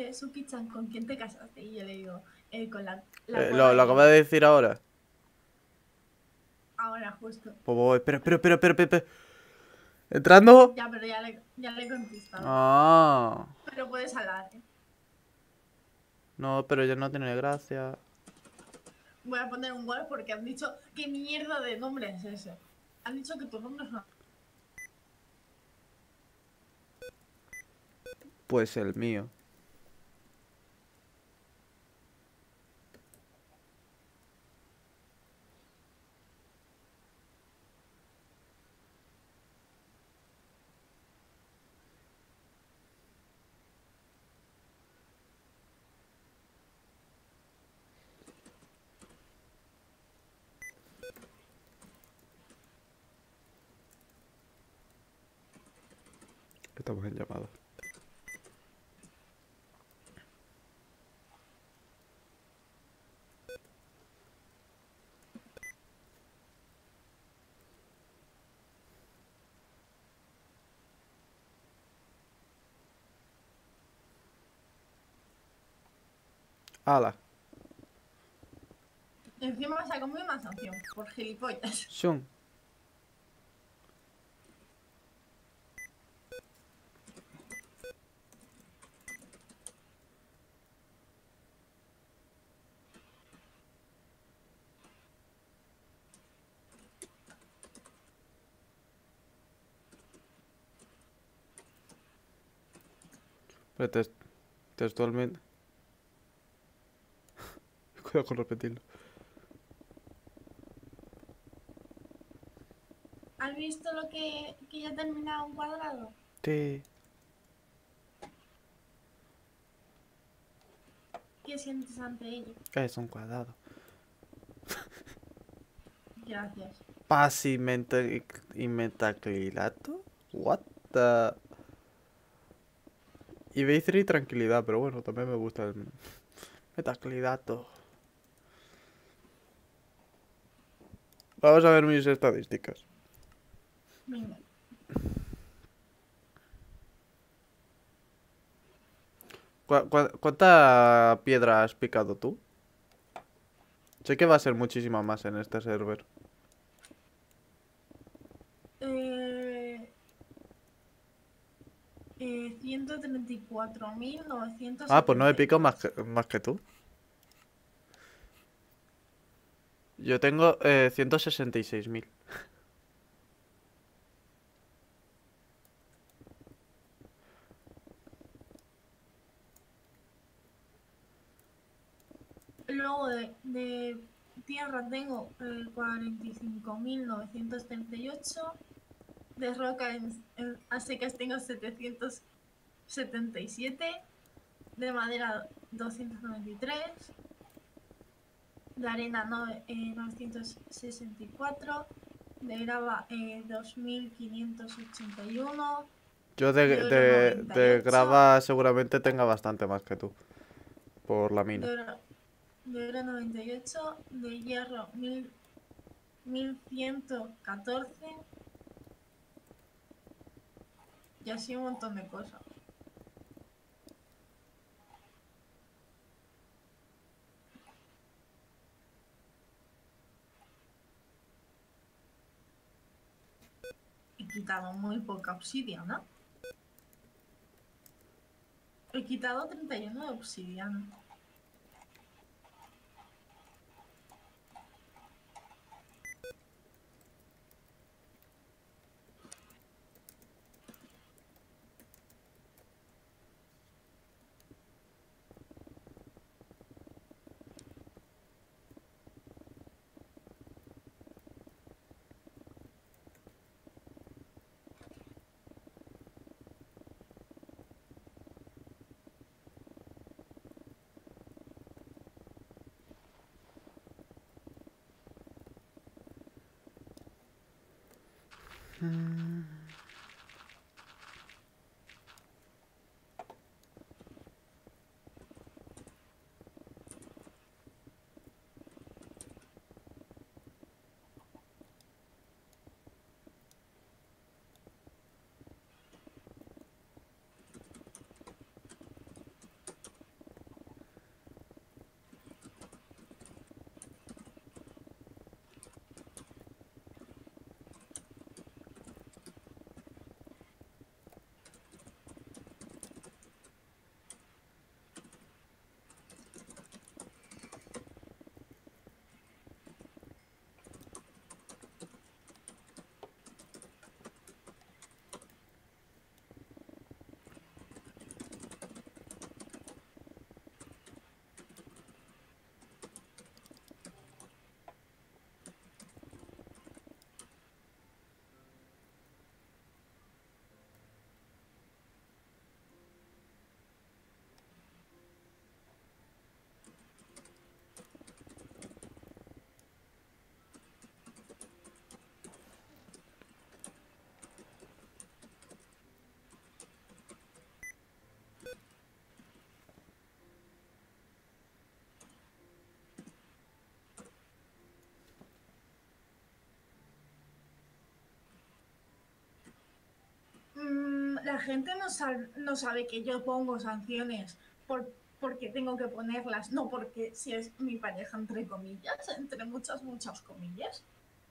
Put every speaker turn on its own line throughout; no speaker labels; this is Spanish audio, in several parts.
dice, Suki-chan, ¿con quién te casaste? Y yo le digo, con la
Lo acabas de decir ahora.
Ahora, justo.
Espera. ¿Entrando?
Ya, pero ya le he contestado.
Ah.
Pero puedes hablar, ¿eh?
No, pero ya no tiene gracia.
Voy a poner un gol porque han dicho, ¿qué mierda de nombre es ese? Han dicho que tu nombre es una...
Pues el mío. Estamos en llamada. Ala.
Encima se ha comido una sanción por gilipollas.
Shun. Pero textualmente. Cuidado con repetirlo.
¿Has visto lo que ya ha terminado un cuadrado?
Sí.
¿Qué sientes ante ello?
Es un cuadrado.
Gracias.
Paz y metacrilato. What the... Y Beatriz y tranquilidad, pero bueno, también me gusta el metaclidato. Vamos a ver mis estadísticas.
Venga.
¿Cuánta piedra has picado tú? Sé que va a ser muchísima más en este server.
134.978.
Ah, pues no he picado más que tú. Yo tengo 166.000.
Luego de tierra tengo 45.938. De roca a secas tengo 777. De madera 293. De arena 964. De grava 2.581.
Yo
De oro noventa y
de
ocho
grava seguramente tenga bastante más que tú. Por la mina.
de oro, de oro 98. De hierro 1114. Y así un montón de cosas. He quitado muy poca obsidiana, ¿no? He quitado 31 de obsidiana. gente no sabe que yo pongo sanciones porque tengo que ponerlas, no porque si es mi pareja, entre comillas, entre muchas, muchas comillas.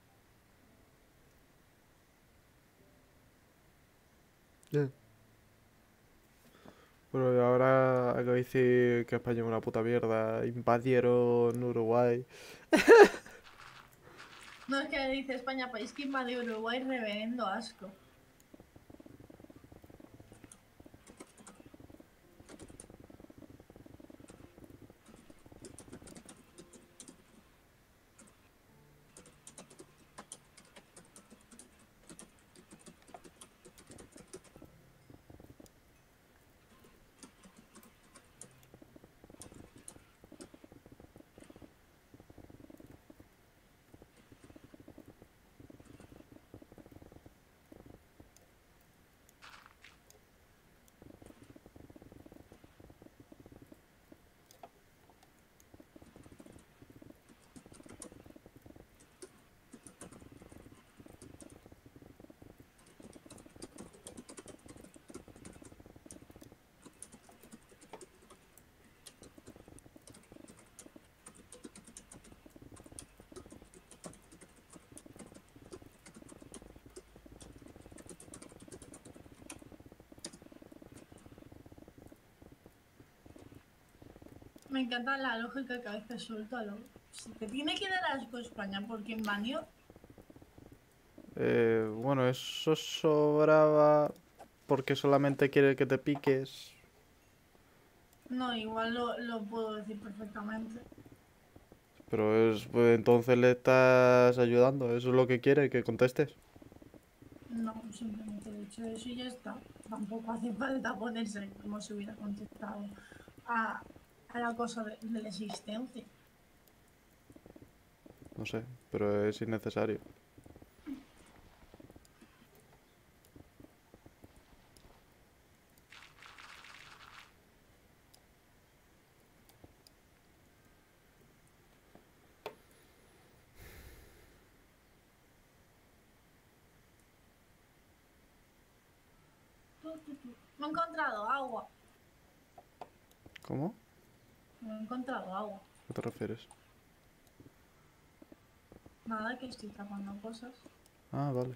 Ya. Pero ahora acabo de decir que España es una puta mierda. Invadieron Uruguay.
No es que dice España, país que invade Uruguay, reverendo asco. Me encanta la lógica que a veces suelta. Si te tiene que dar asco España porque invadió,
Bueno, eso sobraba porque solamente quiere que te piques.
no, igual lo puedo decir perfectamente.
Pero pues, entonces le estás ayudando. Eso es lo que quiere, que contestes.
No, simplemente he dicho eso y ya está. Tampoco hace falta ponerse como si hubiera contestado a, a la cosa de la existencia.
No sé, pero es innecesario.
Me he encontrado agua.
¿Cómo?
Me he encontrado agua.
¿A qué te refieres?
Nada, que estoy tapando cosas.
Ah, vale.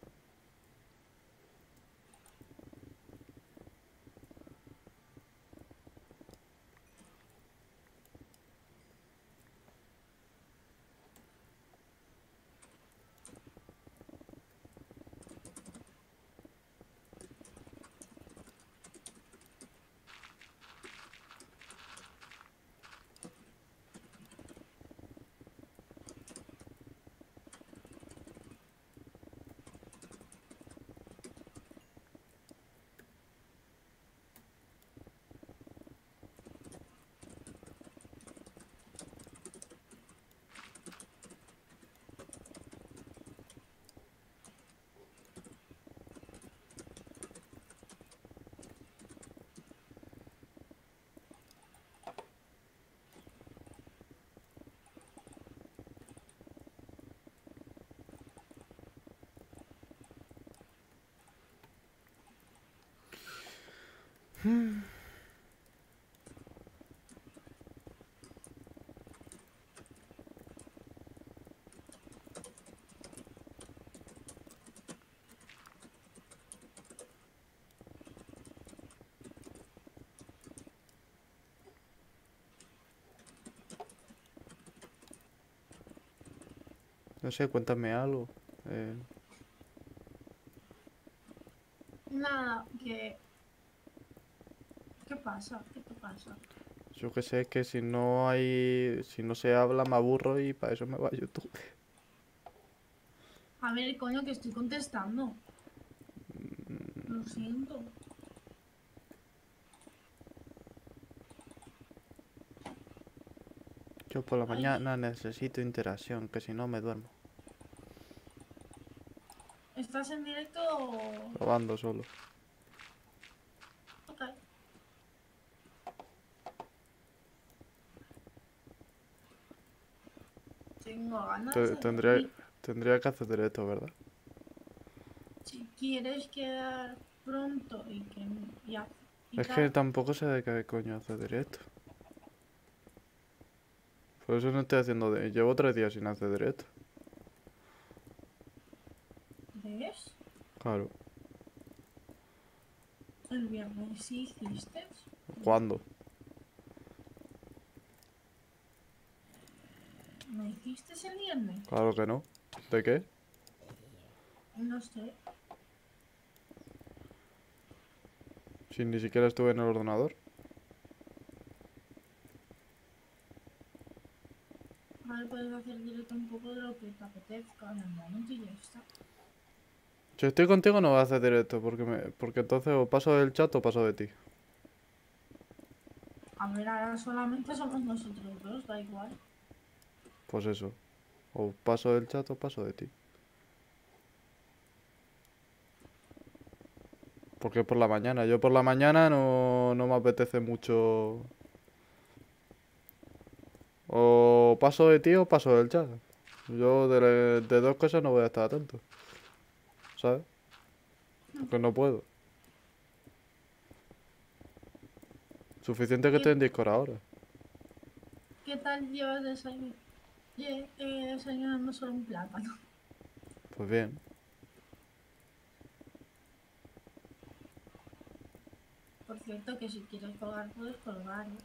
No sé, cuéntame algo. Eh,
Nada, que... ¿Qué pasa? ¿Qué te pasa?
yo que sé, que si no hay... Si no se habla, me aburro y para eso me va a YouTube.
A ver, coño, que estoy contestando. Lo siento.
Yo por la
Ay,
mañana necesito interacción, que si no me duermo.
¿estás en directo o...?
Probando solo.
Ok. Tengo ganas de
Tendría,
dormir.
tendría que hacer directo, ¿verdad?
Si quieres quedar pronto y que ya y
Es que
tal.
tampoco sé de qué coño hacer directo. Por eso no estoy haciendo de... Llevo 3 días sin hacer directo.
¿Ves?
Claro.
El viernes sí hiciste.
¿Cuándo?
¿No hiciste el viernes?
Claro que no. ¿De qué?
No sé.
Si ni siquiera estuve en el ordenador.
Ahora puedes hacer directo un poco de lo que te apetezca en el momento y ya está.
Si estoy contigo no voy a hacer directo porque entonces o paso del chat o paso de ti.
A ver, ahora solamente somos nosotros dos, da igual.
Pues eso. O paso del chat o paso de ti. Porque por la mañana. Yo por la mañana no me apetece mucho. O paso de ti o paso del chat. Yo de dos cosas no voy a estar atento. ¿Sabes? Porque no puedo. Suficiente que esté
¿Qué,
en Discord ahora.
qué tal llevas desayunando solo un plátano?
Pues bien.
Por cierto, que si quieres colgar, puedes colgar, ¿eh?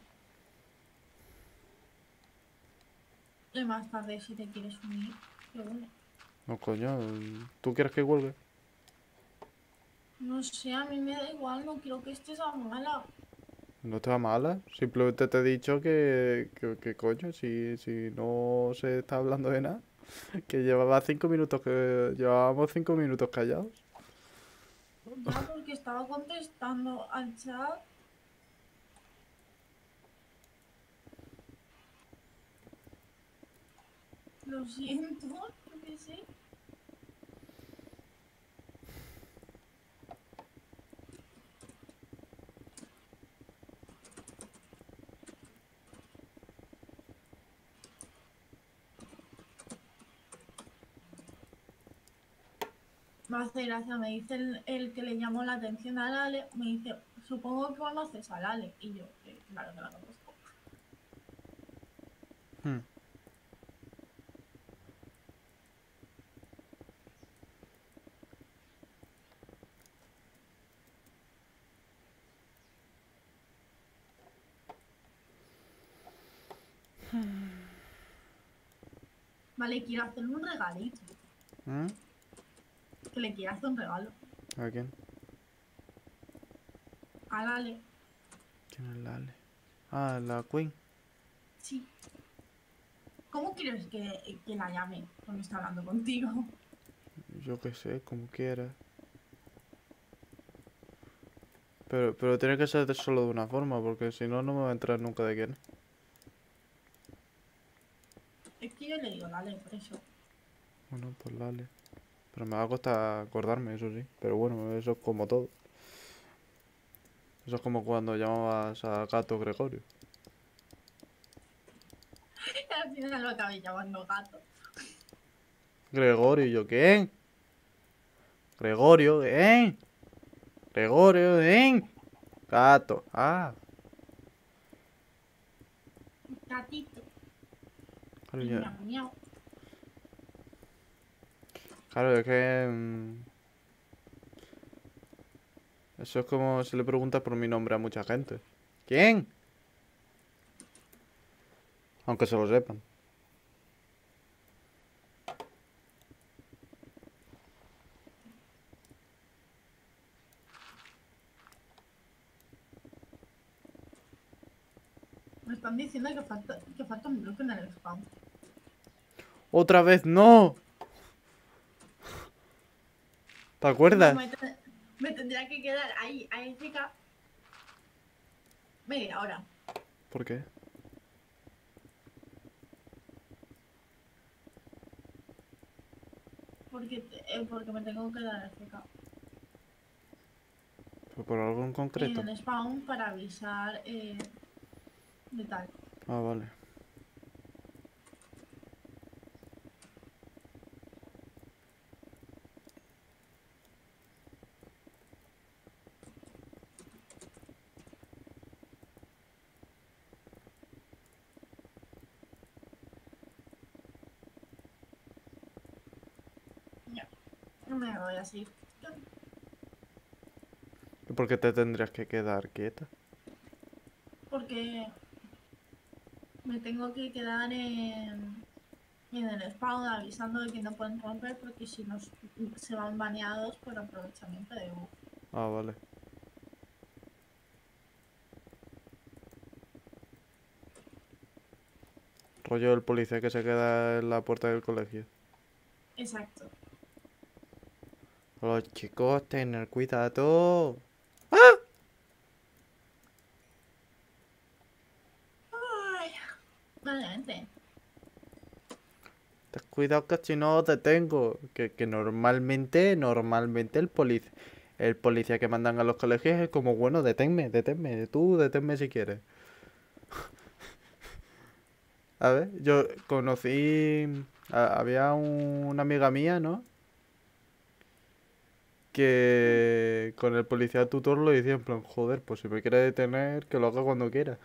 Y más tarde, si te quieres unir, te unes.
No, coño. ¿Tú quieres que huelgue?
No sé, a mí me da igual, no quiero que estés a mala.
No te va mala. Simplemente te he dicho que coño, si no se está hablando de nada. Que llevaba 5 minutos que... Llevábamos 5 minutos callados.
Ya, porque estaba contestando al chat. Lo siento, yo qué sé. Me hace gracia, me dice el que le llamó la atención a Lale, me dice, supongo que conoces a Lale. Y yo, claro que la conozco.
Hmm.
Vale, quiero hacerle un regalito.
¿Mm?
Que le quiero hacer un regalo.
¿A quién?
A Lale,
¿Quién es la Ale? Ah, la Queen.
sí. ¿Cómo quieres que la llame cuando está hablando contigo?
Yo qué sé, como quiera. Pero tiene que ser solo de una forma, porque si no, no me va a entrar nunca de quién es.
Es que yo le digo Lale, por eso.
Bueno, pues la Ale. Pero me va a costar acordarme, eso sí. Pero bueno, eso es como todo. Eso es como cuando llamabas a Gato Gregorio.
Al final lo acabé llamando gato.
Gregorio, ¿y yo qué? Gregorio, ¿eh? Gregorio, ¿eh? Gato. Ah,
Gatito.
claro,
Y miau, miau.
claro, es que... eso es como si le preguntas por mi nombre a mucha gente. ¿Quién? Aunque se lo sepan.
Me están diciendo que falta un bloque en el spam.
¡Otra vez no! ¿Te
No,
acuerdas?
me tendría que quedar ahí, a FK, media hora.
¿Por qué?
Porque me tengo que dar FK.
¿Pues por algo en
En
concreto?
el spawn para avisar de tal.
Ah, vale.
Me voy así.
¿Y por qué te tendrías que quedar quieta?
Porque me tengo que quedar en el spawn avisando de que no pueden romper porque si no se van baneados por aprovechamiento de bug.
Ah, vale. Rollo el policía que se queda en la puerta del colegio.
Exacto.
Los chicos, tener cuidado.
Ay, valiente.
Ten cuidado que si no te detengo. Que normalmente el policía que mandan a los colegios es como, bueno, deténme, tú deténme si quieres. A ver, yo conocí, había una amiga mía, ¿no? Que con el policía tutor lo decía en plan, joder, pues si me quiere detener, que lo haga cuando quiera.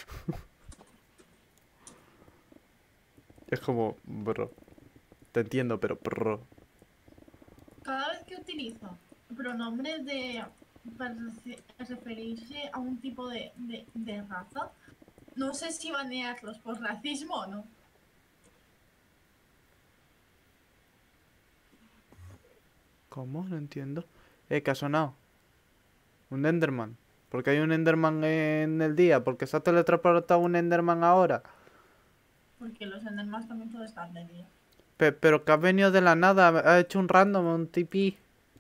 Es como, bro, te entiendo, pero bro.
Cada vez que utilizo pronombres para referirse a un tipo de raza, no sé si banearlos por racismo o no.
¿Cómo? No entiendo. ¿Qué ha sonado? Un Enderman. Porque hay un Enderman en el día. Porque se ha teletransportado un Enderman ahora.
Porque los endermas también pueden estar de día.
Pero que ha venido de la nada. Ha hecho un random, un TP.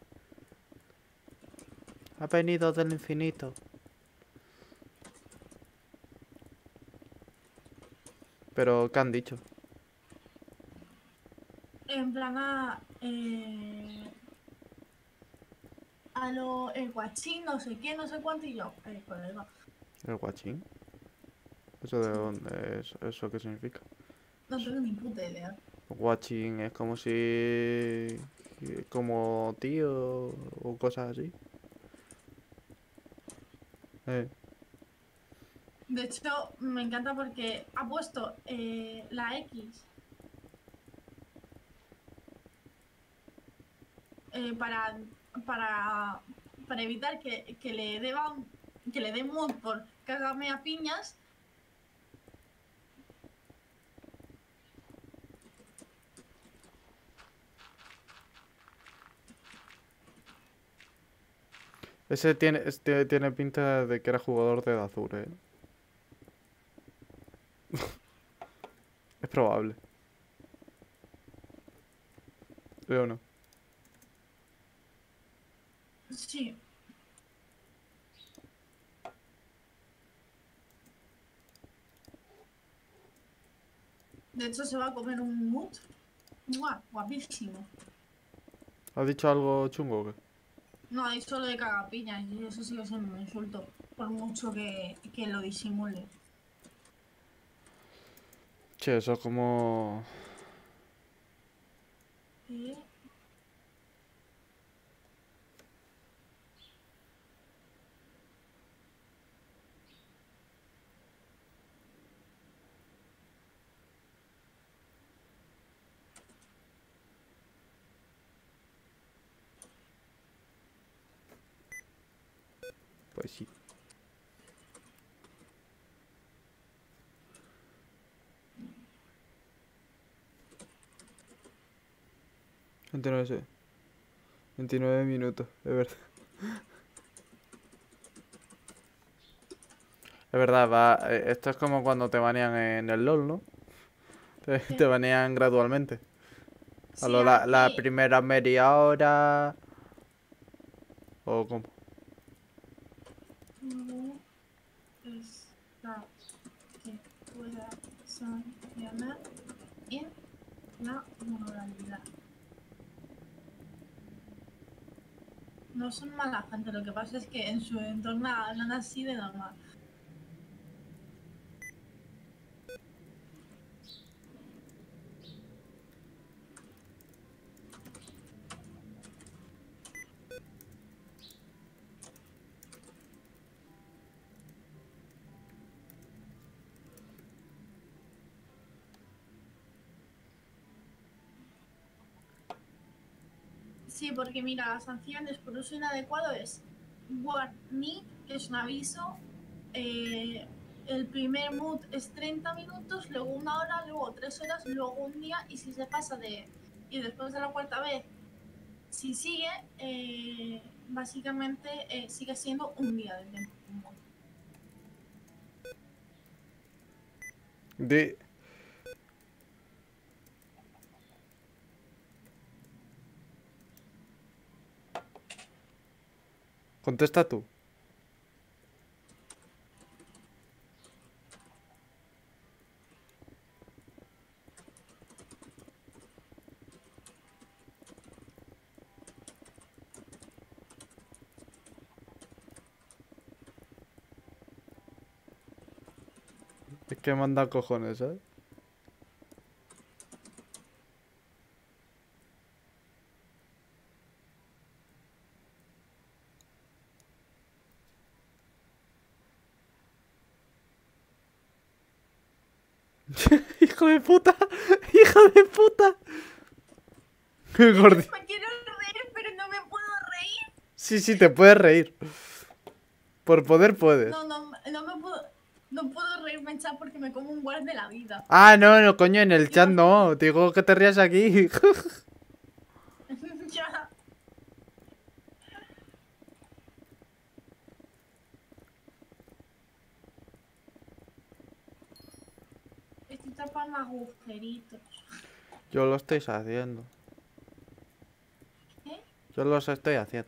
Ha venido del infinito. Pero, ¿qué han dicho?
En plan a lo el guachín, no sé qué, no sé cuánto, y yo, colega.
¿El guachín? ¿Eso de
Sí,
dónde es? ¿Eso qué significa?
no tengo ni puta idea.
Guachín es como si... Como tío o cosas así. Eh,
De hecho, me encanta porque ha puesto la X eh, para, para, para evitar que le dé mod por cagarme a piñas.
ese tiene pinta de que era jugador de Azur, ¿eh? Es probable. ¿Sí o no?
Sí, de hecho se va a comer un mut. Guapísimo.
¿Has dicho algo chungo o qué?
No, hay solo de cagapiñas y eso sigue siendo un insulto, por mucho que lo disimule.
Che, eso es como...
¿Qué?
Pues sí. Sí. 29 minutos, es verdad. Es verdad, esto es como cuando te banean en el LoL, ¿no? Te
¿Qué?
banean gradualmente.
Sí,
La
aquí
primera media hora... ¿O cómo?
no está que pueda sancionar en la modalidad. No son mala gente, lo que pasa es que en su entorno hablan así de normal. Sí, porque mira, las sanciones por uso inadecuado es warning, que es un aviso. eh, el primer mood es 30 minutos, luego una hora, luego 3 horas, luego un día. Y si se pasa de. Y después de la cuarta vez, si sigue, básicamente sigue siendo un día de tiempo.
Di... Contesta tú. Es que manda cojones, ¿sabes? ¡Hijo de puta! ¡Hijo de puta! Gordi.
Me quiero reír, pero no me puedo reír.
Sí, sí, te puedes reír. Por poder puedes.
No me puedo. No puedo reírme en chat porque me como un guard de la vida.
Ah, no, no, coño, en el chat no. Digo que te rías aquí.
Ya. Estoy tapando agujeritos.
Yo lo estoy haciendo.
¿Eh?
Yo los estoy haciendo.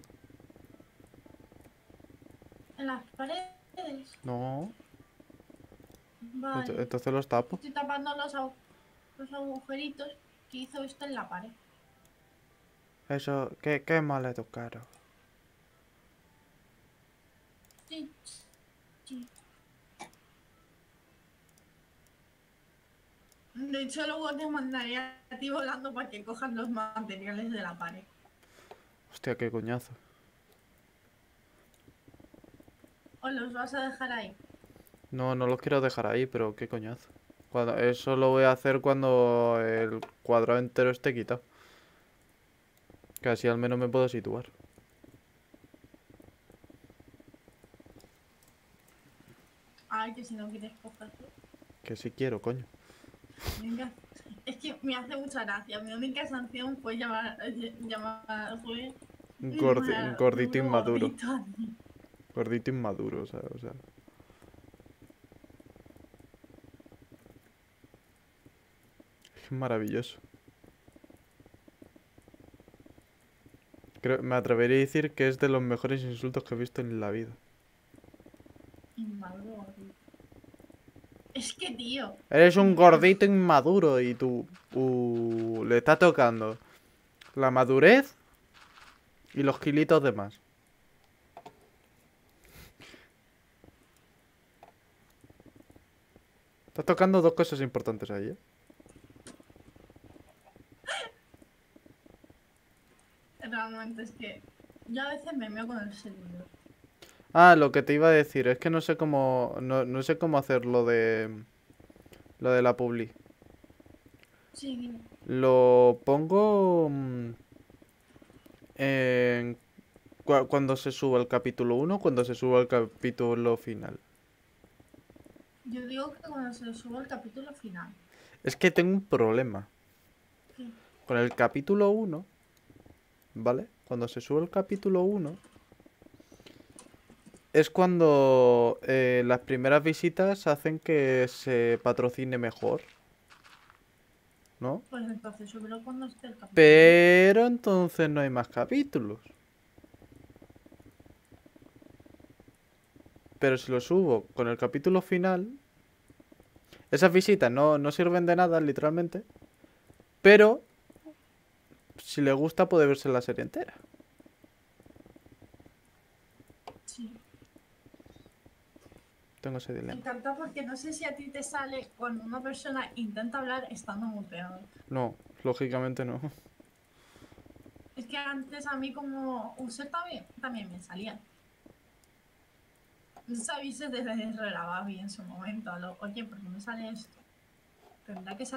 En las paredes.
No,
Vale.
entonces los tapo.
Estoy tapando los agujeritos que hizo esto en la pared.
Eso, qué mal es tu cara.
Sí. Sí. De hecho, luego te mandaré a ti volando para que cojas los materiales de la pared.
Hostia, qué coñazo.
¿O los vas a dejar ahí?
No, no los quiero dejar ahí, pero qué coñazo. Eso lo voy a hacer cuando el cuadrado entero esté quitado. Que así al menos me puedo situar.
Ay, que si no quieres cogerlo.
Que sí quiero, coño.
Venga. Es que me hace mucha gracia. Mi única sanción fue fue
Un gordito
duro
inmaduro.
gordito así.
Gordito inmaduro, o sea. Es maravilloso. Me atrevería a decir que es de los mejores insultos que he visto en la vida.
Inmaduro gordito. Es que, tío.
Eres un gordito inmaduro y tú le está tocando la madurez y los kilitos de más. Estás tocando dos cosas importantes ahí, ¿eh?
Realmente es que yo a veces me meo con el servidor.
Ah, lo que te iba a decir es que no sé cómo no sé cómo hacer lo de la publi.
Sí, dime.
Lo pongo en cuando se suba el capítulo 1, cuando se suba el capítulo final.
Yo digo que cuando se suba el capítulo final.
Es que tengo un problema
¿Qué?
con el capítulo 1, ¿vale? Cuando se sube el capítulo 1 es cuando las primeras visitas hacen que se patrocine mejor, ¿no?
Pues entonces súbelo cuando esté el capítulo.
Pero entonces no hay más capítulos. Pero si lo subo con el capítulo final, esas visitas no sirven de nada, literalmente. Pero si le gusta puede verse la serie entera.
Sí.
Tengo ese
Me
dilema.
encanta porque no sé si a ti te sale cuando una persona intenta hablar estando muteado.
No, lógicamente no.
Es que antes a mí como user también me salía. Los avisos de Relavavi en su momento. Oye, ¿por qué me sale esto? ¿Tendrá que salir esto?
Sería un bug.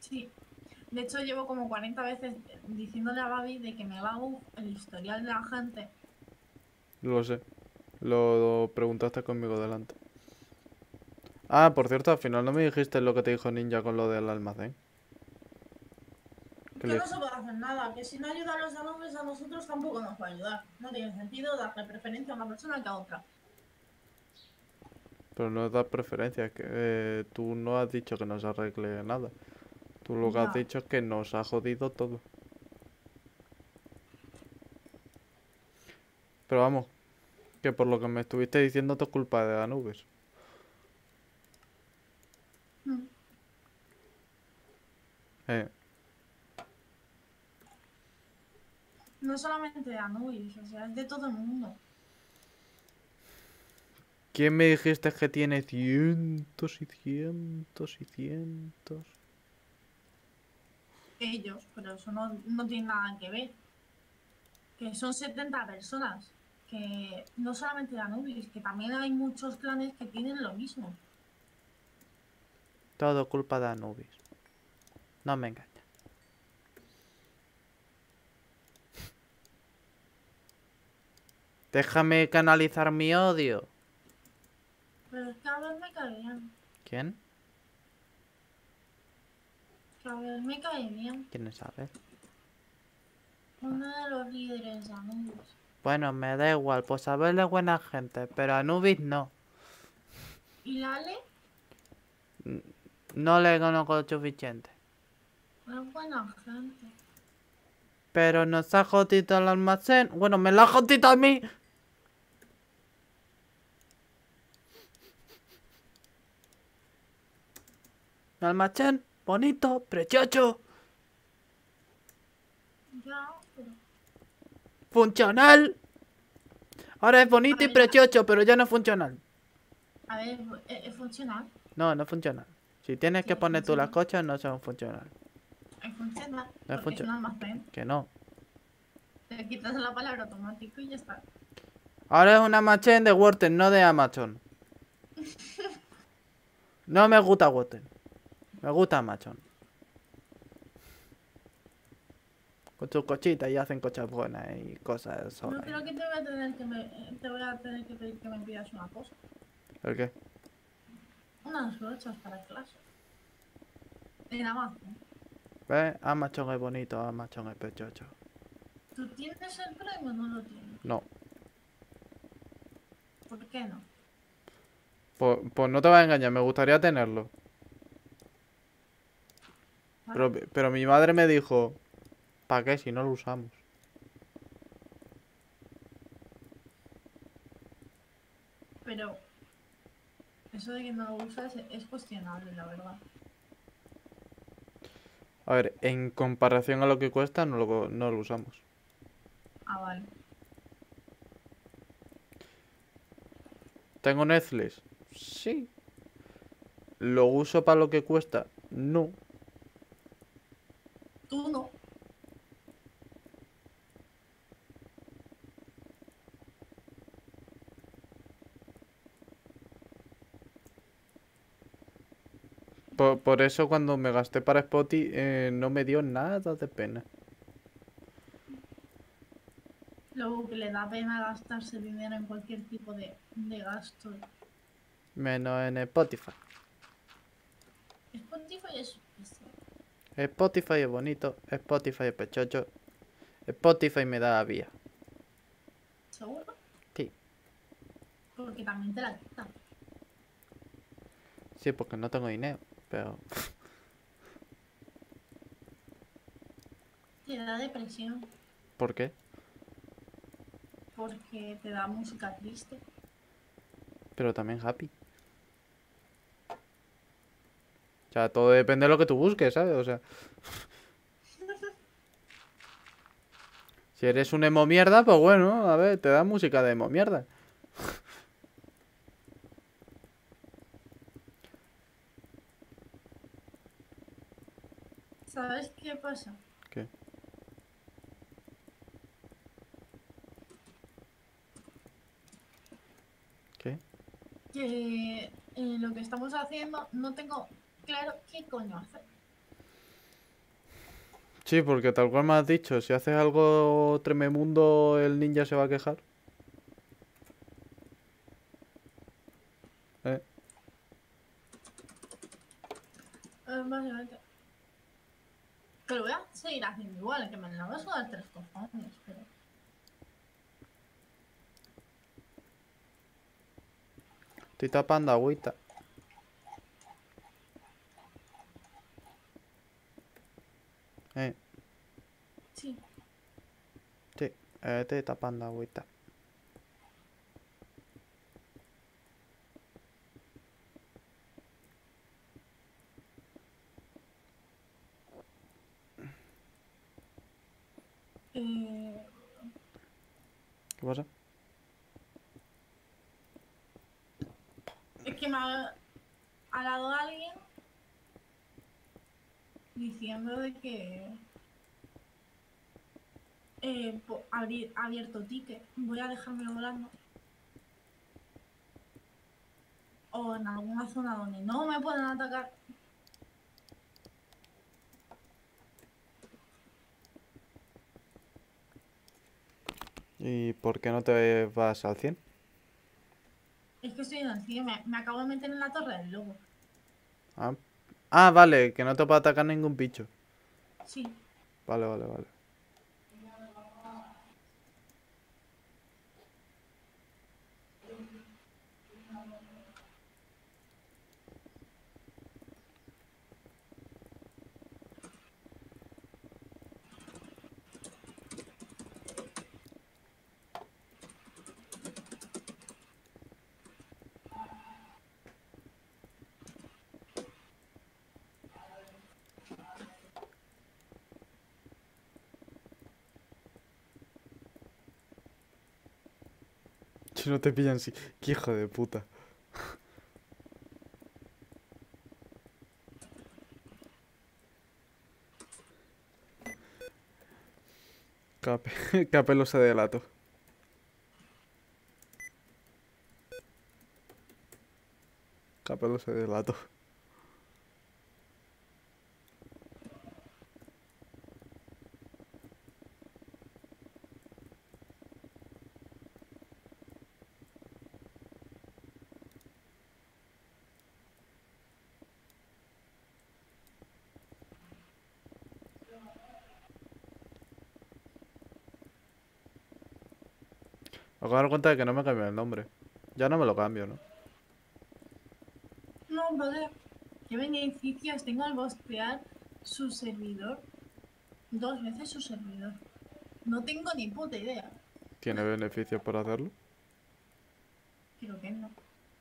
Sí. De hecho, llevo como 40 veces diciéndole a Babi de que me haga el historial de la gente.
Lo sé. Lo preguntaste conmigo delante. Ah, por cierto, al final no me dijiste lo que te dijo Ninja con lo del almacén. Que
Que
le...
no se puede hacer nada, que si no ayuda a los alumnos a nosotros tampoco nos va a ayudar. No tiene sentido darle preferencia a una persona que a otra.
Pero no das preferencia, que tú no has dicho que nos arregle nada. Tú lo que has
Ya,
dicho es que nos ha jodido todo. Pero vamos, que por lo que me estuviste diciendo, todo es culpa de Anubis.
mm,
Eh,
no solamente de Anubis, o sea, es de todo el mundo.
¿Quién me dijiste que tiene cientos y cientos y cientos?
Ellos, pero eso no tiene nada que ver. Que son 70 personas. Que no solamente de Anubis, que también hay muchos clanes que tienen lo mismo.
Todo culpa de Anubis. No me engañes. Déjame canalizar mi odio.
Pero es que a ver me cae bien.
¿Quién?
Que a ver me cae bien.
¿Quién es Abel?
Uno de los líderes de Anubis.
Bueno, me da igual, pues Abel es buena gente, pero Anubis no.
Y Lale
No le conozco lo suficiente.
es buena gente.
Pero nos ha jodido el almacén. Bueno, me lo ha jodido a mí. El almacén, bonito, precioso,
Ya, pero...
funcional. Ahora es
A
bonito y
ver,
precioso, pero ya no es funcional.
a ver, es funcional.
No, no es funcional. Si tienes
Sí,
que poner tú las cosas, no son funcional.
es funcional.
No es
Porque es un
funcional.
almacén.
Que no.
Te quitas la palabra automático y ya está.
Ahora es un almacén de Worten, no de Amazon. No me gusta Worten. Me gusta Amazon. Con sus cochitas y hacen cosas buenas y cosas
Yo
solas.
creo que te voy a tener que pedir que me pidas una cosa.
¿El qué?
Unas brochas para clase. En Amazon.
¿Ves? Amazon es bonito, Amazon es precioso.
¿Tú tienes el premio o no lo tienes?
No.
¿Por qué no?
Pues no te vas a engañar, me gustaría tenerlo.
¿Vale?
Pero mi madre me dijo, ¿para qué si no lo usamos?
Pero eso de que no lo usas es cuestionable, la verdad.
A ver, en comparación a lo que cuesta, no lo usamos.
Ah, vale.
¿Tengo Netflix? Sí. ¿Lo uso para lo que cuesta? No.
Tú no.
Por eso cuando me gasté para Spotify no me dio nada de pena.
Luego que le da pena gastarse dinero en cualquier tipo de gasto.
Menos en Spotify.
Spotify es eso.
Spotify es bonito, Spotify es pechocho. Spotify me da la vía.
¿Seguro?
Sí.
Porque también te la quita.
Sí, porque no tengo dinero. Pero...
Te da depresión.
¿Por qué?
Porque te da música triste.
Pero también happy. O sea, todo depende de lo que tú busques, ¿sabes? O sea... Si eres un emo mierda, pues bueno, a ver, te da música de emo mierda.
¿Sabes qué pasa?
¿Qué? ¿Qué?
Que lo que estamos haciendo no tengo claro qué coño hacer.
Sí, porque tal cual me has dicho, si haces algo trememundo, el ninja se va a quejar. ¿Eh?
Básicamente. Pero voy a seguir haciendo igual, que me la voy a sudar 3 cojones, pero...
Estoy tapando agüita. Eh,
Sí.
sí, estoy tapando agüita.
Eh,
¿Qué pasa?
es que me ha hablado alguien diciendo de que abierto ticket, voy a dejarme volando. O en alguna zona donde no me pueden atacar.
¿Y por qué no te vas al 100?
Es que estoy en el cine, me acabo de meter en la torre del lobo.
Ah, ah, vale, que no te puede atacar ningún bicho.
Sí.
Vale, vale, vale. Si no te pillan, sí. Qué hijo de puta. Cape, Capelo se delató. Capelo se delató. Me acabo de dar cuenta de que no me cambió el nombre. Ya no me lo cambio, ¿no?
No, brother. ¿Qué beneficios tengo al bostear su servidor? 2 veces su servidor. No tengo ni puta idea.
¿Tiene beneficios por hacerlo?
Creo que no.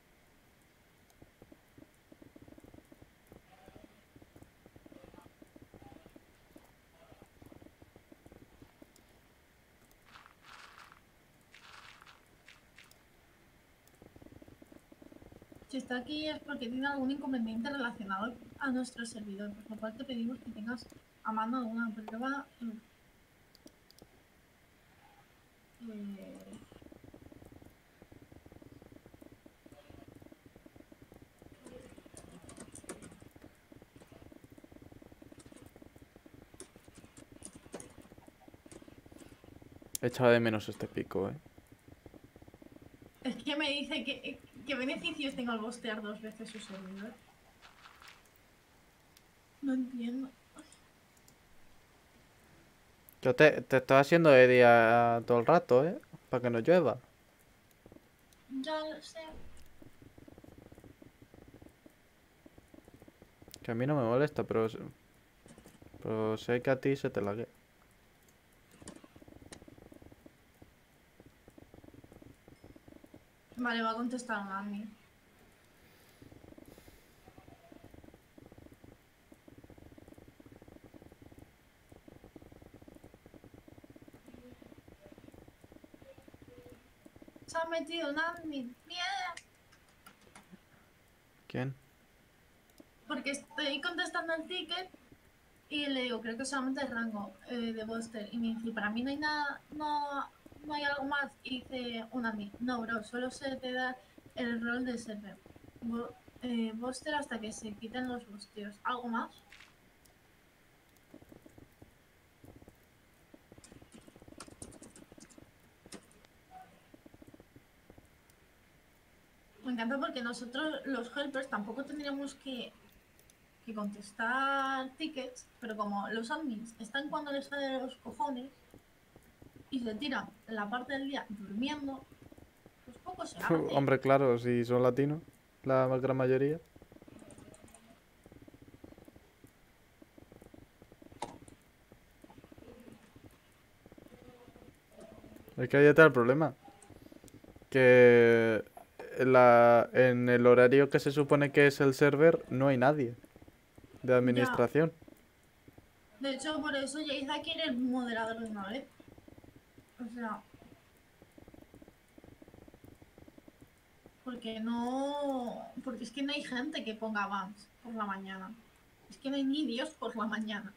Si está aquí es porque tiene algún inconveniente relacionado a nuestro servidor, por lo cual te pedimos que tengas a mano alguna prueba eh,
Echaba de menos este pico, ¿eh?
es que me dice que qué beneficios tengo al bostear 2 veces su servidor. No entiendo.
Yo te estoy haciendo de día todo el rato, ¿eh? Para que no llueva.
Ya lo sé.
Que a mí no me molesta, pero sé que a ti se te lague.
Vale, va a contestar mami. Se ha metido un admin. ¡Bien!
¿Quién?
Porque estoy contestando el ticket y le digo, creo que solamente el rango de Buster. Y me dice, para mí no hay nada, no hay algo más. Y dice un admin, no, bro, solo se te da el rol de server. Buster hasta que se quiten los busteos. ¿Algo más? encanta porque nosotros, los helpers, tampoco tendríamos que contestar tickets, pero como los admins están cuando les sale de los cojones y se tiran la parte del día durmiendo, pues poco se hace.
Hombre, claro, si son latinos, la gran mayoría. Es que ahí está el problema. Que en el horario que se supone que es el server no hay nadie de
Ya,
administración.
de hecho, por eso Yaiza quiere el moderador de una vez. O sea, porque no. Porque es que no hay gente que ponga bans por la mañana. Es que no hay ni Dios por la mañana.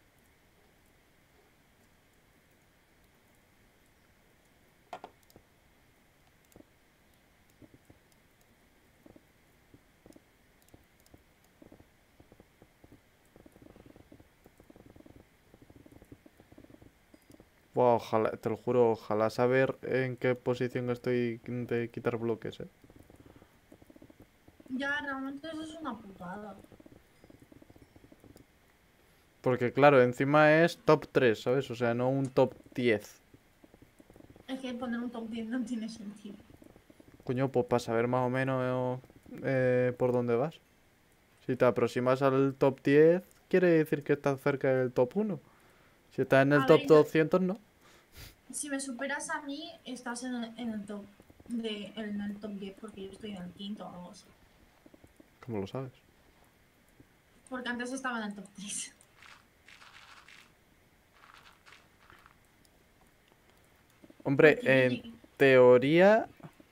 Buah, ojalá, te lo juro, ojalá saber en qué posición estoy de quitar bloques, eh.
Ya, realmente eso es una putada.
Porque claro, encima es top 3, ¿sabes? O sea, no un top 10.
Es que poner un top 10 no tiene sentido.
Coño, pues para saber más o menos por dónde vas. Si te aproximas al top 10, quiere decir que estás cerca del top 1. Si estás en el
A ver,
top 200, no.
si me superas a mí, estás en el top en el top 10 porque yo estoy en el quinto o algo así.
¿Cómo lo sabes?
Porque antes estaba en el top 3.
Hombre,
Porque yo
en
llegué.
teoría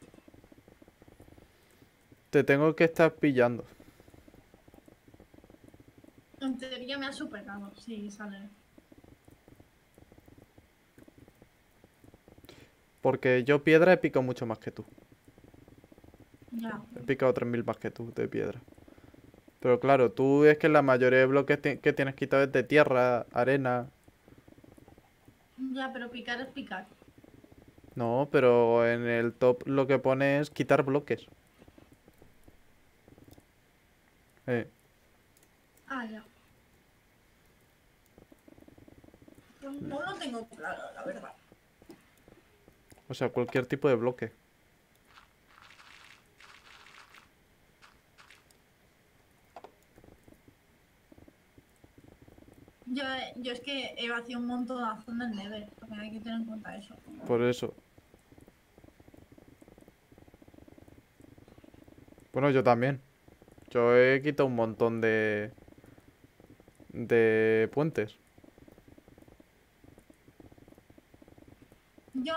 te tengo que estar pillando.
En teoría me ha superado, sí, sale.
Porque yo piedra he picado mucho más que tú.
Ya.
He picado 3000 más que tú de piedra. Pero claro, tú es que la mayoría de bloques que tienes quitado es de tierra, arena.
Ya, pero picar es picar.
No, pero en el top lo que pone es quitar bloques. Eh,
Ah, ya. Pues no lo tengo claro, la verdad.
o sea, cualquier tipo de bloque.
Yo es que he vaciado un montón del Nether, porque hay que tener en cuenta eso.
Por eso. Bueno, yo también. Yo he quitado un montón de puentes.
Yo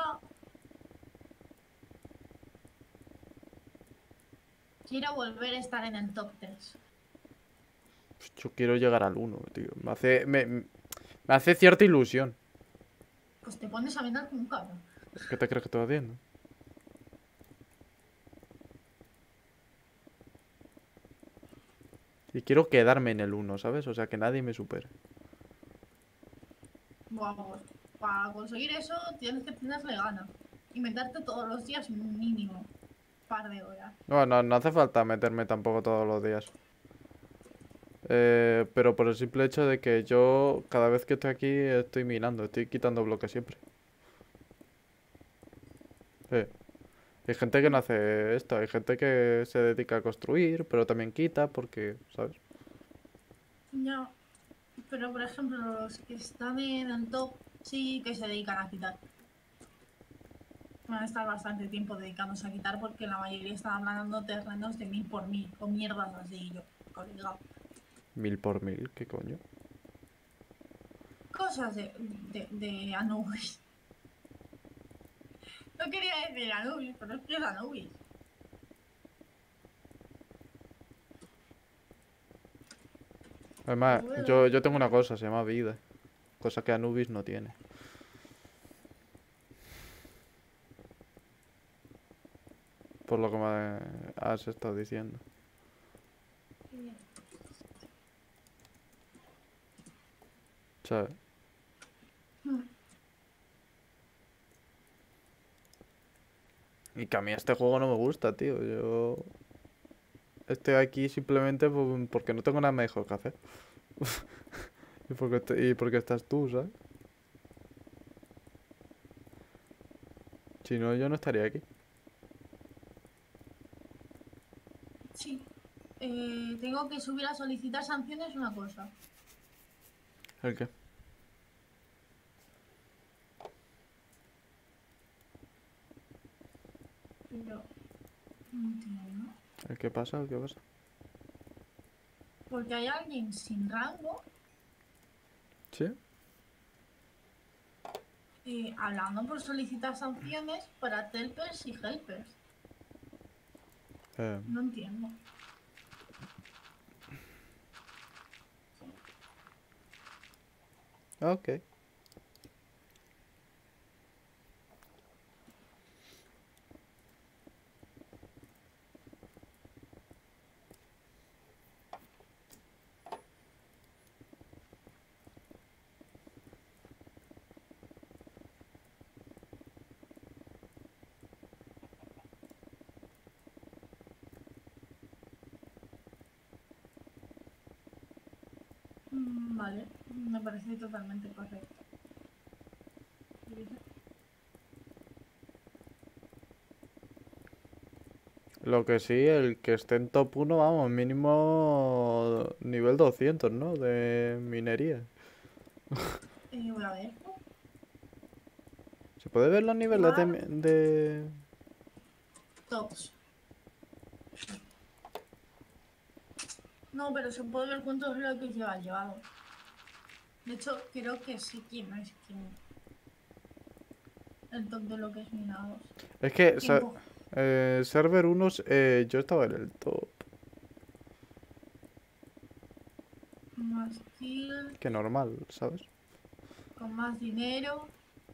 quiero volver a estar en el top 3.
Yo quiero llegar al 1, tío. Me hace cierta ilusión.
Pues te pones a vender como un cabrón.
¿Qué te crees que estoy haciendo? Y quiero quedarme en el 1, ¿sabes? O sea, que nadie me supere.
Vamos, para conseguir eso tienes que tenerle ganas. Y meterte todos los días mínimo un par de horas.
No, no, no hace falta meterme tampoco todos los días. Pero por el simple hecho de que yo cada vez que estoy aquí estoy minando, estoy quitando bloques siempre. Eh, Hay gente que no hace esto, hay gente que se dedica a construir, pero también quita porque, ¿sabes?
Ya, pero por ejemplo los que están en el top sí que se dedican a quitar. Van a estar bastante tiempo dedicándose a quitar porque la mayoría están hablando terrenos de 1000 por 1000 o mierdas así. Yo, colega.
1000 por 1000, ¿qué coño?
Cosas de Anubis. No quería decir Anubis, pero es que es Anubis.
Además, yo tengo una cosa, se llama vida. Cosa que Anubis no tiene. Por lo que me has estado diciendo. ¿Sabes? Y que a mí este juego no me gusta, tío. Yo estoy aquí simplemente porque no tengo nada mejor que hacer. Y porque estás tú, ¿sabes? Si no, yo no estaría aquí.
Sí. Tengo que subir a solicitar sanciones una cosa.
¿El qué?
Pero no entiendo.
¿El qué pasa? ¿El qué pasa?
Porque hay alguien sin rango
¿Sí?
hablando por solicitar sanciones para telpers y helpers.
Eh,
No entiendo.
ok.
Vale, me parece totalmente correcto.
Lo que sí, el que esté en top 1, vamos, mínimo nivel 200, ¿no? De minería.
Voy a ver.
¿Se puede ver los niveles
Igual,
de...
tops. No, pero se puede ver cuántos bloques lleva llevado. De hecho, creo que sí quién es quién. El top de bloques minados.
Es que,
Tiempo.
server 1, yo estaba en el top.
Más kill,
Que normal, ¿sabes?
con más dinero.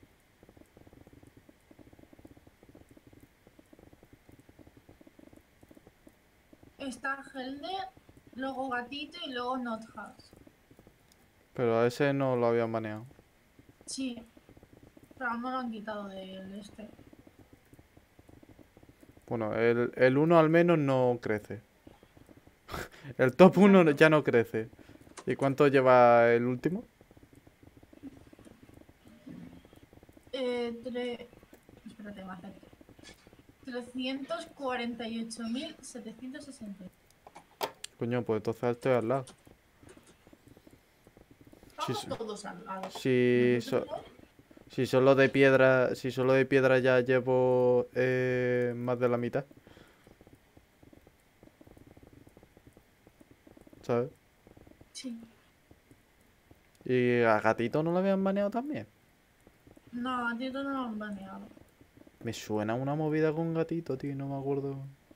Está Helder, luego Gatito y luego Nothas.
Pero a ese no lo habían baneado.
Sí, pero no lo han quitado del este.
Bueno, el 1 al menos no crece. El top 1
Exacto.
ya no crece. ¿Y cuánto lleva el último?
Espérate, más cerca. 348.760.
Coño, pues entonces estoy al lado. Si,
Vamos todos al lado.
si,
Nosotros no.
si solo de piedra ya llevo más de la mitad, ¿sabes?
Sí.
Y a Gatito no lo habían baneado también.
No, a ti no lo han baneado.
Me suena una movida con Gatito, tío, no me acuerdo.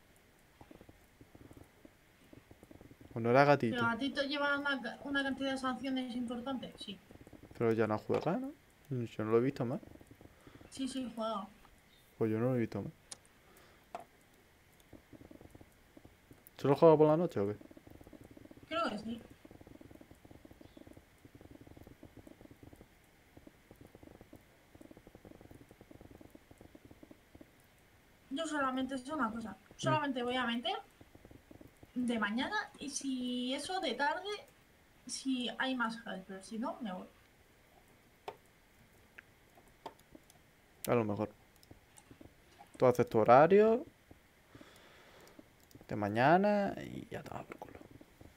O no era
¿Que
Gatito,
a ti te lleva una cantidad de sanciones importante? Sí.
pero ya no juega, ¿no? Yo no lo he visto más.
Sí, sí, juega.
Pues yo no lo he visto más. ¿Solo juega por la noche o qué?
Creo que sí. Yo solamente sé una cosa.
Mm.
Solamente voy a meter de mañana y si eso de tarde, si hay más helpers. Si no, me voy.
A lo mejor. Tú haces tu horario de mañana y ya te vas por culo.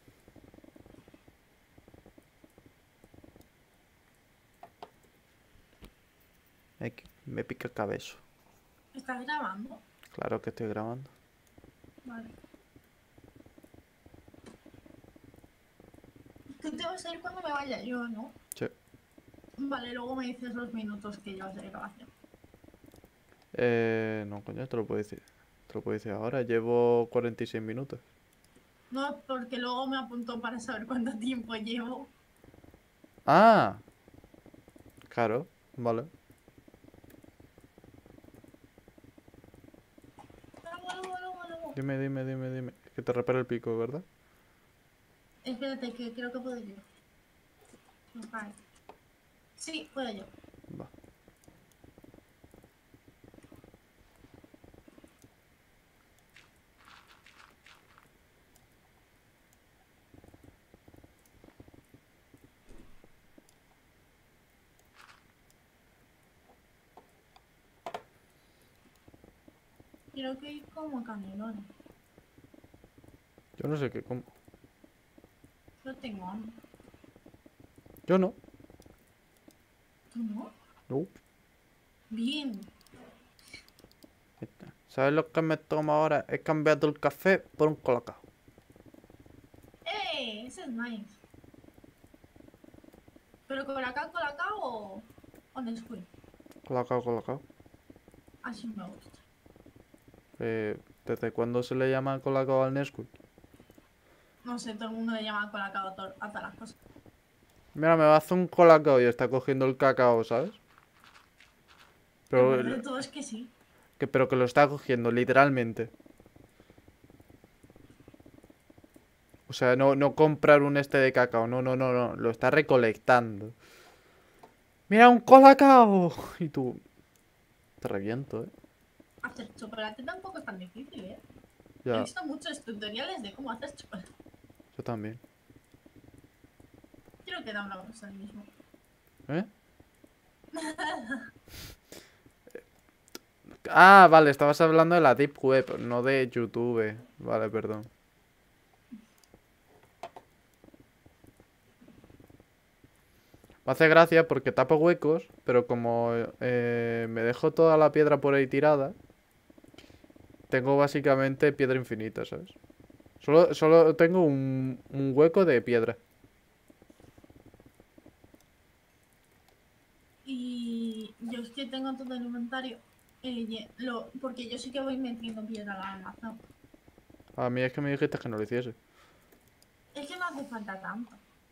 Me pica el cabezo.
¿Estás grabando?
Claro que estoy grabando.
Vale. ¿Qué te vas a ir cuando me vaya yo, no?
Sí.
Vale, luego me dices los minutos que llevas de grabación.
No, coño, te lo puedo decir. Te lo puedo decir ahora. Llevo 46 minutos.
No, porque luego me apuntó para saber cuánto tiempo llevo.
¡Ah! Claro, vale. Dime. Que te repara el pico, ¿verdad?
Espérate, que creo que puedo yo. Vale. Sí, puedo yo.
Va.
Quiero que ir como canelones.
Yo no sé qué como.
Yo tengo hambre.
Yo no.
¿Tú no?
No.
Bien.
¿Sabes lo que me tomo ahora? He cambiado el café por un colacao.
Ese es nice. ¿Pero Colacao o Nesquik?
Colacao, colacao.
Así me gusta.
¿Desde cuándo se le llama colacao al Nesquik?
No sé, todo el mundo le llama Colacao a todas las cosas.
Mira, me va a hacer un colacao y está cogiendo el cacao, ¿sabes?
Lo
Pero,
peor de todo es que sí.
pero que lo está cogiendo, literalmente. O sea, no comprar un este de cacao. No. Lo está recolectando. ¡Mira, un colacao! Y tú... Te reviento, ¿eh?
Hacer chocolate tampoco es tan difícil, ¿eh? He
Ya,
visto muchos tutoriales de cómo hacer chocolate.
yo también.
Quiero que hablamos al mismo.
¿Eh? Ah, vale, estabas hablando de la Deep Web, no de YouTube. Vale, perdón. Me hace gracia porque tapo huecos, pero como me dejo toda la piedra por ahí tirada, tengo básicamente piedra infinita, ¿sabes? Solo tengo un hueco de piedra.
Y yo es que tengo todo el inventario. Porque yo sí que voy metiendo piedra al almacén.
A mí es que me dijiste que no lo hiciese.
Es que no hace falta tanto.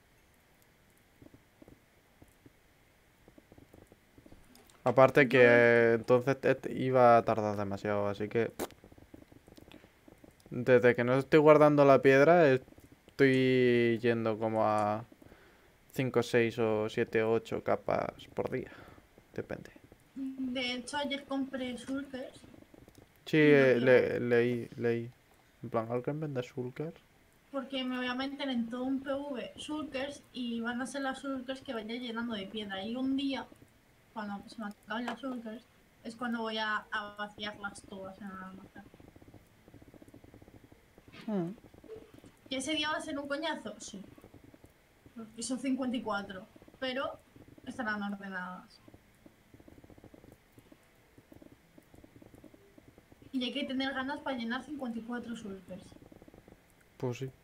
Aparte que
Yo lo-
entonces iba a tardar demasiado, así que... Desde que no estoy guardando la piedra, estoy yendo como a 5 6 o 7 8 capas por día. Depende.
de hecho, ayer compré shulkers
Sí,
y lo que hago,
leí. En plan, ¿alguien vende shulkers?
porque me voy a meter en todo un PV shulkers y van a ser las shulkers que vaya llenando de piedra. Y un día, cuando se me acaben las shulkers, es cuando voy a vaciarlas todas en el almacén.
Mm.
¿Que ese día va a ser un coñazo? Sí, porque son 54, pero estarán ordenadas. Y hay que tener ganas para llenar 54 shulkers.
Pues sí.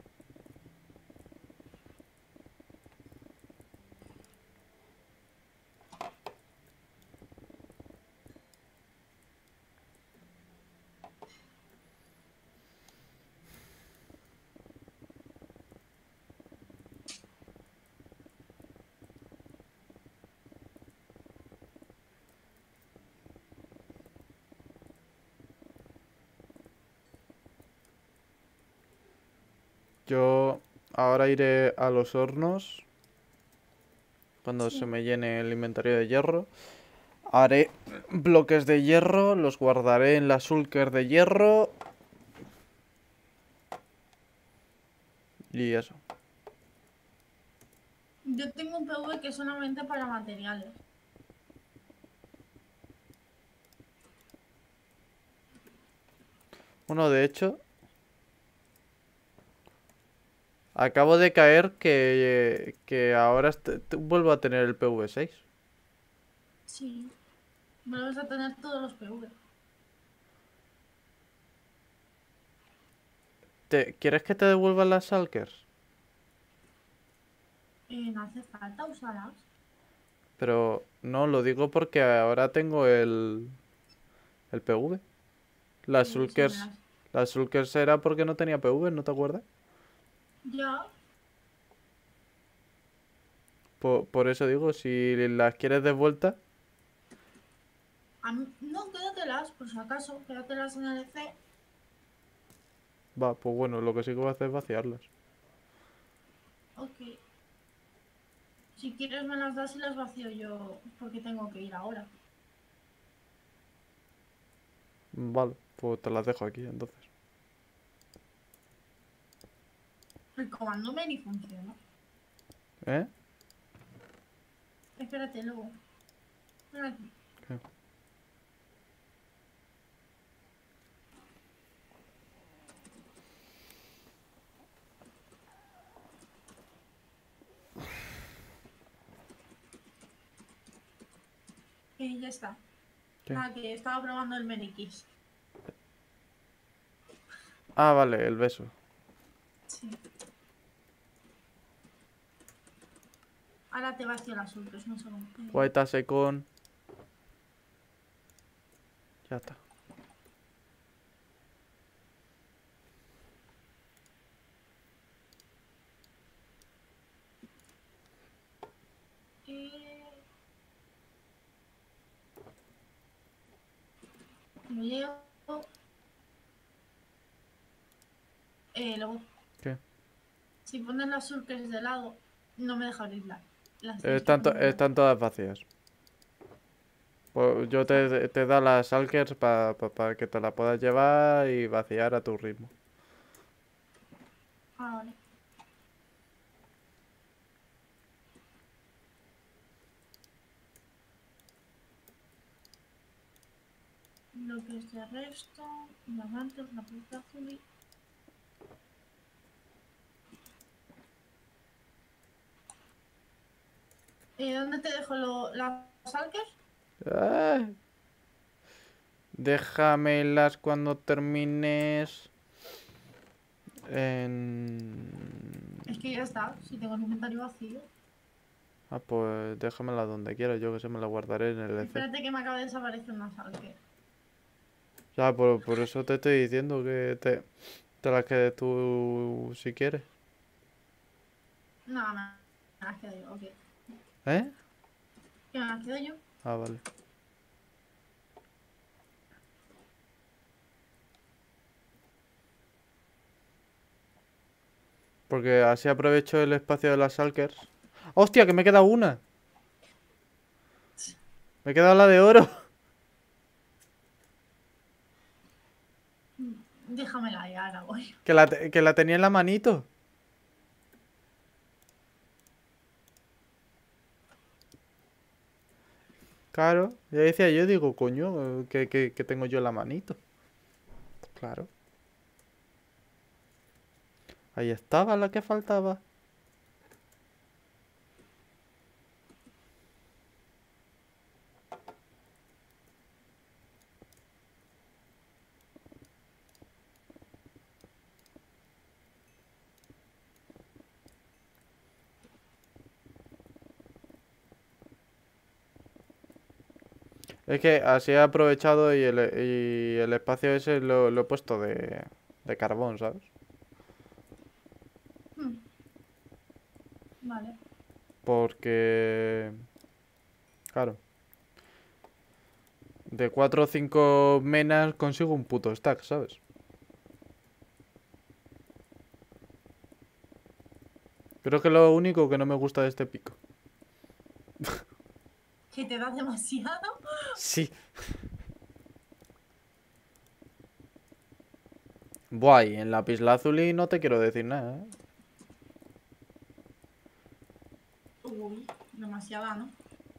Yo ahora iré a los hornos cuando se
Sí.
me llene el inventario de hierro. Haré bloques de hierro, los guardaré en la shulker de hierro. Y eso.
Yo tengo un PV que es solamente para materiales.
Bueno, de hecho, acabo de caer que ahora vuelvo a tener el PV6.
Sí. Vuelves a tener todos los PV.
¿Quieres que te devuelvan las shulkers?
No hace falta usarlas.
Pero no, lo digo porque ahora tengo el PV. Las
Si me
shulkers,
las...
las shulkers era porque no tenía PV, ¿no te acuerdas?
Ya.
Por eso digo, si las quieres de vuelta,
No, quédatelas, por si acaso. Quédatelas en el EC.
va, pues bueno, lo que sí que voy a hacer es vaciarlas.
Ok. Si quieres me las das y las vacío yo porque tengo que ir ahora.
Vale, pues te las dejo aquí entonces.
El comando Mary funciona.
¿Eh?
Espérate, luego. Ven aquí.
¿Qué?
Ya está.
¿Qué?
Nada, que estaba probando el Merikiss.
Ah, vale, el beso.
Sí. Ahora te vacío las ultras, no sé cómo.
Guaita secón. Ya está.
Lo llevo. Luego,
¿Qué?
si pones las surcres de lado, no me deja abrirlas. Las tienes que
Están,
poner de lado.
están todas vacías. Pues yo te da las Salkers para que te la puedas llevar y vaciar a tu ritmo.
Ah, vale. Lo que es de resto, diamantes, la puerta azul y... ¿Dónde te dejo las salkers?
Ah, déjamelas cuando termines. En...
Es que ya está, si tengo el inventario vacío.
Ah, pues déjamelas donde quieras. Yo que sé, me las guardaré en el EC.
Espérate que me acaba de desaparecer una salker.
Ya, por eso te estoy diciendo que te las quedes tú si quieres.
No, me las quedo yo, ok.
¿Eh?
¿Qué me las quedo yo?
Ah, vale. Porque así aprovecho el espacio de las Salkers. ¡Hostia, que me queda una! Me queda la de oro.
Déjamela ahí, ahora voy.
Que la tenía en la manito. Claro, ya decía yo, digo, coño, que tengo yo en la manito. Claro. Ahí estaba la que faltaba. Es que así he aprovechado y el espacio ese lo he puesto de carbón, ¿sabes?
Hmm, vale.
Porque... Claro. De 4 o 5 menas consigo un puto stack, ¿sabes? Creo que lo único que no me gusta de este pico.
¿Que te da demasiado?
Sí. Buah, y en lapislázuli no te quiero decir nada, ¿eh?
Uy, demasiada, ¿no?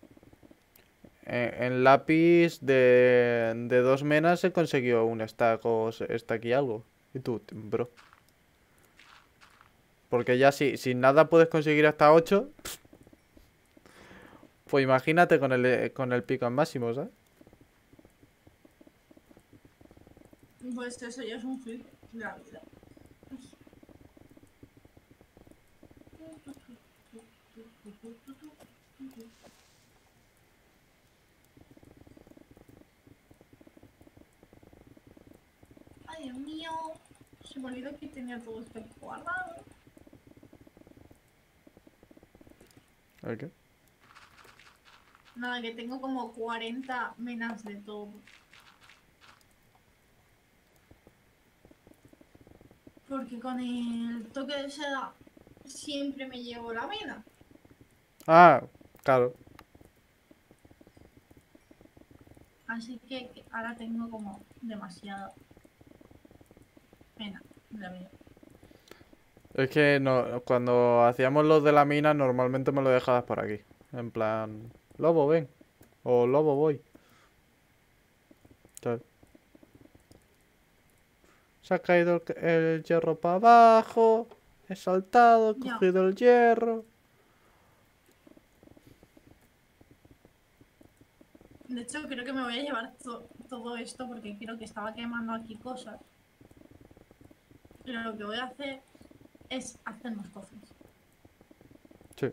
En lápiz de 2 menas he conseguido un stack o stack y algo. Y tú, bro. Porque ya si sin nada puedes conseguir hasta 8. Pues imagínate con el pico en máximo, ¿sabes?
Pues eso ya es un flip de la vida. Ay, Dios mío. Se me olvidó que tenía todo esto aquí guardado.
¿El qué?
Nada, que tengo como 40 menas de todo. Porque con el toque de seda siempre me llevo la mena.
Ah, claro.
Así que ahora tengo como demasiada mena de la vida.
Es que no, cuando hacíamos los de la mina normalmente me lo dejabas por aquí. En plan, lobo, ven. O lobo, voy. ¿Sabes? Se ha caído el hierro para abajo. He saltado, he
Ya,
cogido el hierro.
De hecho, creo que me voy a llevar todo esto porque creo que estaba quemando aquí cosas. Y lo que voy a hacer es hacer más cofres.
Sí.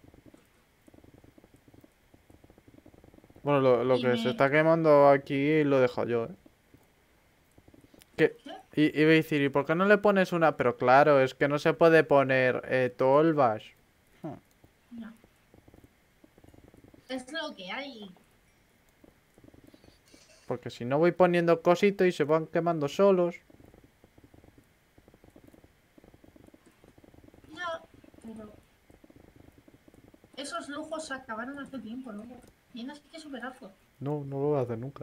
Bueno, lo
Y
que se
me...
está quemando aquí lo dejo yo, ¿eh? ¿Qué?
¿Qué?
Iba a decir, ¿y por qué no le pones una? Pero claro, es que no se puede poner tolvas.
No. Es lo que hay.
Porque si no voy poniendo cositos y se van quemando solos.
Ya, pero esos lujos se acabaron hace tiempo, ¿no? Tienes que superarlo.
No, no lo voy a hacer nunca.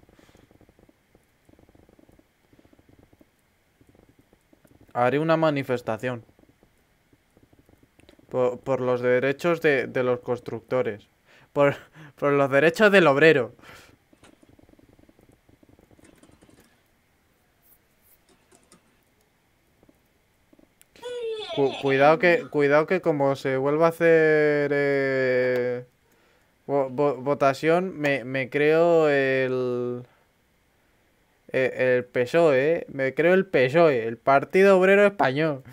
Haré una manifestación. Por los derechos de los constructores. Por, por los derechos del obrero. Cuidado que como se vuelva a hacer votación, me creo el PSOE, ¿eh? Me creo el PSOE, el Partido Obrero Español.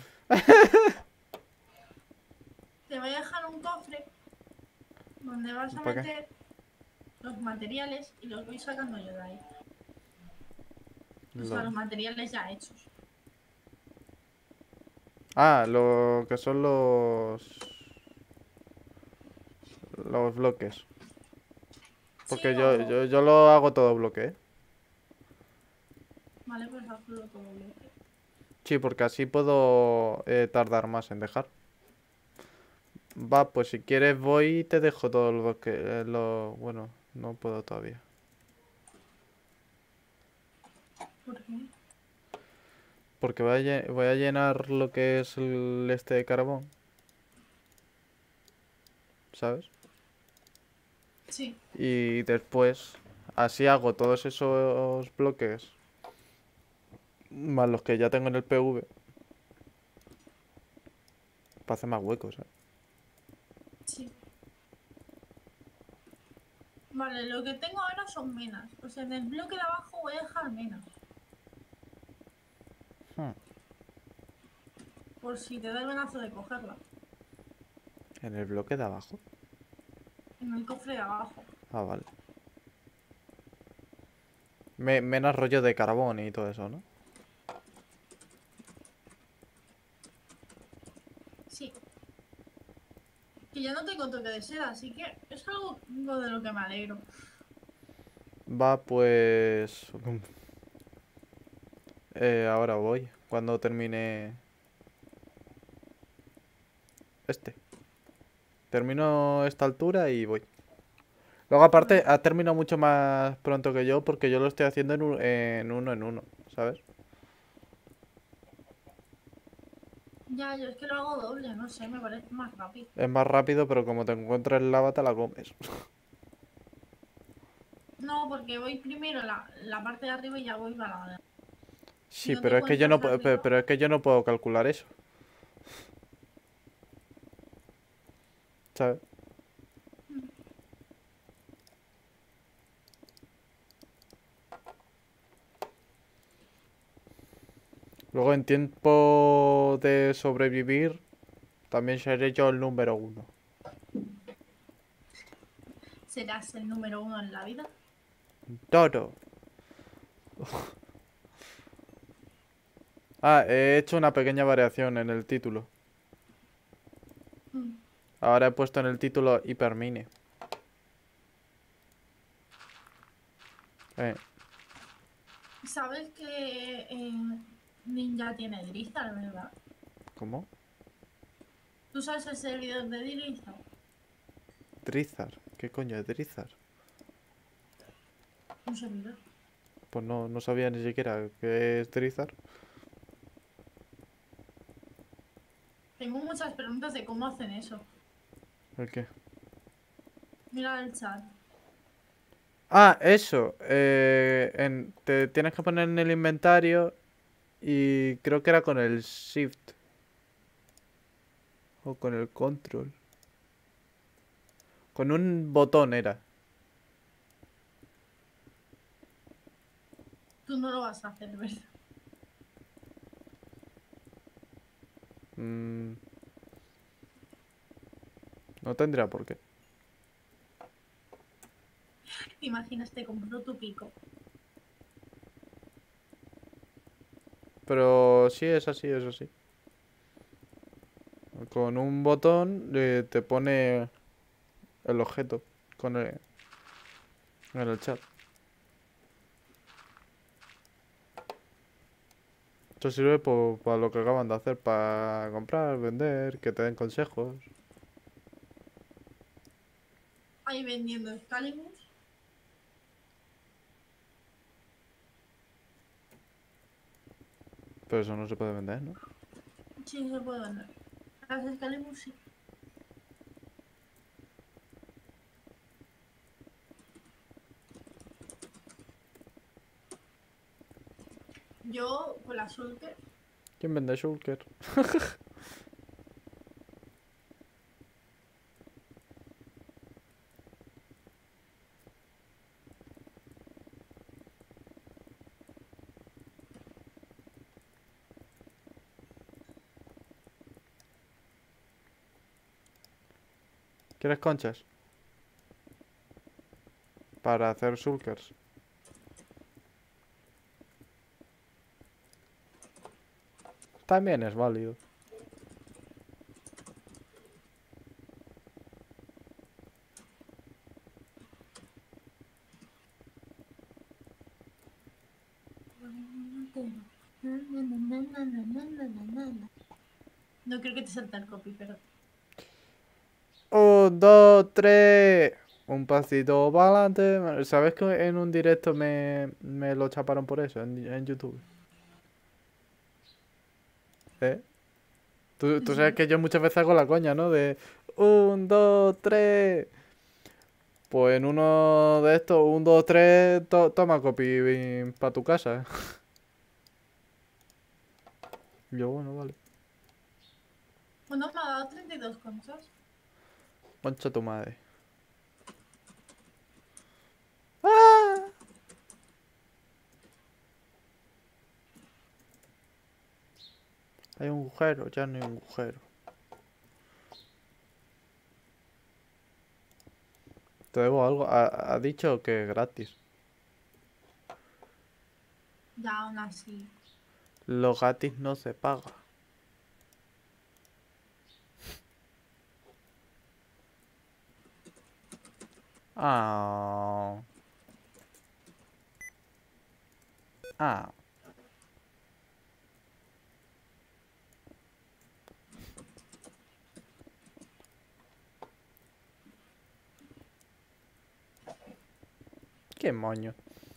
Te voy a dejar un cofre donde vas a
¿Para qué?
meter los materiales y los voy sacando yo de ahí. O sea,
Lo-
los materiales ya hechos.
Ah, lo que son los bloques.
Sí,
Porque
o...
yo lo hago todo bloque, ¿eh?
Vale, pues hazlo todo bloque.
Sí, porque así puedo tardar más en dejar. Va, pues si quieres voy y te dejo todo lo que... bueno, no puedo todavía.
¿Por qué?
Porque voy a llenar lo que es el este de carbón, ¿sabes?
Sí.
Y después, así hago todos esos bloques, más los que ya tengo en el PV, para hacer más huecos, ¿eh?
Sí. Vale, lo que tengo ahora son menas. O sea, en el bloque de abajo voy a dejar menas.
Hmm.
Por si te da el venazo de cogerla.
En el bloque de abajo.
En el cofre de abajo.
Ah, vale. Menos rollo de carbón y todo eso, ¿no?
Sí. Que ya no tengo toque de seda, así que es algo de lo que me alegro.
Va, pues... ahora voy, cuando termine este. Termino esta altura y voy. Luego aparte,
Vale.
ha terminado mucho más pronto que yo porque yo lo estoy haciendo en uno, ¿sabes?
Ya, yo es que lo hago doble, no sé, me parece más rápido.
Es más rápido, pero como te encuentras en lava, te la comes.
No, porque voy primero la parte de arriba y ya voy para la... Si
Sí,
no te
pero es que yo
encuentras
no,
arriba...
pero es que yo no puedo calcular eso, ¿sabes? Luego en tiempo de sobrevivir, también seré yo el número uno.
Serás el número uno en la vida.
Todo. Ah, he hecho una pequeña variación en el título.
Mm.
Ahora he puesto en el título Hipermine. Eh,
¿Sabes que Ninja tiene Drizzard, verdad?
¿Cómo?
¿Tú sabes el servidor de Drizzard?
Drizar. ¿Qué coño es Drizar?
Un servidor.
Pues no, no sabía ni siquiera qué es Drizar.
Tengo muchas preguntas de cómo hacen eso.
¿El qué?
Mira el chat.
Ah, eso. Te tienes que poner en el inventario y creo que era con el Shift o con el Control. Con un botón era.
Tú no lo vas a hacer, ¿verdad?
Mm, no tendría por qué.
¿Te imaginas? Te compro tu pico.
Pero sí es así, es así. Con un botón te pone el objeto en el chat. Esto sirve para lo que acaban de hacer, para comprar, vender, que te den consejos.
Ahí vendiendo Excalibur.
Pero eso no se puede vender, ¿no?
Sí, se puede vender. Las Excalibur sí. Yo, con la Shulker,
¿Quién vende Shulker? ¿Quieres conchas? Para hacer Shulkers. También es válido.
no creo que te salte el copy, pero
Un, dos, tres. Un pasito para adelante. ¿Sabes que en un directo me lo chaparon por eso en YouTube? ¿Eh? Tú sabes
sí.
que yo muchas veces hago la coña, ¿no? De un, dos, tres. Pues en uno de estos, un, dos, tres, toma copy para tu casa. Y yo, bueno, vale.
Bueno, me ha dado 32 conchas.
Concha tu madre. ¡Ah! Hay un agujero, ya no hay un agujero. Te debo algo. Ha dicho que es gratis.
Ya aún así.
Lo gratis no se paga. Ah. Ah. Qué moño.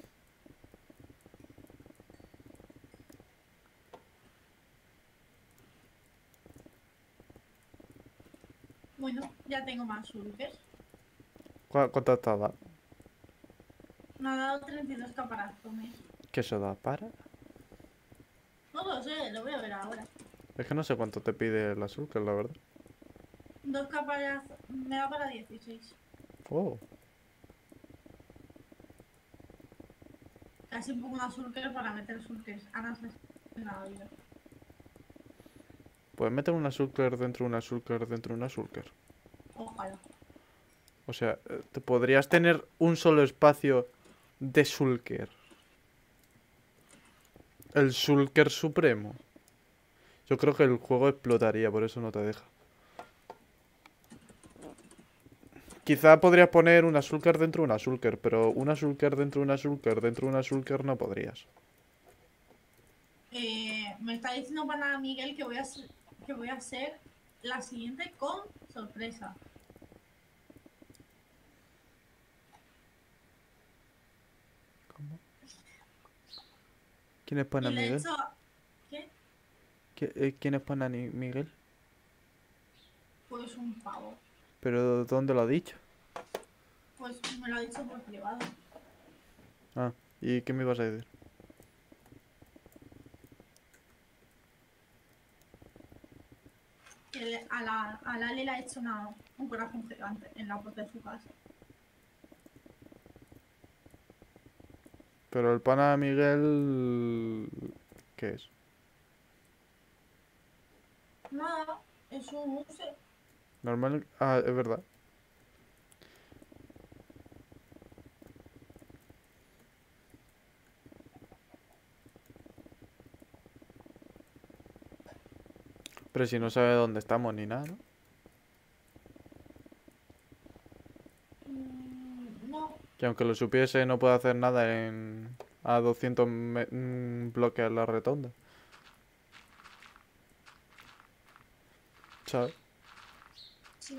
Bueno, ya tengo más Shulkers.
¿Cuánto te da?
Me ha dado 32 caparazones.
¿Qué se da para?
No lo sé, lo voy a ver ahora.
Es que no sé cuánto te pide el azul, que es la verdad.
Dos caparazones. Me da para 16.
Oh.
Casi un poco una Shulker para meter Shulkers. Ahora se en la vida.
Puedes meter una shulker dentro de una shulker dentro de una shulker.
Ojalá.
O sea, te podrías tener un solo espacio de shulker. El shulker supremo. Yo creo que el juego explotaría, por eso no te deja. Quizá podrías poner una shulker dentro de una shulker, pero una shulker dentro de una shulker dentro de una shulker no podrías.
Me está diciendo para Miguel que voy a hacer la siguiente con sorpresa.
¿Quién es pana
Y le he
Miguel?
hecho. ¿Qué?
¿Quién es pana Miguel?
Pues un pavo.
¿Pero dónde lo ha dicho?
Pues me lo ha dicho por privado.
Ah, ¿y qué me ibas a decir?
Que a la Ale le ha hecho un corazón gigante en la puerta de su casa.
Pero el pana Miguel... ¿Qué es?
Nada, es un user.
Normal... Ah, es verdad. Pero si no sabe dónde estamos ni nada, ¿no?
No,
Que aunque lo supiese no puede hacer nada en... A 200 bloques a la rotonda. ¿Sabes?
sí.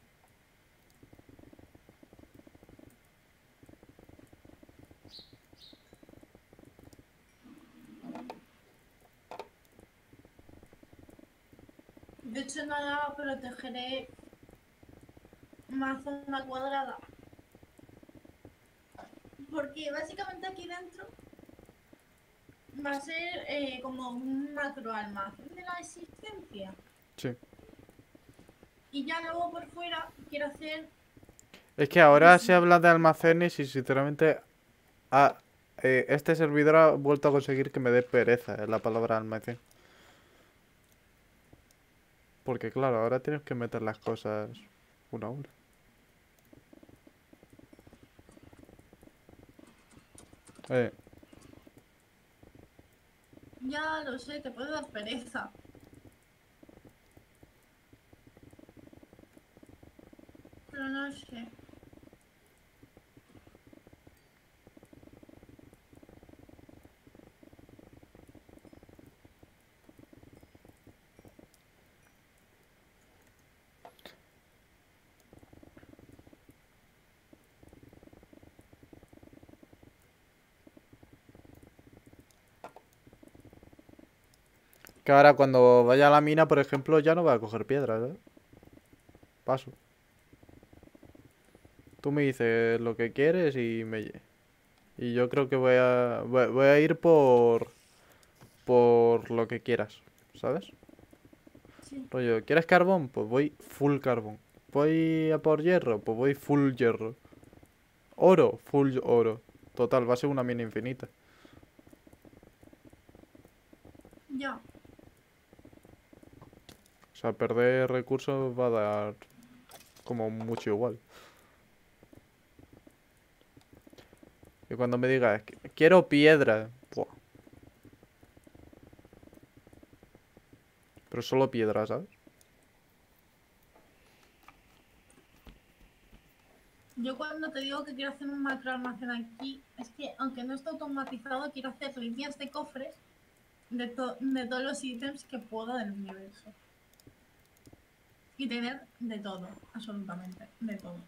De hecho, nada, protegeré más zona cuadrada. Porque básicamente aquí dentro va a ser como un macro almacén de la existencia.
Sí.
Y ya luego por fuera quiero hacer
Es que ahora se
visitas.
habla de almacenes y sinceramente... este servidor ha vuelto a conseguir que me dé pereza la palabra almacén. Porque claro, ahora tienes que meter las cosas una a una. Eh,
Ya lo sé, te puede dar pereza. Pero no sé.
que ahora cuando vaya a la mina, por ejemplo, ya no voy a coger piedras, ¿eh? Paso. Tú me dices lo que quieres y yo creo que voy a ir por lo que quieras, ¿sabes?
Sí,
Rollo, ¿quieres carbón? Pues voy full carbón. ¿Voy a por hierro? Pues voy full hierro. Oro, full oro. Total, va a ser una mina infinita.
ya.
O sea, perder recursos va a dar como mucho igual. Y cuando me digas, quiero piedra. Buah. Pero solo piedra, ¿sabes?
Yo cuando te digo que quiero hacer un macro almacén aquí, es que aunque no está automatizado, quiero hacer líneas de cofres de todos los ítems que puedo del universo. Y tener de todo, absolutamente, de todo.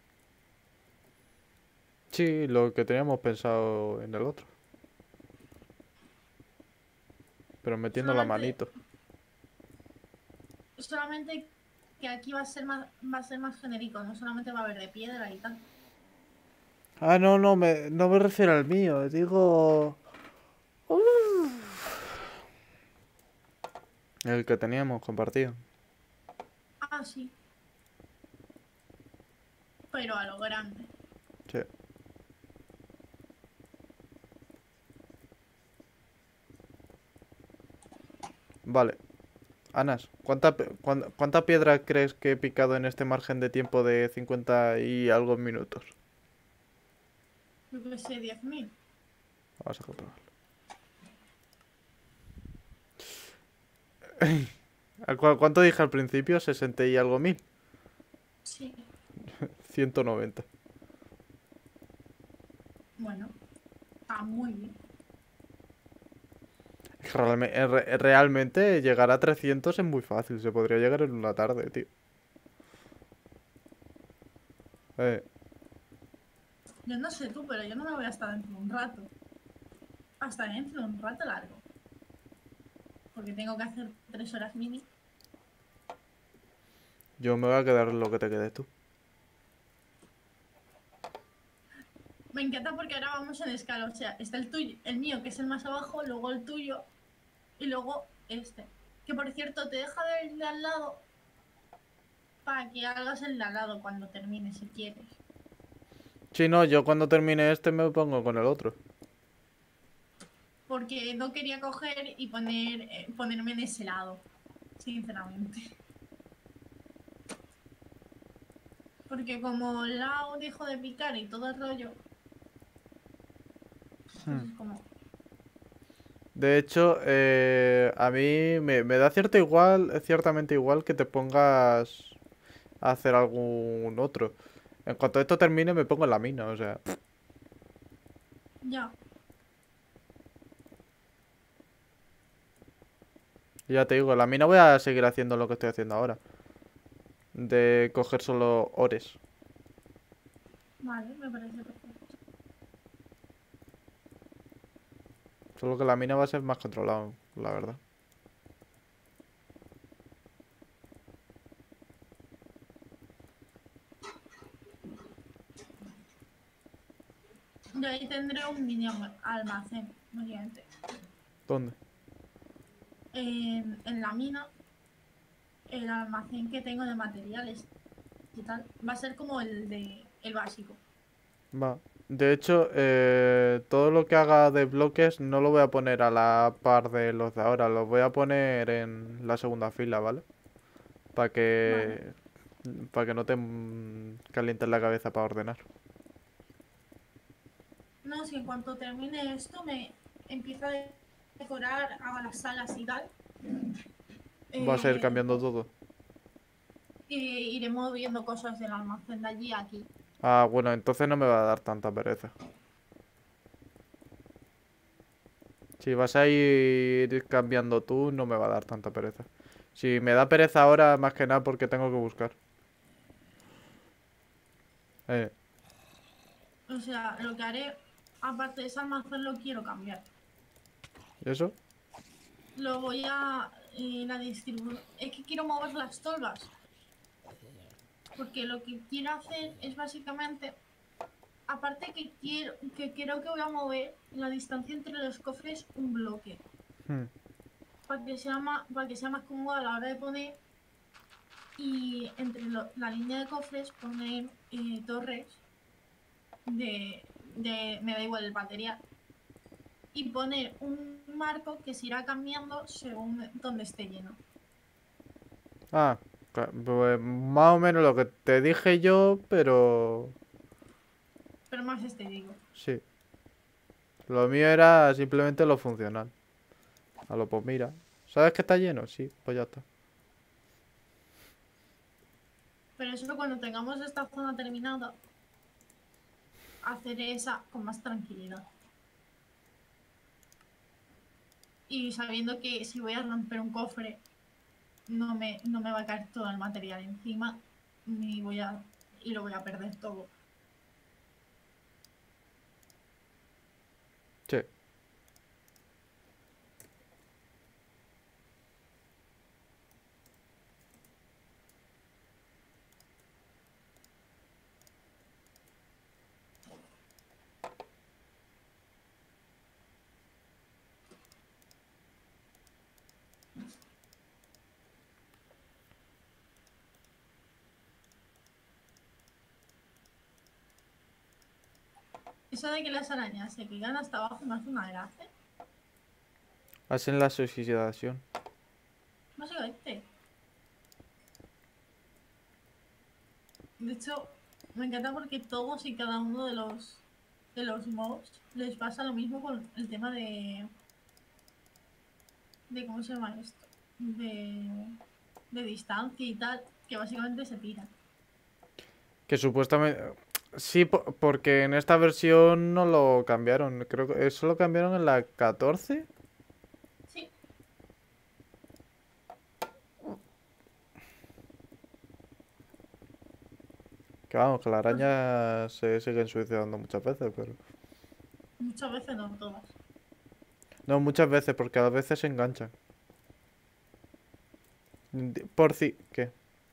Sí, lo que teníamos pensado en el otro. Pero metiendo la
Solamente,
manito.
solamente que aquí va a ser más genérico, no solamente va a haber de piedra y tal.
Ah, no, no me refiero al mío. Digo... El que teníamos compartido.
Ah, sí, pero a lo grande.
Sí. Vale. Anas, ¿cuánta piedra crees que he picado en este margen de tiempo de 50 y algo minutos?
Yo que sé, 10.000.
Vamos a comprobarlo. ¿Cuánto dije al principio? 60 y algo mil.
Sí,
190.
bueno, está muy bien.
Realmente llegar a 300 es muy fácil. Se podría llegar en una tarde, tío. Eh,
Yo no sé tú, pero yo no me voy a estar dentro de un rato. Hasta dentro de un rato largo. Porque tengo que hacer 3 horas mini.
yo me voy a quedar en lo que te quedes tú.
Me encanta porque ahora vamos en escala. O sea, está el tuyo, el mío, que es el más abajo, luego el tuyo y luego este. Que por cierto, te deja ver el de al lado para que hagas el de al lado cuando termine, si quieres.
Si no, yo cuando termine este me pongo con el otro.
porque no quería coger y ponerme en ese lado, sinceramente. Porque como Lau dejó de picar y todo el rollo, pues
Hmm.
es como,
De hecho, a mí me da ciertamente igual que te pongas a hacer algún otro. En cuanto esto termine, me pongo en la mina, o sea.
ya,
Ya te digo, en la mina voy a seguir haciendo lo que estoy haciendo ahora. De coger solo ores.
vale, me parece perfecto.
Solo que la mina va a ser más controlado, la verdad.
Yo ahí tendré un mini almacén, básicamente.
¿Dónde?
En la mina, el almacén que tengo de materiales y tal, va a ser como el básico.
Va. De hecho, todo lo que haga de bloques no lo voy a poner a la par de los de ahora. Los voy a poner en la segunda fila, ¿vale? Para
Vale.
que, para que no te calientes la cabeza para ordenar.
No, si en cuanto termine esto me empiezo a decorar, hago las salas y tal.
Vas a ir
eh,
cambiando todo.
y iré moviendo cosas del almacén de allí a aquí.
Ah, bueno, entonces no me va a dar tanta pereza. Si vas a ir cambiando tú, no me va a dar tanta pereza. Si me da pereza ahora, más que nada porque tengo que buscar. Eh,
O sea, lo que haré, aparte de ese almacén, lo quiero cambiar.
¿Y eso?
Lo voy a la distribución. Es que quiero mover las tolvas. Porque lo que quiero hacer es básicamente. Aparte que creo que voy a mover la distancia entre los cofres un bloque.
Hmm.
Para que sea más cómodo a la hora de poner. Y entre la línea de cofres poner torres me da igual el material. Y poner un marco que se irá cambiando según donde esté lleno.
Ah, pues más o menos lo que te dije yo, pero
Pero más estético.
sí. Lo mío era simplemente lo funcional. A lo pues mira. ¿Sabes que está lleno? Sí, pues ya está.
Pero eso cuando tengamos esta zona terminada, hacer esa con más tranquilidad. Y sabiendo que si voy a romper un cofre, no me va a caer todo el material encima ni voy a, y lo voy a perder todo.
Sí.
Eso de que las arañas se pican hasta abajo no es una gracia.
Hacen la suicidación.
Básicamente. De hecho, me encanta porque todos y cada uno de los mobs les pasa lo mismo con el tema de ¿cómo se llama esto? De distancia y tal, que básicamente se tiran.
Que supuestamente... Sí, porque en esta versión no lo cambiaron. Creo que eso lo cambiaron en la 14.
Sí,
Que vamos, que las
pues
arañas se siguen suicidando muchas veces, pero...
muchas veces no todas.
No, muchas veces, porque a veces se enganchan. Por si... ¿Qué?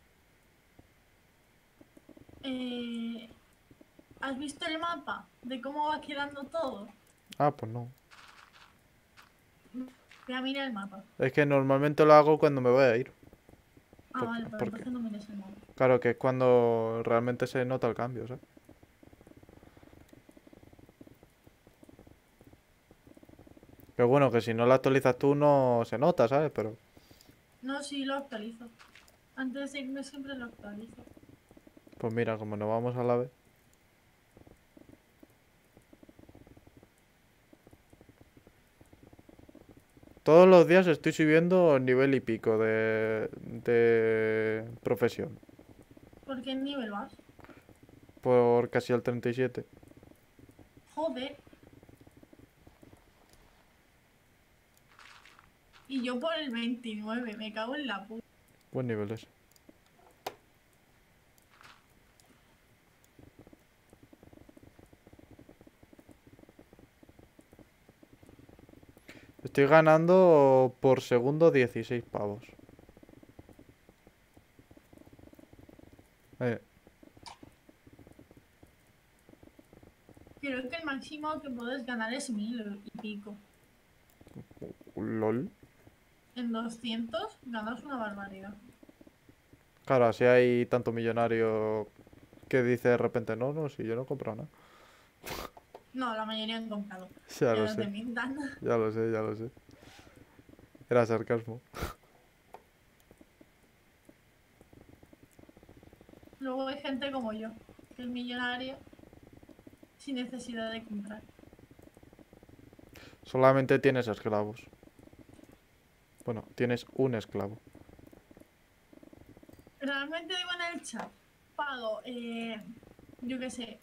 Eh, ¿Has visto el mapa de cómo va quedando todo?
Ah, pues no.
Voy a mirar el mapa.
Es que normalmente lo hago cuando me voy a ir.
Ah, vale, pero
Porque,
entonces no mires el mapa.
claro, que es cuando realmente se nota el cambio, ¿sabes? Que bueno, que si no lo actualizas tú no se nota, ¿sabes? Pero
No, sí lo actualizo. Antes de irme siempre lo actualizo.
pues mira, como nos vamos a la vez. Todos los días estoy subiendo nivel y pico de profesión.
¿Por qué nivel vas?
Por casi al 37.
Joder. Y yo por el 29, me cago en la puta.
Buen nivel ese. Estoy ganando por segundo 16 pavos. Eh,
Creo que el máximo que puedes ganar es 1000 y pico.
LOL.
En 200 ganas una barbaridad.
Claro, así hay tanto millonario que dice de repente, no, no, si yo no he comprado nada.
No, la mayoría han comprado.
Ya
Ya
lo
no te
sé,
mientan.
ya lo sé, ya lo sé. Era sarcasmo.
Luego hay gente como yo, que es millonario sin necesidad de comprar.
Solamente tienes esclavos. Bueno, tienes un esclavo.
Realmente digo en el chat, pago, yo qué sé,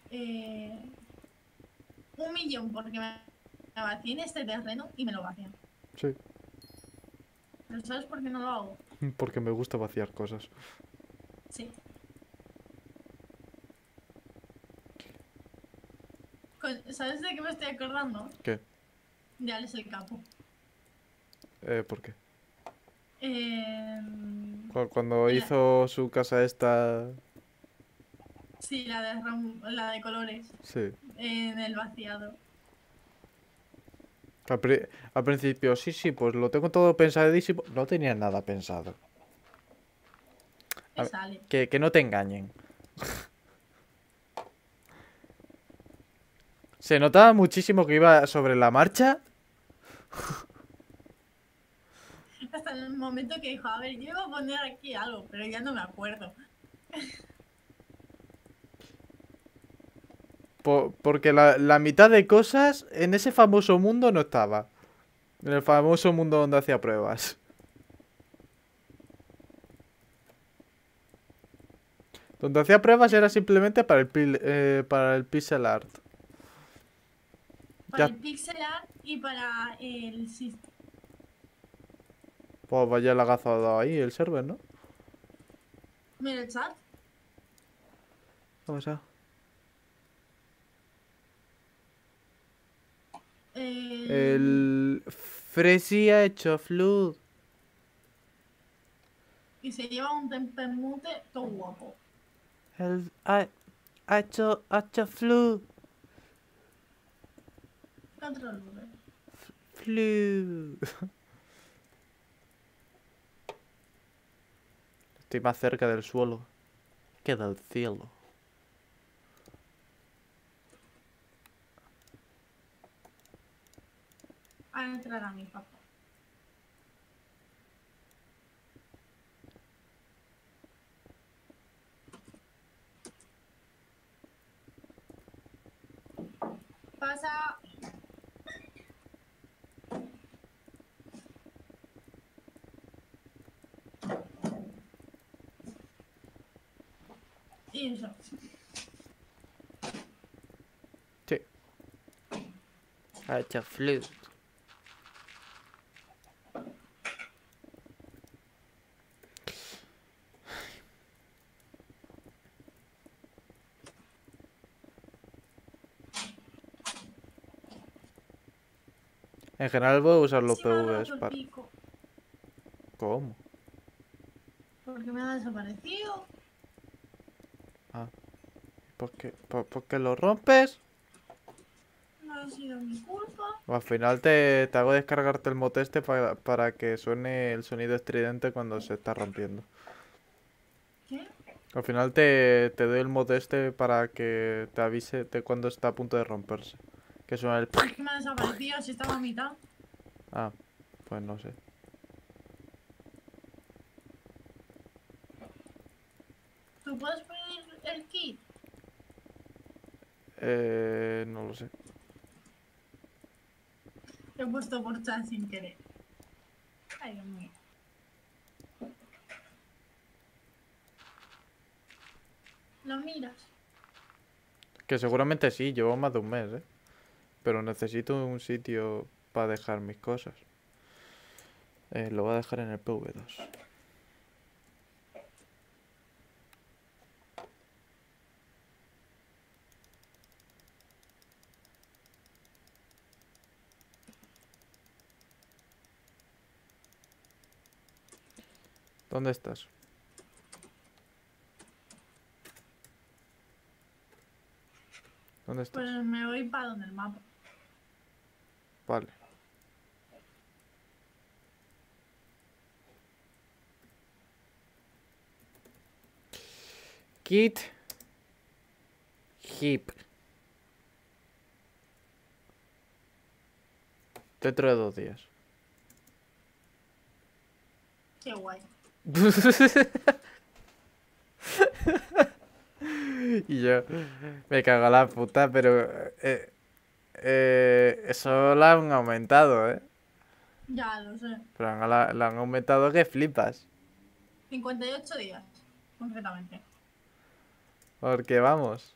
1 millón porque me vacíen este terreno y me lo vacían.
Sí,
¿Pero sabes por qué no lo hago?
porque me gusta vaciar cosas.
Sí. ¿Sabes de qué me estoy acordando?
¿Qué?
De Alex el Capo.
¿Por qué?
Eh,
Cuando
en la-
hizo su casa esta...
sí, la de colores,
Sí.
en el vaciado.
Al principio, sí, sí, pues lo tengo todo pensadísimo. No tenía nada pensado.
Me sale.
Que no te engañen. Se notaba muchísimo que iba sobre la marcha.
Hasta el momento que dijo, a ver, yo iba a poner aquí algo, pero ya no me acuerdo.
Porque la mitad de cosas en ese famoso mundo no estaba. En el famoso mundo donde hacía pruebas. Donde hacía pruebas era simplemente para el pixel art.
Para
Ya,
el pixel art y para el sistema.
pues vaya lagazo ha dado ahí el server, ¿no?
Mira el chat.
¿Qué ha pasado?
El...
El Fresi ha hecho flood.
Y se lleva un tempermute todo guapo.
El ha hecho flood.
Control V.
Flood. Estoy más cerca del suelo que del cielo.
A entrar a mi papá. Pasa. Y eso.
Sí. Ha hecho flood. En general voy a usar los
Sí me ha
PVs
roto el
para...
pico.
¿Cómo?
Porque me ha desaparecido.
Ah, ¿por qué lo rompes?
No ha sido mi culpa.
Al final te hago descargarte el moteste para que suene el sonido estridente cuando se está rompiendo.
¿Qué?
Al final te doy el moteste para que te avise de cuando está a punto de romperse. Que suena el...
¿Por qué me ha desaparecido si estaba a mitad?
Ah, pues no sé.
¿Tú puedes pedir el kit?
No lo sé.
Lo he puesto por chat sin querer. Ay, Dios mío. ¿Lo miras?
Que seguramente sí, llevo más de un mes, ¿eh? Pero necesito un sitio para dejar mis cosas. Lo voy a dejar en el PV2. ¿Dónde estás? ¿Dónde estás?
Pues me voy para donde el mapa.
Vale. Kit Hip. Dentro de 2 días.
Qué guay.
Y yo me cago en la puta, pero eso lo han aumentado, ¿eh?
Ya lo sé.
Pero lo han aumentado que flipas.
58 días, concretamente.
Porque vamos.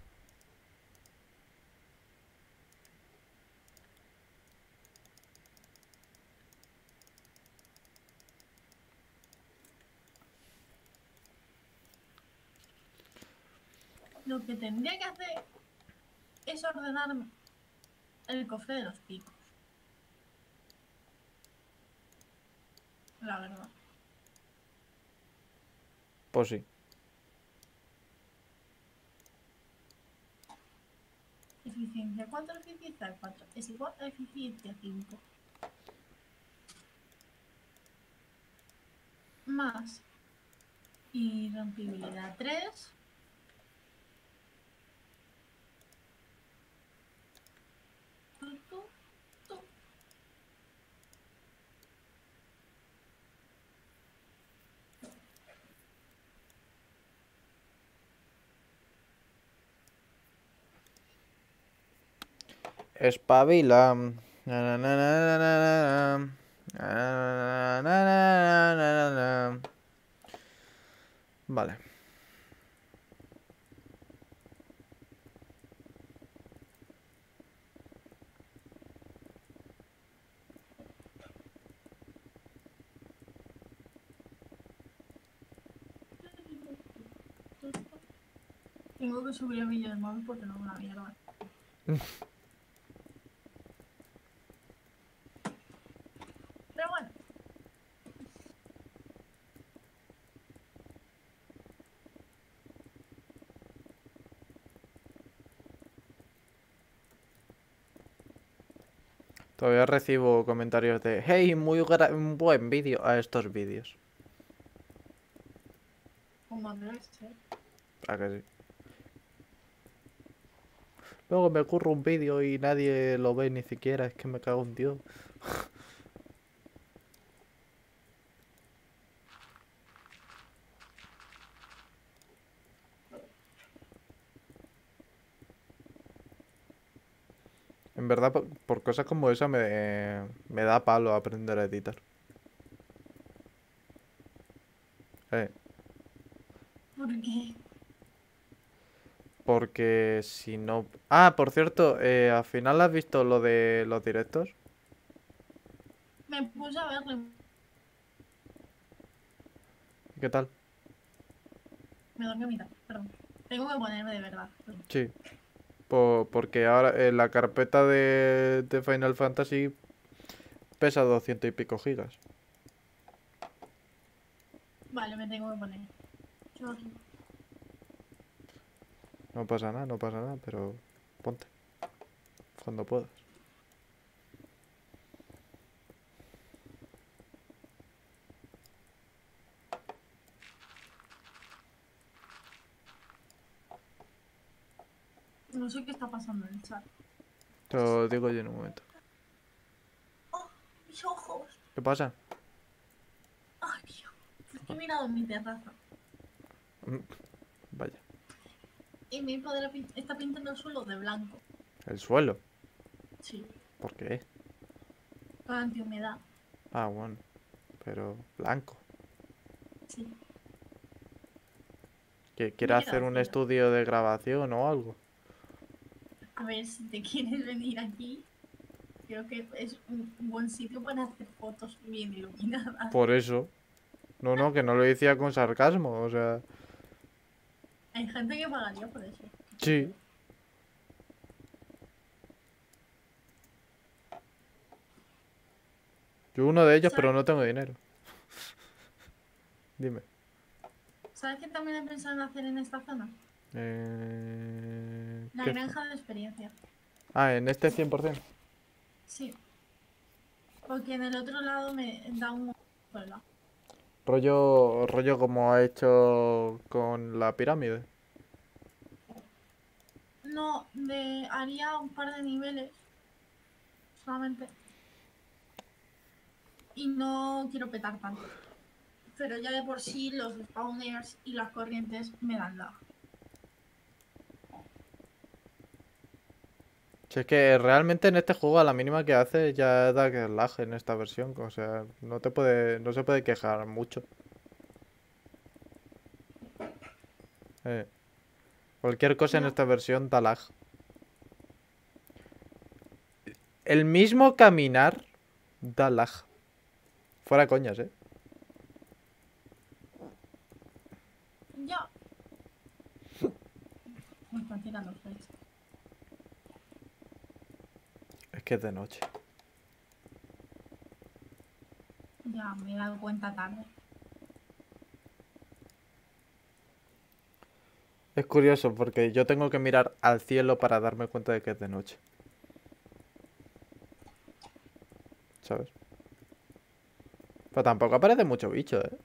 Lo que tendría que hacer es ordenar el cofre de los picos. La verdad.
Pues sí.
Eficiencia 4, eficiencia 4 es igual a eficiencia 5. Más irrompibilidad 3. Tu, tu, tu.
Espabila. Na, na, na, na, na, na, na. Na, na, na, na, na, na, na. Vale.
Tengo que subir el vídeo del móvil porque no es una mierda. Pero bueno,
Todavía recibo comentarios de hey, un buen vídeo a estos vídeos.
como debe ser.
¿A que sí? Luego me ocurre un vídeo y nadie lo ve ni siquiera. Es que me cago en Dios. En verdad, por cosas como esa me da palo aprender a editar. Eh,
¿Por qué?
porque si no... Ah, por cierto, al final has visto lo de los directos.
Me puse a verlo.
¿Qué tal?
Me dormí a mitad, perdón. Tengo que ponerme de verdad. Perdón.
Sí. Porque ahora la carpeta de Final Fantasy pesa 200 y pico gigas.
Vale, me tengo que poner. Sorry.
No pasa nada, no pasa nada, pero ponte. Cuando puedas.
No sé qué está pasando en el chat.
Te lo digo yo en un momento.
Oh, mi
¿Qué pasa?
Ay, Dios. Es que he mirado mi terraza
Mm, Vaya.
y mi padre está pintando el suelo de blanco.
El suelo.
Sí,
¿Por qué?
con antihumedad.
Ah, bueno. Pero blanco.
Sí,
¿Que quiere
no quiero
hacer un
decirlo.
estudio de grabación o algo?
A ver, si te quieres venir aquí, creo que es un buen sitio para hacer fotos bien iluminadas.
Por eso. No, no, que no lo decía con sarcasmo. O sea,
Hay gente que pagaría por eso.
sí. Yo uno de ellos, pero
¿Sabes?
no tengo dinero. Dime.
¿Sabes qué también he pensado en hacer en esta zona? La
¿Qué?
granja de experiencia.
Ah, en este 100%.
Sí, porque en el otro lado me da un pueblo.
Rollo como ha hecho con la pirámide.
No, haría un par de niveles solamente y no quiero petar tanto. Pero ya de por sí los spawners y las corrientes me dan lag.
Si es que realmente en este juego a la mínima que hace ya da que lag en esta versión. O sea, no se puede quejar mucho. Eh, Cualquier cosa en
Ya,
esta versión da lag. El mismo caminar da lag. Fuera coñas, ¿eh?
ya. Me están tirando flechas.
Es que es de noche.
Ya, me he dado cuenta tarde.
Es curioso porque yo tengo que mirar al cielo para darme cuenta de que es de noche. ¿Sabes? Pero tampoco aparece mucho bicho, ¿eh?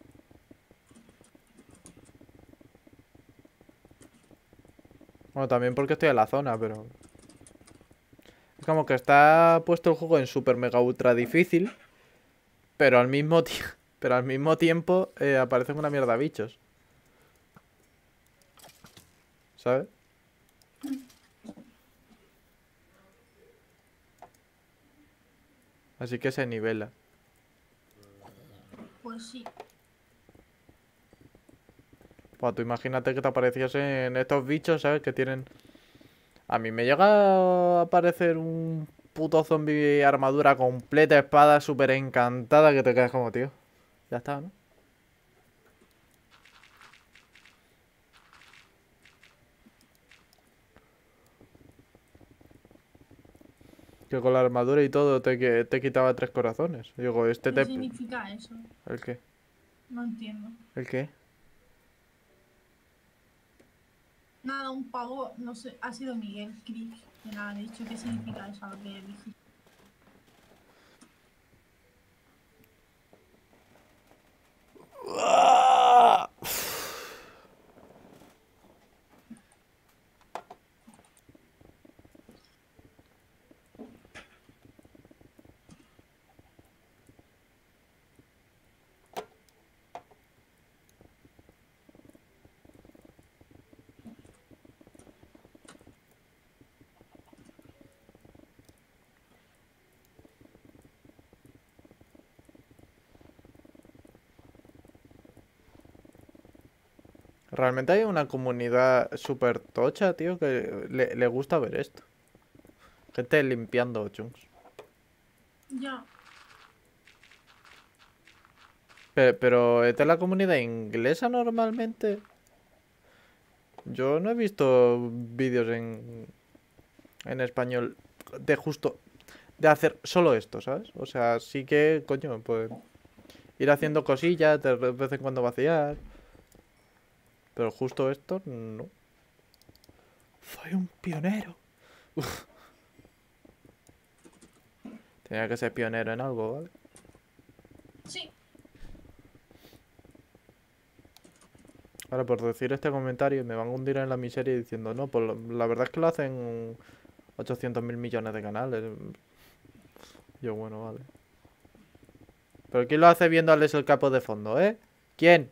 Bueno, también porque estoy en la zona, pero... Es como que está puesto el juego en super mega ultra difícil, pero al mismo, pero al mismo tiempo aparecen una mierda bichos. ¿Sabes? Así que se nivela.
Pues sí.
Pues tú imagínate que te apareciesen estos bichos, ¿sabes? Que tienen... A mí me llega a aparecer un puto zombie armadura completa, espada súper encantada que te quedas como, tío. Ya está, ¿no? Que con la armadura y todo te quitaba 3 corazones. Digo, este
¿Qué
te...
significa eso?
¿El qué?
No entiendo.
¿El qué?
Nada, un pavo, no sé, ha sido Miguel Cris quien ha dicho qué significa eso, lo que dijiste.
Realmente hay una comunidad súper tocha, tío, que le gusta ver esto. Gente limpiando chunks.
Ya,
Pero ¿es de la comunidad inglesa normalmente? Yo no he visto vídeos en español de justo... De hacer solo esto, ¿sabes? O sea, sí que, coño, pues... Ir haciendo cosillas, de vez en cuando vaciar. Pero justo esto, no. Soy un pionero. Tenía que ser pionero en algo, ¿vale?
sí.
Ahora, por decir este comentario, me van a hundir en la miseria diciendo, no, pues la verdad es que lo hacen 800.000 millones de canales. Yo, bueno, vale. ¿Pero quién lo hace viéndoles el capo de fondo, eh? ¿Quién?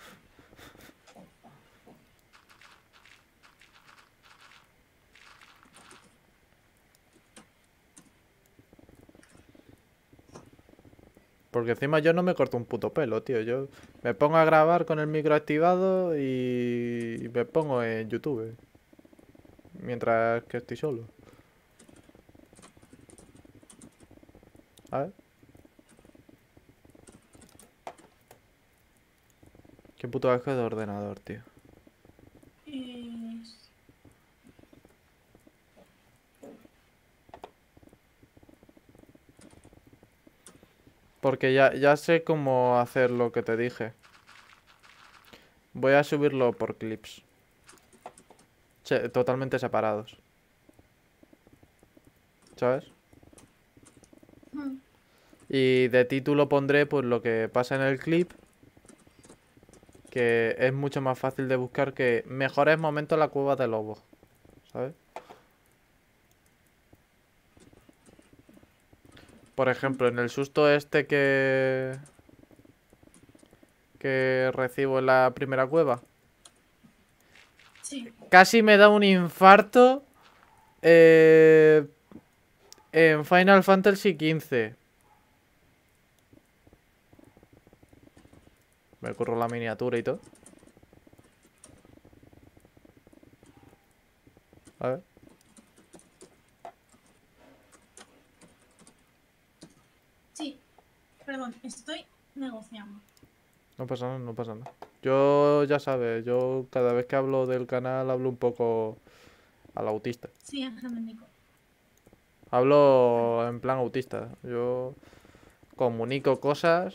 Porque encima yo no me corto un puto pelo, tío. Yo me pongo a grabar con el micro activado y me pongo en YouTube. Mientras que estoy solo. A ver. Qué puto asco de ordenador, tío.
Es-
Porque ya sé cómo hacer lo que te dije. Voy a subirlo por clips. Totalmente separados. ¿Sabes?
Mm,
Y de título pondré pues lo que pasa en el clip. Que es mucho más fácil de buscar que mejores momentos en la cueva de lobos. ¿Sabes? Por ejemplo, en el susto este que recibo en la primera cueva.
sí.
Casi me da un infarto en Final Fantasy XV. Me curro la miniatura y todo. A ver.
Sí. Perdón, estoy negociando.
No pasa nada, no pasa nada. Yo, ya sabes, yo cada vez que hablo del canal hablo un poco al autista.
Sí, Angélico.
Hablo en plan autista. Yo comunico cosas.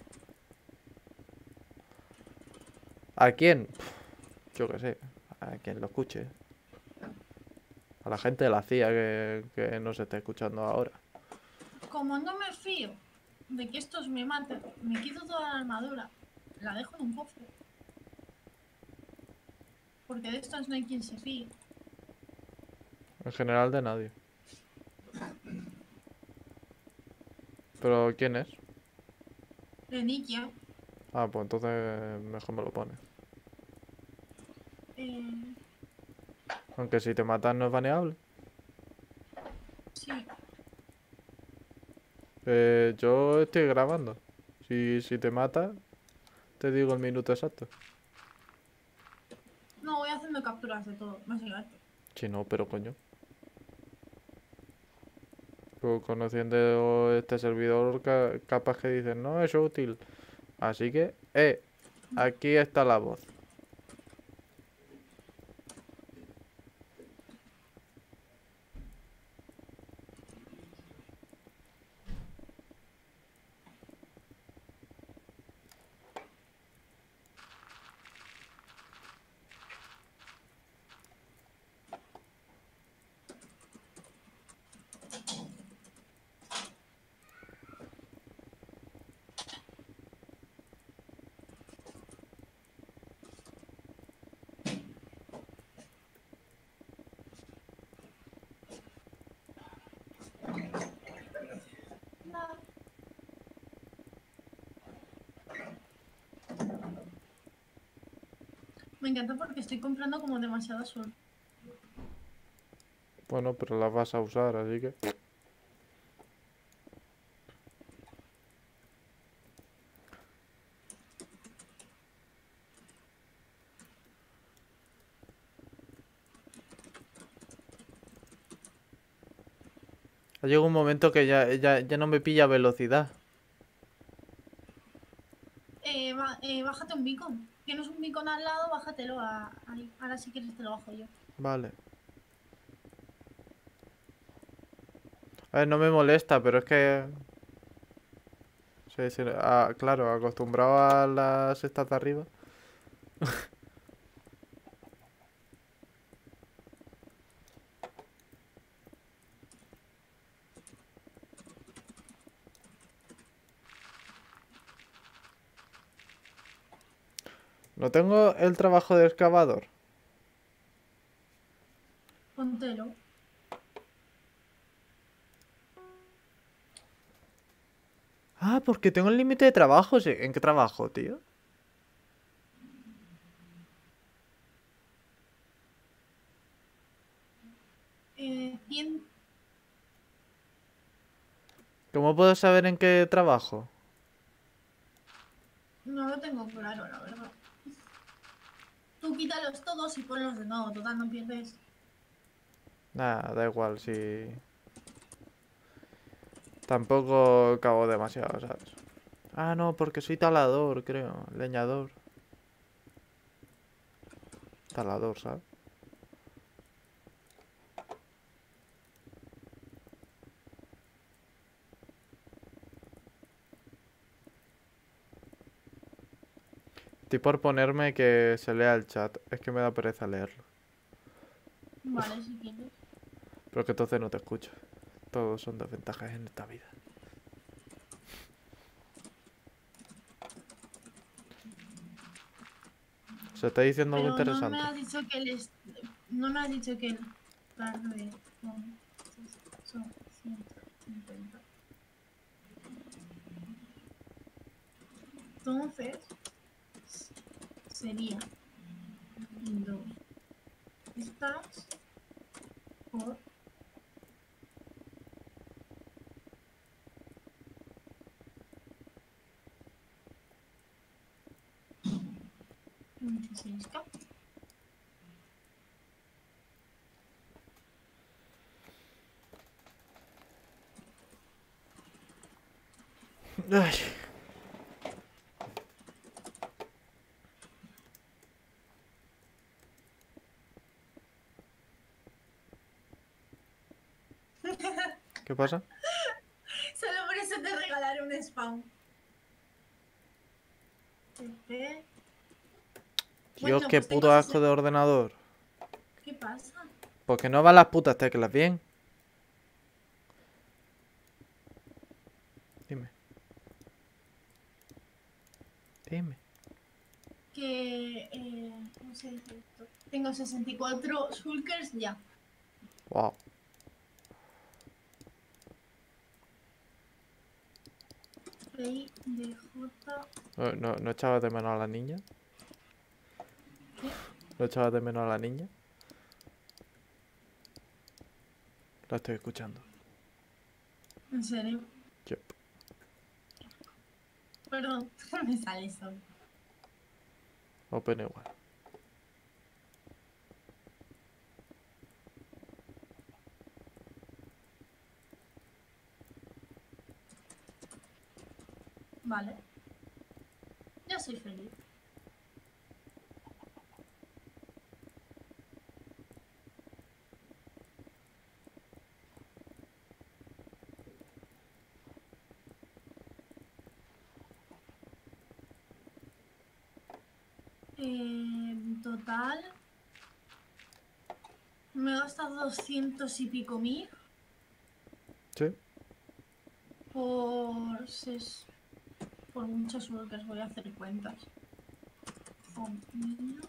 ¿A quién? Yo qué sé. A quien lo escuche. A la gente de la CIA que no se esté escuchando ahora.
Como no me fío de que estos me maten, me quito toda la armadura, la dejo en un cofre. Porque de estos no hay quien se fíe.
En general de nadie. ¿Pero quién es?
De Nikia,
Ah, pues entonces mejor me lo pones.
eh,
Aunque si te matan no es baneable.
sí.
Yo estoy grabando. Si te mata, te digo el minuto exacto.
No, voy haciendo capturas de todo, básicamente.
Si no, pero coño. Conociendo este servidor, capaz que dicen, no, es útil. Así que, aquí está la voz.
Nada. Me encanta porque estoy comprando como demasiada suerte.
Bueno, pero las vas a usar, así que... Llega un momento que ya no me pilla velocidad.
Bájate un beacon. Tienes un beacon al lado, bájatelo ahí. Ahora si quieres te lo bajo yo.
Vale. A ver, no me molesta, pero es que... Sí, claro, acostumbrado a las estas de arriba. No tengo el trabajo de excavador.
Póntelo.
Ah, Ah, porque tengo el límite de trabajo. ¿En qué trabajo, tío?
¿Quién?
¿Cómo puedo saber en qué trabajo?
No lo tengo claro, la verdad. Tú quítalos todos y ponlos de nuevo, total, no pierdes.
Nada, da igual, si... Tampoco cago demasiado, ¿sabes? Ah, no, porque soy talador, creo. Leñador. Talador, ¿sabes? Estoy por ponerme que se lea el chat. Es que me da pereza leerlo.
Vale, si quieres.
Pero que entonces no te escucho. Todos son desventajas en esta vida. Se está diciendo algo
Pero no me
interesante.
has dicho que no me has dicho que el par de son 150. Entonces, sería 2 stacks por 26K.
Ay. ¿Qué pasa?
Solo por eso te regalaré un spawn.
Dios,
Bueno,
qué
pues tengo
puto asco de ordenador.
¿Qué pasa?
Porque no van las putas teclas bien. Dime. Dime.
Que, ¿cómo se dice esto? Tengo 64 shulkers ya.
Wow.
Rey de J.
¿No echabas de menos a la niña?
¿Qué?
¿No echabas de menos a la niña? La estoy escuchando.
¿En serio?
Yep.
Perdón, me sale eso.
Open igual.
Vale. Ya soy feliz. En total, me he gastado 200 y pico mil
¿Sí?
por, por muchos workers. Voy a hacer cuentas. Con niño.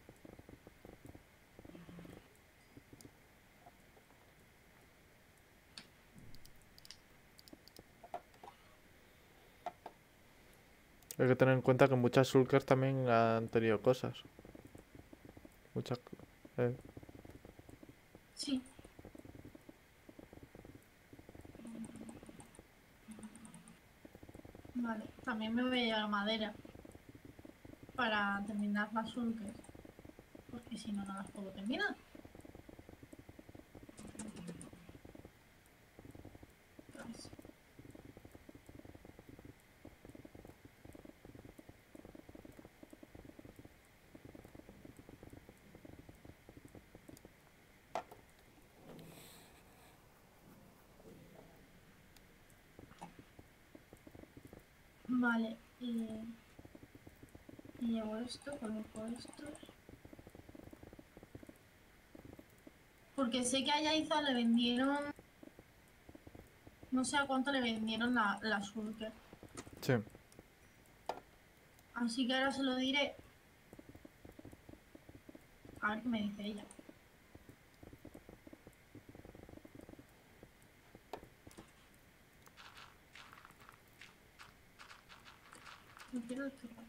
Hay que tener en cuenta que muchas sulkers también han tenido cosas. Muchas... eh.
Sí. Vale. También me voy a llevar madera para terminar las shulkers. Porque si no, no las puedo terminar. Pues, vale. Y llevo esto, coloco esto. Porque sé que a Yaiza le vendieron. No sé a cuánto le vendieron la shulker.
Sí.
Así que ahora se lo diré. A ver qué me dice ella. No quiero chupar.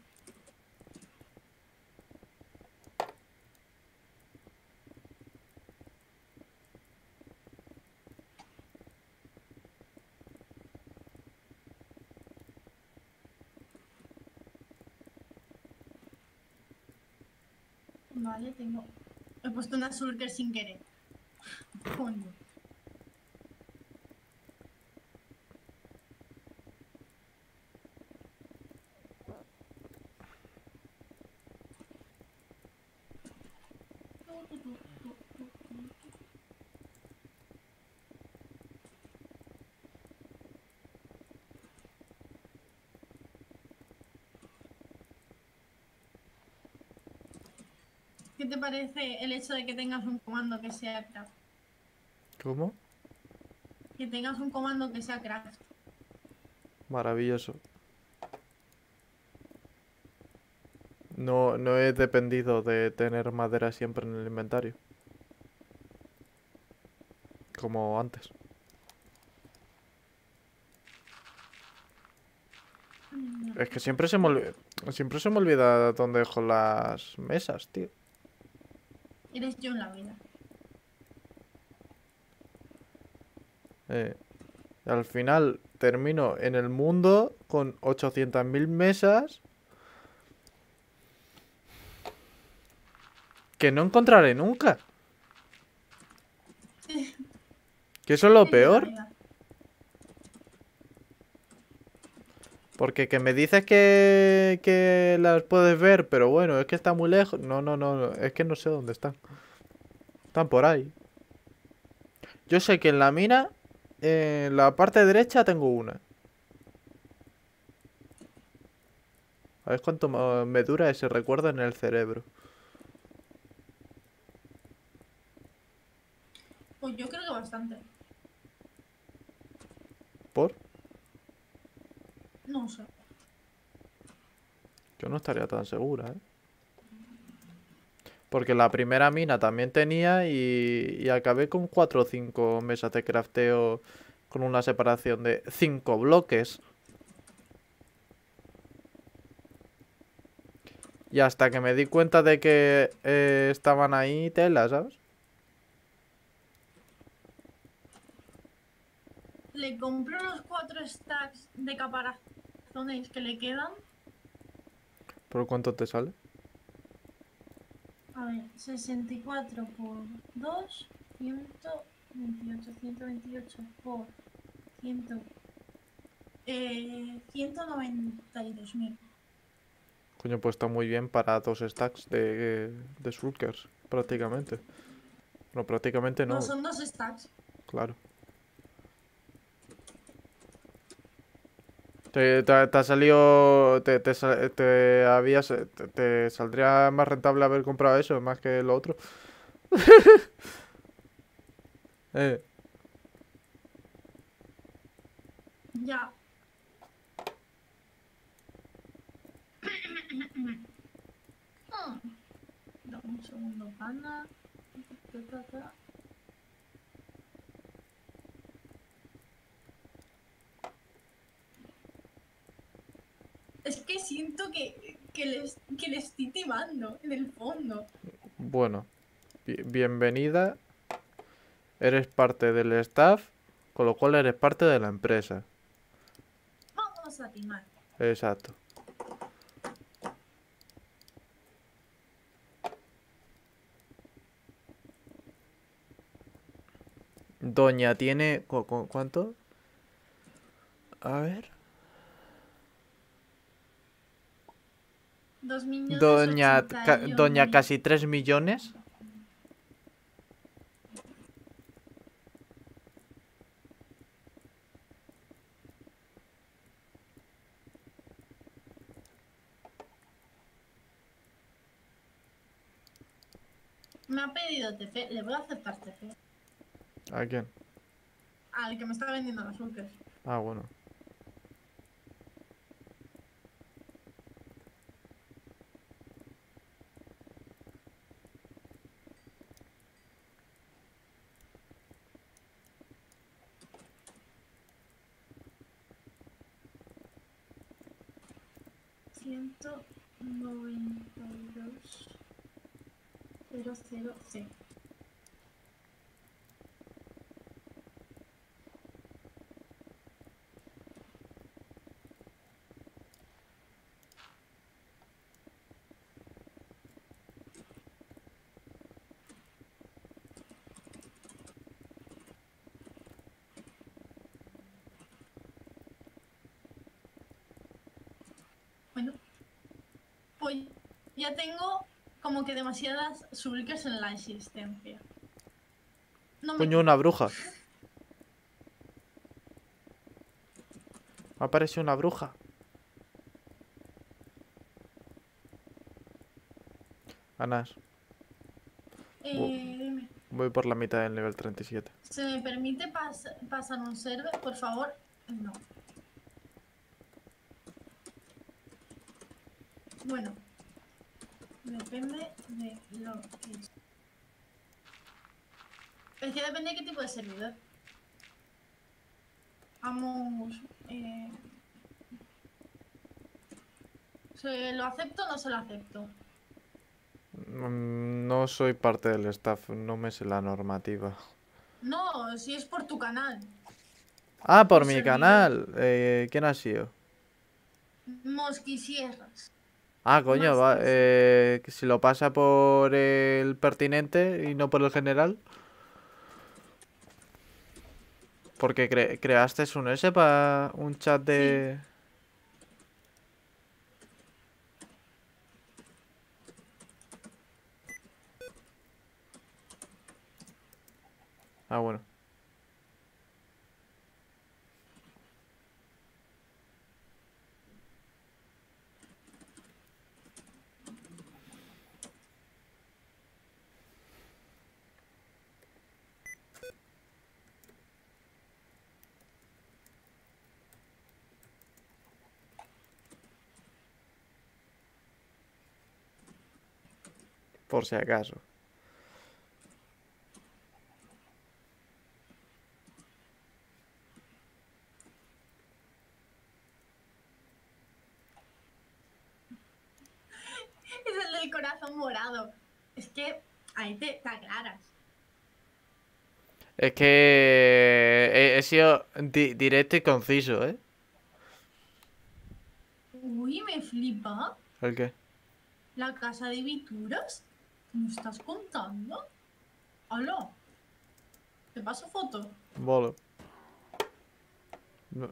Vale, tengo. He puesto una Sulker sin querer. Coño. ¿Qué te parece el hecho de que tengas un comando que sea craft?
¿Cómo?
Que tengas un comando que sea craft.
Maravilloso. No he dependido de tener madera siempre en el inventario. Como antes. Es que siempre se me olvida dónde dejo las mesas, tío.
Eres yo en la vida.
Y al final termino en el mundo con 800.000 mesas que no encontraré nunca. Que eso es lo
Eres yo en la
peor.
vida.
Porque que me dices que las puedes ver, pero bueno, es que está muy lejos. No, es que no sé dónde están. Están por ahí. Yo sé que en la mina, en la parte derecha tengo una. A ver cuánto me dura ese recuerdo en el cerebro.
Pues yo creo que bastante.
¿Por?
No sé.
Yo no estaría tan segura, ¿eh? Porque la primera mina también tenía y acabé con 4 o 5 mesas de crafteo con una separación de 5 bloques. Y hasta que me di cuenta de que estaban ahí tela, ¿sabes?
Le compro los 4 stacks de caparazones que le quedan.
¿Por cuánto te sale?
A ver, 64 por 2, 128, 128 por 100, 192.000.
Coño, pues está muy bien para 2 stacks de shulkers, prácticamente. No, prácticamente
No,
no,
son 2 stacks.
claro. Te ha salido. Te saldría más rentable haber comprado eso más que lo otro. Eh,
Ya. Dame un segundo, pana. Es que siento que le estoy timando en el fondo.
bueno, bienvenida. Eres parte del staff, con lo cual eres parte de la empresa.
Vamos a timar.
Exacto. Doña tiene. ¿Cuánto? A ver.
2.081.000.
Doña casi 3 millones.
Me ha pedido TP. Le voy a aceptar TP.
¿A quién?
Al que me está vendiendo las Ulkers.
Ah, bueno.
192.000. Bueno, pues ya tengo como que demasiadas súblicas en la existencia. No me
Coño, una bruja. Me apareció una bruja. Anas,
dime,
voy por la mitad del nivel 37.
¿se me permite pasar un server, por favor? No. Bueno, depende de lo que es. Es que depende de qué tipo de servidor. Vamos. ¿Se lo acepto o no se lo acepto?
No soy parte del staff, no me sé la normativa.
No, si es por tu canal.
Ah, por
Tu
mi
servidor.
canal. ¿Quién ha sido?
Mosquisierras.
Ah, coño,
Más
va.
que sí.
Que si lo pasa por el pertinente y no por el general. Porque creaste un S para un chat
Sí.
de... Ah, bueno. Por si acaso.
Es el del corazón morado. Es que ahí te aclaras.
Es que he sido directo y conciso, ¿eh?
Uy, me flipa.
¿El qué?
La casa de Vituras. ¿Me estás contando? Hola. ¿Te paso foto?
Vale. No.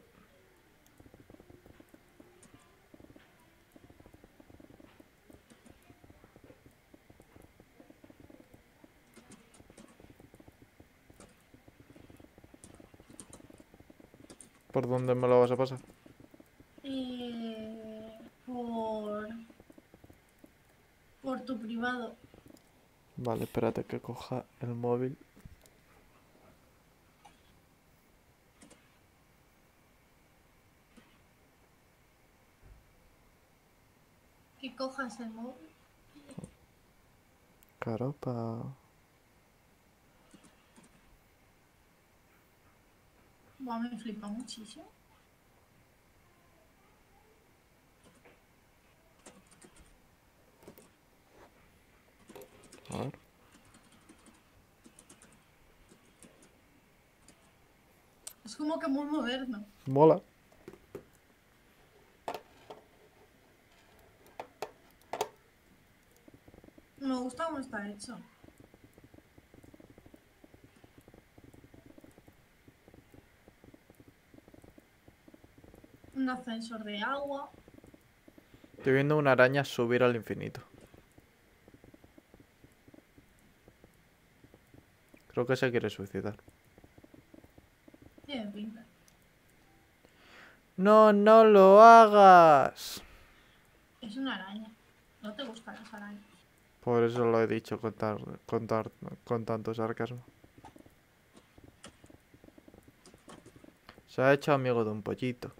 ¿Por dónde me lo vas a pasar?
Eh, por, por tu privado.
Vale, espérate que coja el móvil.
Que cojas el móvil.
Claro, pa...
Buah, me flipa muchísimo.
A ver.
Es como que muy moderno.
Mola.
Me gusta cómo está hecho. Un ascensor de agua.
Estoy viendo una araña subir al infinito. Creo que se quiere suicidar.
Tiene pinta.
No, no lo hagas.
Es una araña. ¿No te gustan las arañas?
Por eso lo he dicho con tanto sarcasmo. Se ha hecho amigo de un pollito.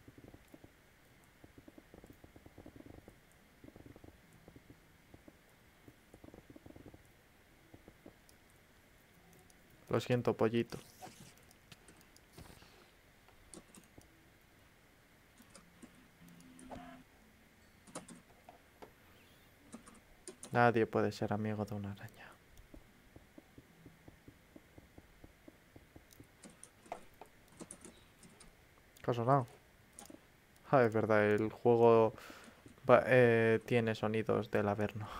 Lo siento, pollito. Nadie puede ser amigo de una araña. ¿Qué ha sonado? Ah, es verdad, el juego tiene sonidos del Averno.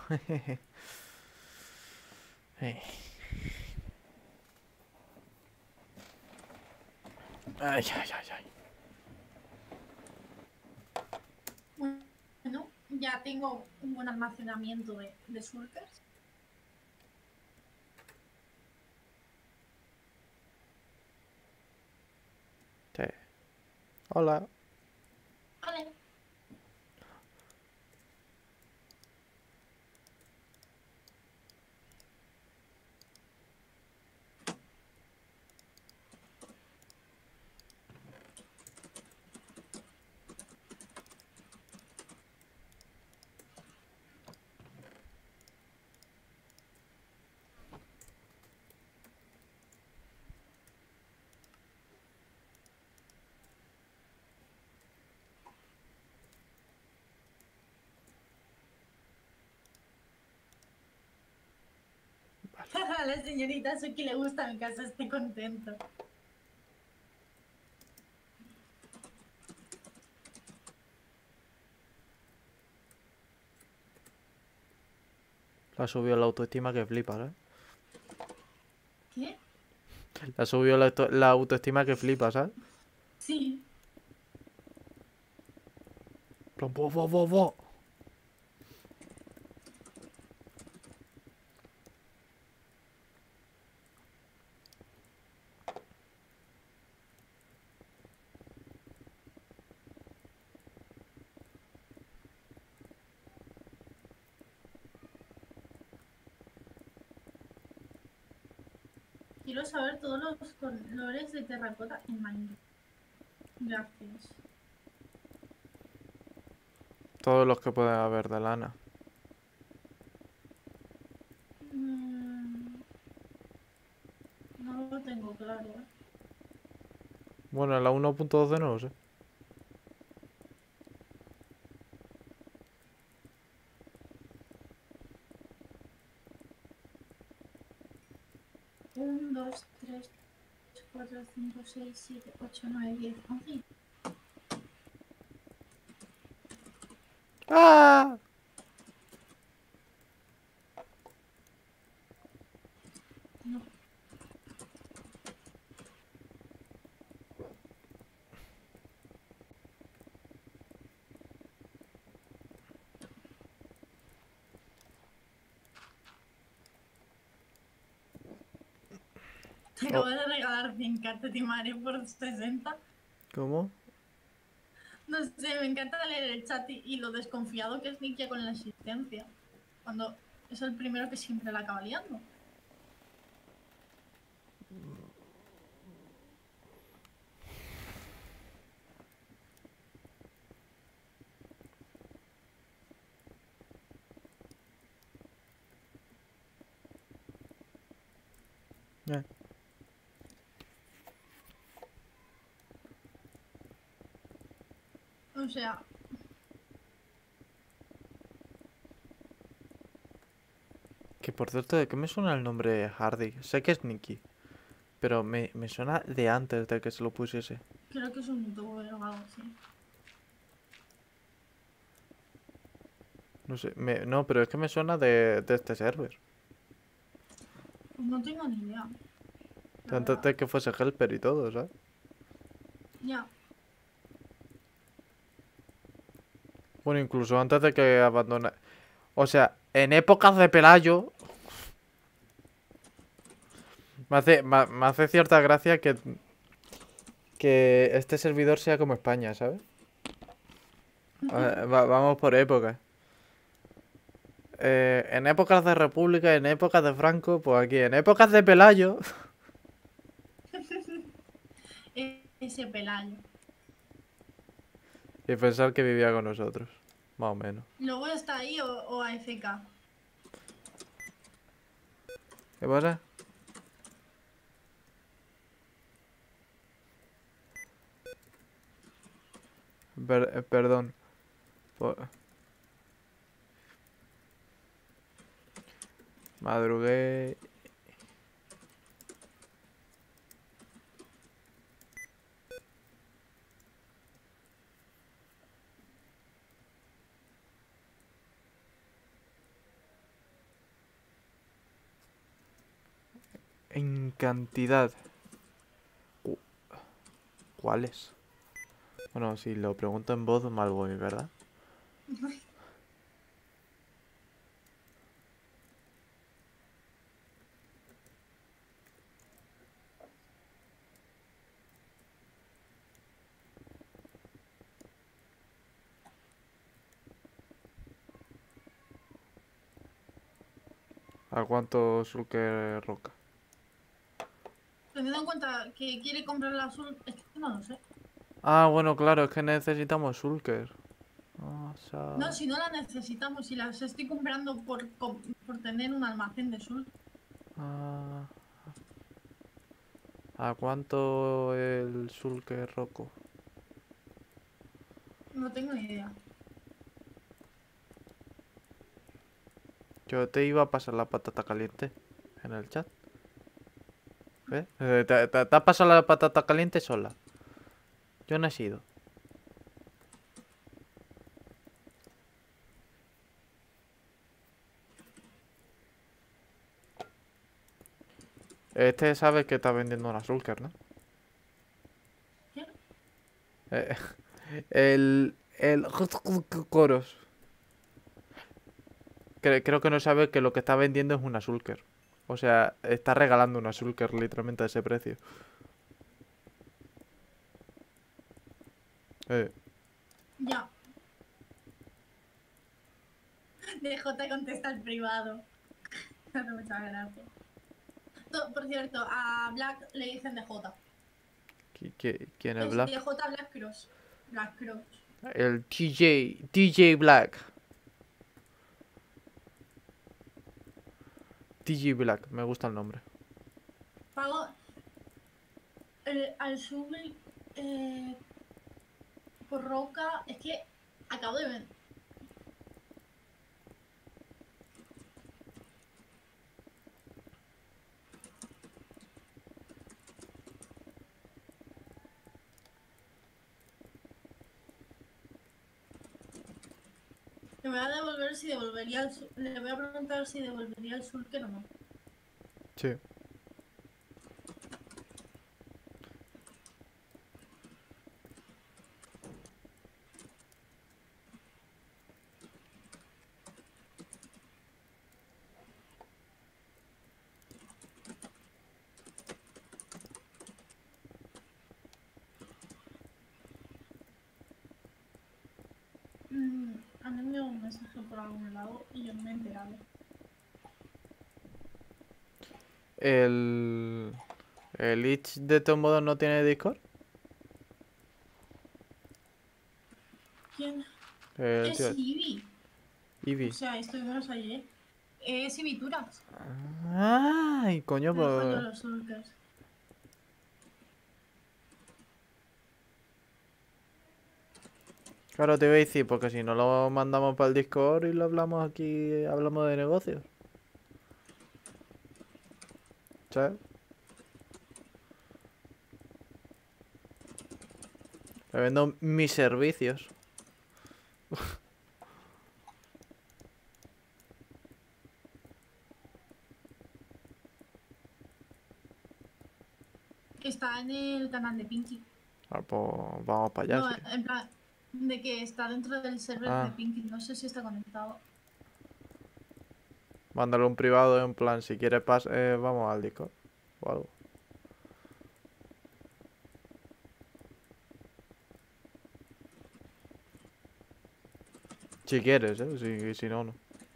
Eh. Ay, ay, ay, ay.
Bueno, ya tengo un buen almacenamiento de shulkers.
Sí. Hola.
Vale. A la señorita Suki le gusta mi casa, estoy contento.
Le ha subido la autoestima que flipas, ¿eh?
¿Qué?
Le ha subido la autoestima que flipas, ¿sabes?
Sí.
Plan, bo, bo, bo, bo.
Quiero saber todos los colores de terracota en Minecraft. Gracias.
Todos los que pueden haber de lana.
No lo tengo claro, ¿eh?
Bueno, en la 1.12 no lo sé.
Un, dos, tres, cuatro, cinco, seis, siete, ocho, nueve, 10, 11.
¡Ah!
No. Te acabo de regalar 100 cartas de Mario por 60.
¿Cómo?
No sé, me encanta leer el chat y lo desconfiado que es Nikia con la existencia. Cuando es el primero que siempre la acaba liando.
Eh.
O sea,
Que por cierto, ¿de qué me suena el nombre Hardy? Sé que es Nicky. Pero me suena de antes de que se lo pusiese.
creo que es un youtuber o algo así.
No sé. No, pero es que me suena de este server.
Pues no tengo ni idea.
De antes de que fuese Helper y todo, ¿sabes?
Ya.
Bueno, incluso antes de que abandone. O sea, en épocas de Pelayo. Me hace cierta gracia que este servidor sea como España, ¿sabes? Vamos por épocas. En épocas de República, en épocas de Franco, pues aquí, en épocas de Pelayo.
Ese Pelayo.
Y pensar que vivía con nosotros. Más o menos.
¿Luego está ahí o AFK?
¿Qué pasa? Perdón. Po- Madrugué. En cantidad. Cu- ¿Cuáles? Bueno, si lo pregunto en voz, mal voy, ¿verdad? ¿A cuánto Sulker Roca?
Teniendo en cuenta que quiere comprar la azul, es que no lo sé.
Ah, bueno, claro, es que necesitamos Sulker. O
No,
sea...
si no la necesitamos, si las estoy comprando por tener un almacén de azul.
ah, ¿A cuánto el Sulker Roco?
No tengo ni idea.
Yo te iba a pasar la patata caliente en el chat. ¿Ves? Te has pasado la patata caliente sola. Yo no he sido. Este sabe que está vendiendo una Sulker, ¿no?
¿Qué?
Eh, el Coros. Creo que no sabe que lo que está vendiendo es una Sulker. O sea, está regalando una Sulker literalmente a ese precio. Eh,
Ya. DJ contesta el privado. Me hace mucha gracia. Por cierto, a Black le dicen DJ.
¿Quién es
Es
Black?
DJ Black Cross. Black Cross.
El DJ Black. DJ Black, me gusta el nombre.
Pago al subir eh, por Roca. Es que acabo de ver. Le voy a devolver si devolvería el le voy a preguntar si devolvería el Sulker o no.
Sí.
Han enviado un mensaje por algún lado y yo no me he enterado.
El... ¿El Itch de todos modos no tiene Discord?
¿Quién?
El
Es
tío
Ivy. O
Eevee.
sea, estuvimos ayer. Es Ivituras.
Ay, coño,
Te dejo yo
pues...
los Sulkers.
Claro, te iba a decir, porque si no lo mandamos para el Discord y lo hablamos aquí, hablamos de negocios. ¿Sabes? Le vendo mis servicios.
Está en el canal de Pinky.
Ah, pues vamos para allá,
No,
sí.
en plan, de que está dentro del server de
Ah,
Pinky. No sé si está conectado.
mándale un privado en plan, si quieres vamos al Discord o algo. Si quieres, si no, no.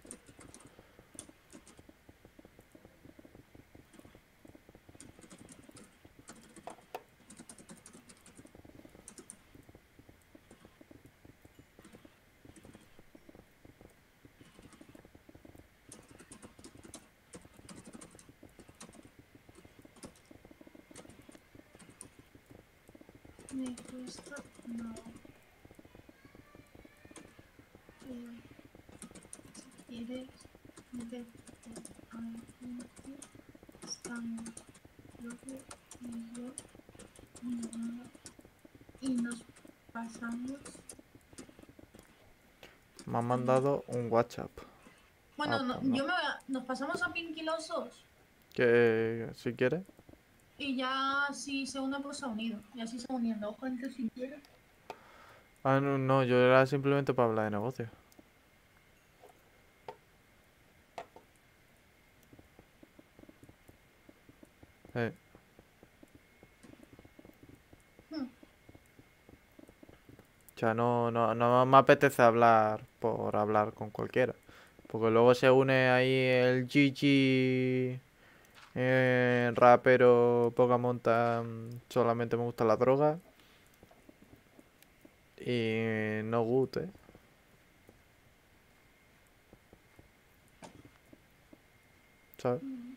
Me cuesta no. Si quieres, vete Aquí estamos Loque y yo y nada. Y nos pasamos.
Me han mandado un WhatsApp.
Bueno,
Ah,
no,
pues no.
nos pasamos a Pinky los dos.
Que si quieres.
Y ya si se une, pues se ha unido. Y así se va uniendo gente si quiere.
Ah, no, no, yo era simplemente para hablar de negocio. Eh,
Hmm.
o sea, no me apetece hablar por hablar con cualquiera. Porque luego se une ahí el Gigi, rapero, poca monta, solamente me gusta la droga. Y no good, ¿eh? ¿Sabes?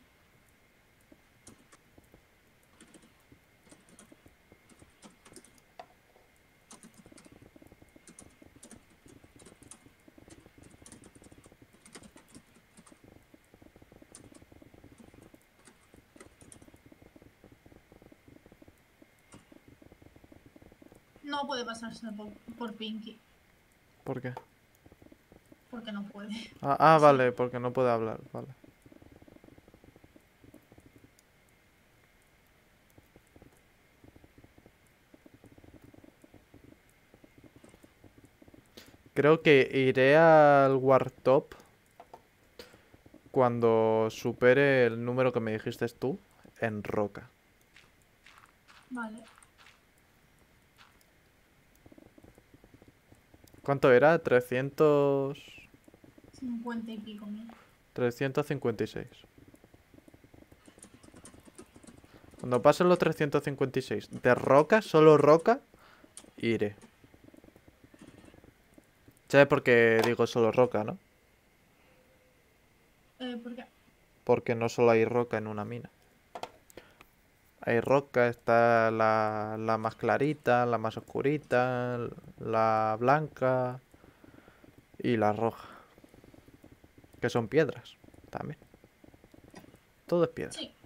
No puede pasarse por Pinky.
¿Por qué?
Porque no puede. Sí.
Vale, porque no puede hablar, vale. Creo que iré al Wartop cuando supere el número que me dijiste tú en roca.
Vale.
¿Cuánto era? 300...
50 y pico mil.
356. Cuando pasen los 356 de roca, solo roca, iré. ¿Sabes por qué digo solo roca, no?
¿Por qué?
Porque no solo hay roca en una mina. Hay roca, está la más clarita, la más oscurita, la blanca y la roja. Que son piedras también. Todo es piedra.
Sí.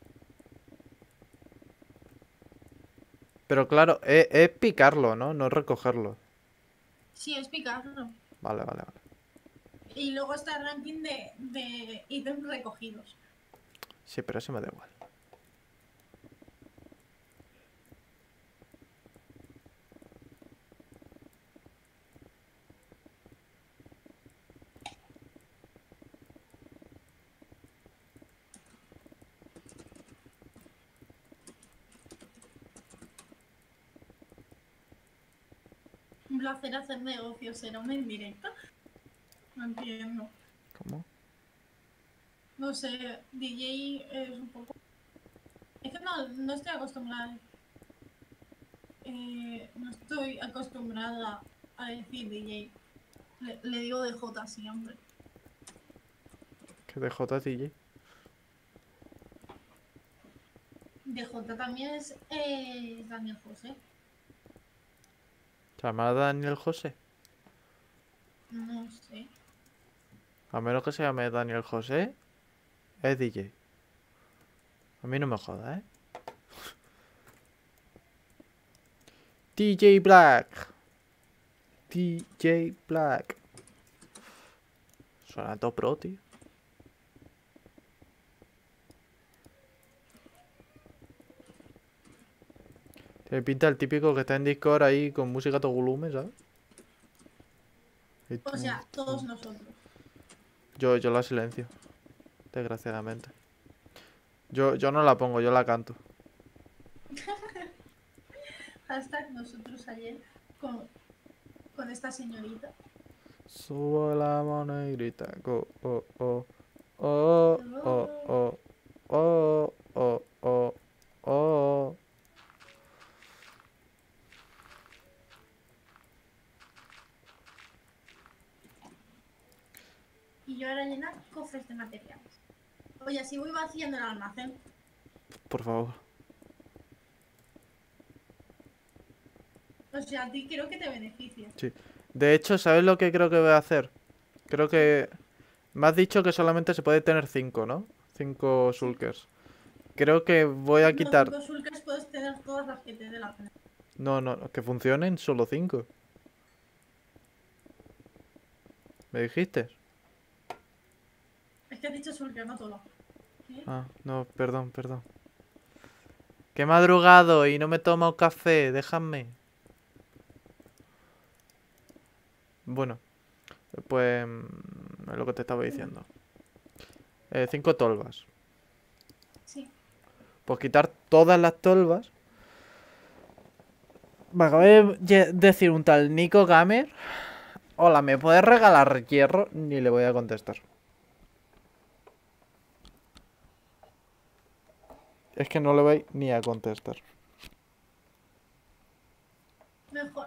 Pero claro, es picarlo, ¿no? No recogerlo.
Sí, es picarlo.
Vale, vale, vale.
Y luego está el ranking de ítems recogidos.
Sí, pero eso me da igual.
Un placer hacer negocios. ¿Será una indirecta? No entiendo.
¿Cómo?
No sé, DJ es un poco... Es que no estoy acostumbrada. No estoy acostumbrada a decir DJ. Le digo DJ siempre.
Que de JTJ.
DJ también es Daniel José.
¿Se llama Daniel José?
No sé.
A menos que se llame Daniel José, es DJ. A mí no me joda, ¿eh? DJ Black. DJ Black. Suena todo pro, tío. Tiene pinta el típico que está en Discord ahí con música a todo volumen, ¿sabes?
O sea, todos nosotros.
Yo la silencio, desgraciadamente. Yo no la pongo, yo la canto.
Hashtag nosotros ayer con esta señorita.
Subo la mano y grita. Go, oh, oh. Oh, oh, oh. Oh, oh, oh. Oh.
Y yo ahora llenar cofres de materiales. Oye, así voy vaciando el almacén.
Por favor.
O sea, a ti creo que te beneficia.
Sí. De hecho, ¿sabes lo que creo que voy a hacer? Creo que Me has dicho que solamente se puede tener 5, ¿no? 5
Sí.
shulkers. Creo que voy a
No,
quitar...
5 shulkers puedes tener todas las que te dé la pena.
No, no, que funcionen solo 5. ¿Me dijiste?
Es que has dicho shulker, no todo. ¿Qué?
Ah, no, perdón, perdón. Que he madrugado y no me he tomado café, déjame. Bueno, pues... es lo que te estaba
Dime.
diciendo. 5 tolvas.
Sí.
Pues quitar todas las tolvas. Me acaba de decir un tal Nico Gamer. Hola, ¿me puedes regalar hierro? Ni le voy a contestar. Es que no le voy ni a contestar.
Mejor.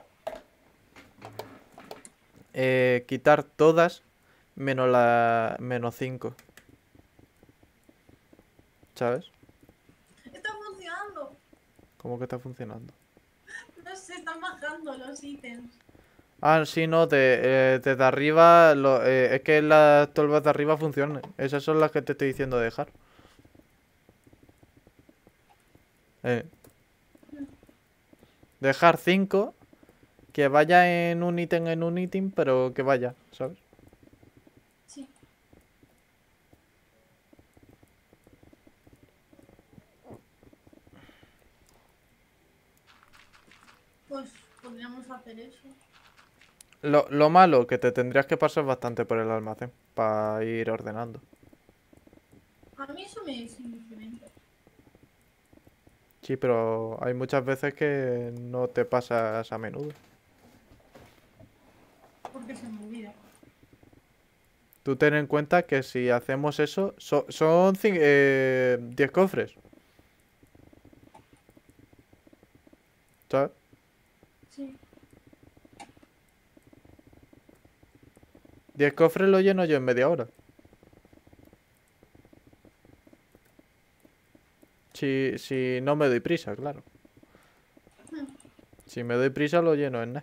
Quitar todas menos la... menos 5. ¿Sabes?
Está funcionando.
¿Cómo que está funcionando?
No se están bajando los ítems.
Ah, sí, no, desde arriba, es que las tolvas de arriba funcionan. Esas son las que te estoy diciendo de dejar. Eh, dejar 5, que vaya en un ítem, pero que vaya, ¿sabes?
Sí. Pues podríamos hacer eso.
Lo malo, que te tendrías que pasar bastante por el almacén para ir ordenando.
A mí eso me es indiferente.
Sí, pero hay muchas veces que no te pasas a menudo.
Porque se me olvida.
Tú ten en cuenta que si hacemos eso, son 10 cofres, ¿sabes?
Sí.
10 cofres lo lleno yo en media hora. Si no me doy prisa, claro. Si me doy prisa lo lleno en nada.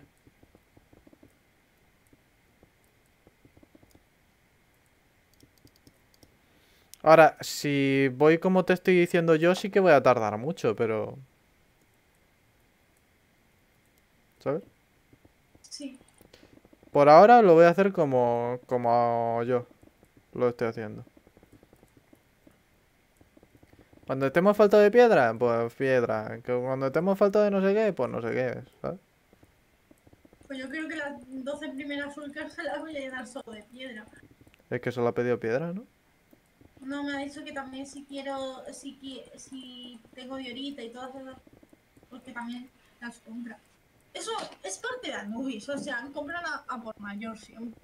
Ahora, si voy como te estoy diciendo yo, sí que voy a tardar mucho, pero... ¿Sabes?
Sí.
Por ahora lo voy a hacer como yo lo estoy haciendo. Cuando estemos falta de piedra, pues piedra. Que cuando estemos falta de no sé qué, pues no sé qué, ¿sabes?
Pues yo creo que las 12 primeras shulkers se las voy a llenar solo de piedra.
Es que solo ha pedido piedra, ¿no?
No, me ha dicho que también si quiero, si tengo diorita y todas esas, porque también las compra. Eso es parte de Anubis, o sea, compran a por mayor siempre.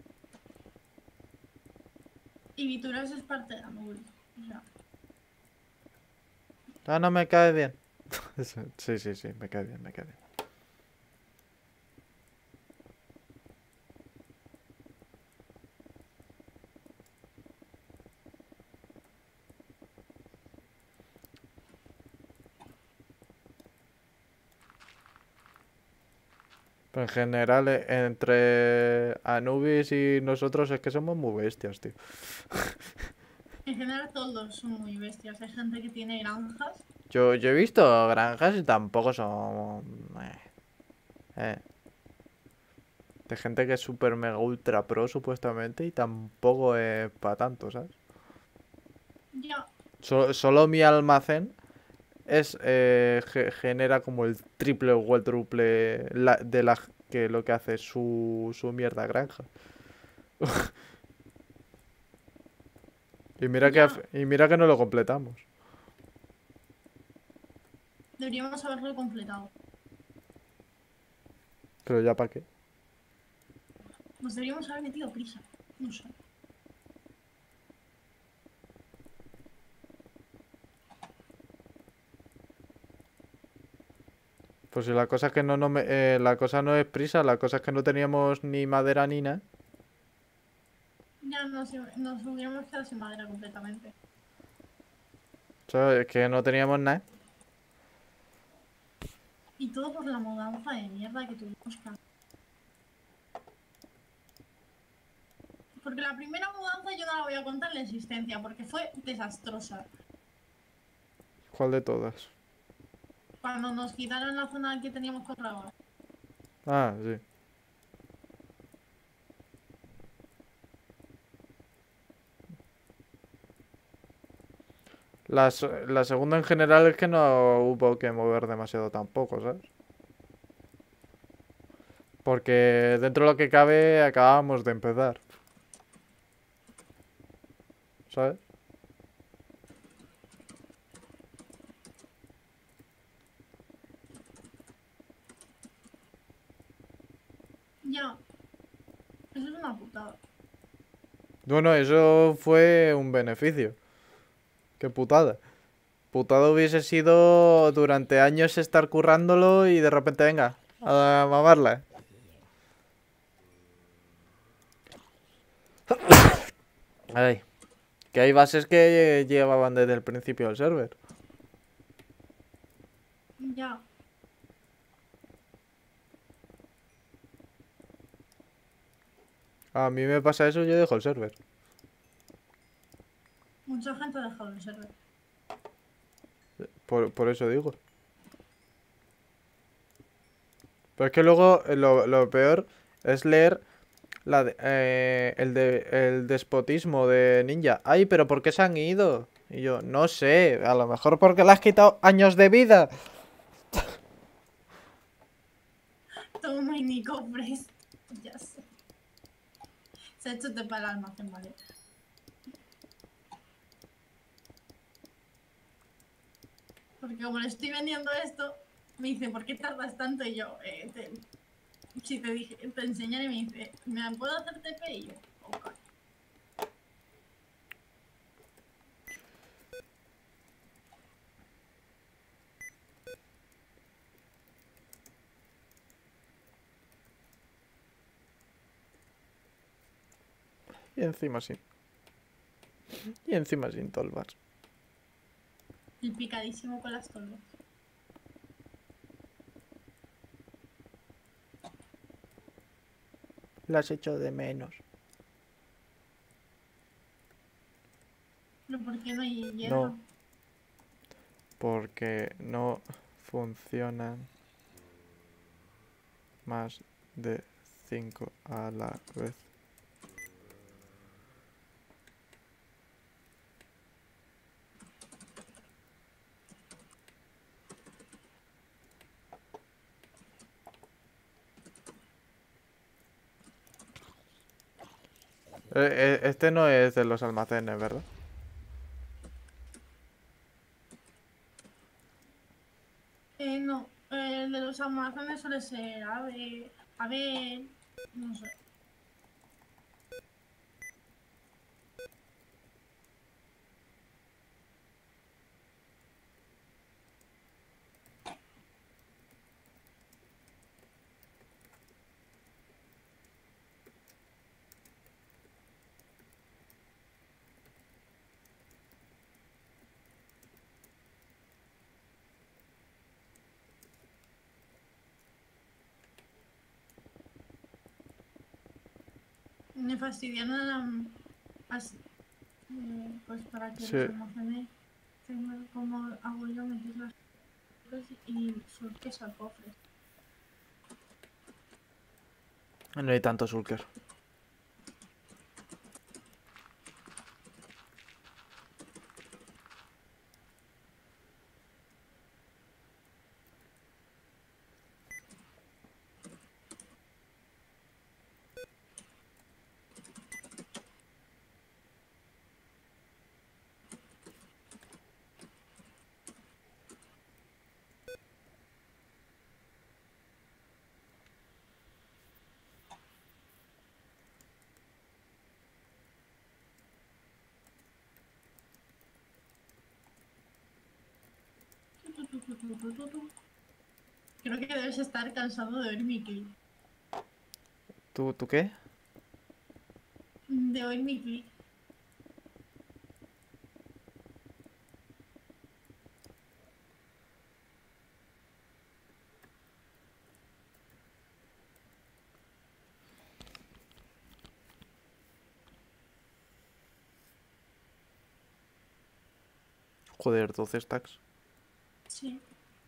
Y Vituras es parte de Anubis, o sea,
Ah, no me cae bien. Sí, sí, sí, me cae bien, me cae bien. Pero en general, entre Anubis y nosotros es que somos muy bestias, tío.
en general todos son muy bestias. Hay gente que tiene granjas.
Yo he visto granjas y tampoco son... eh. De gente que es super mega ultra pro supuestamente y tampoco es para tanto, ¿sabes?
Ya,
Solo mi almacén genera como el triple o cuádruple de que lo que hace su mierda granja.
ya,
Y mira que no lo completamos.
deberíamos haberlo completado.
Pero ya para qué.
Nos deberíamos haber metido prisa. No sé.
Pues si la cosa es que la cosa no es prisa, la cosa es que no teníamos ni madera ni nada.
Ya nos hubiéramos quedado sin madera completamente.
¿Sabes? Es que no teníamos nada.
Y todo por la mudanza de mierda que tuvimos que hacer. Porque la primera mudanza yo no la voy a contar en la existencia, porque fue desastrosa.
¿Cuál de todas?
Cuando nos quitaron la zona que teníamos controlada.
Ah, sí. La segunda en general es que no hubo que mover demasiado tampoco, ¿sabes? Porque dentro de lo que cabe acabábamos de empezar. ¿Sabes?
Ya, eso es una putada.
Bueno, eso fue un beneficio. Qué putada. Putada hubiese sido durante años estar currándolo y de repente venga, a mamarla. Ay, que hay bases que llevaban desde el principio del server.
Ya.
A mí me pasa eso, yo dejo el server.
Mucha gente ha dejado el server.
Por eso digo. Pero es que luego lo peor es leer el despotismo de Ninja. Ay, pero ¿por qué se han ido? Y yo, no sé, a lo mejor porque le has quitado años de vida.
Toma y ni cofres. Ya sé. Se ha hecho para el almacén, vale. Porque como le estoy vendiendo esto, me dice, ¿por qué tardas tanto? Y yo, si te dije, te enseñaré y me dice, ¿me puedo hacer TP? Y yo, ok.
Y encima sí. Y encima sin tolvas.
El picadísimo con las tolvas.
Las echo de menos.
¿Pero por qué no hay hierro?
No. Porque no funcionan más de 5 a la vez. Este no es de los almacenes, ¿verdad?
No, el de los almacenes suele ser ave, no sé. Me fastidiaron pues para que los
Sí.
almacenes tengan como hago yo, meter las cosas y surques al cofre.
No hay tanto Sulker.
Creo que debes estar cansado de oír mi clic.
¿Tú qué?
De oír mi clic.
Joder, 12 stacks.
Sí.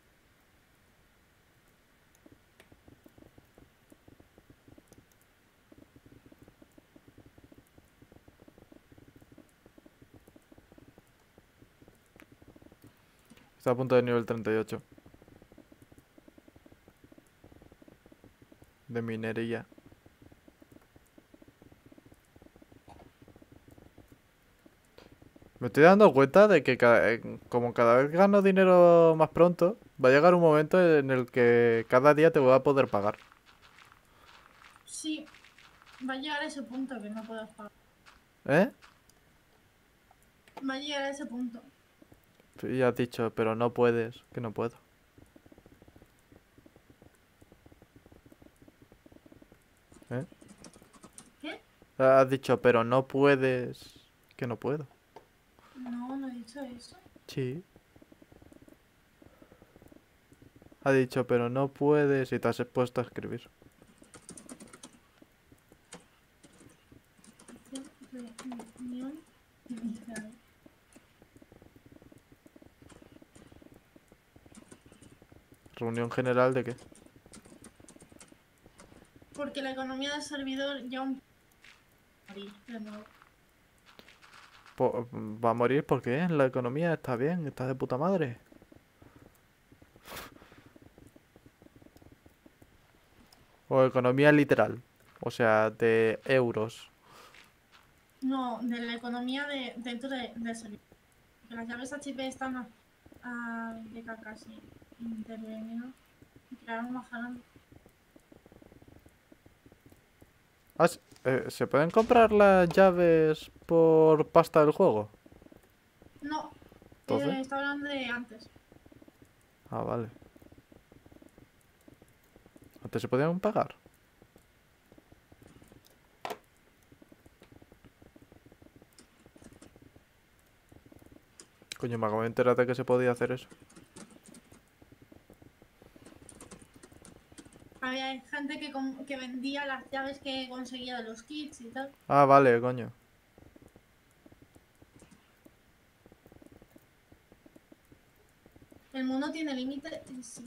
Está a punto de nivel 38. De minería. Me estoy dando cuenta de que como cada vez gano dinero más pronto, va a llegar un momento en el que cada día te voy a poder pagar.
Sí. Va a llegar a ese punto que no puedas pagar.
¿Eh?
Va a llegar a ese punto.
Sí, ya has dicho, pero no puedes, que no puedo. ¿Eh?
¿Qué?
Has dicho, pero no puedes, que no puedo.
No, no he dicho eso.
Sí. Ha dicho, pero no puedes y te has puesto a escribir.
Reunión inicial.
¿Reunión general de qué?
Porque la economía del servidor ya un morir de nuevo.
Va a morir porque la economía está bien, está de puta madre. O economía literal. O sea, de euros.
No, de la economía dentro del servidor. Porque las llaves HP están de casi intervenido y crearon una jalón.
Ah, ¿se pueden comprar las llaves por pasta del juego?
No,
Entonces.
está hablando de antes.
Ah, vale. ¿Antes se podían pagar? Coño, me acabo de enterar de que se podía hacer eso.
Había gente que vendía las llaves que conseguía de los kits y tal.
Ah, vale, coño.
El mundo tiene límite, sí.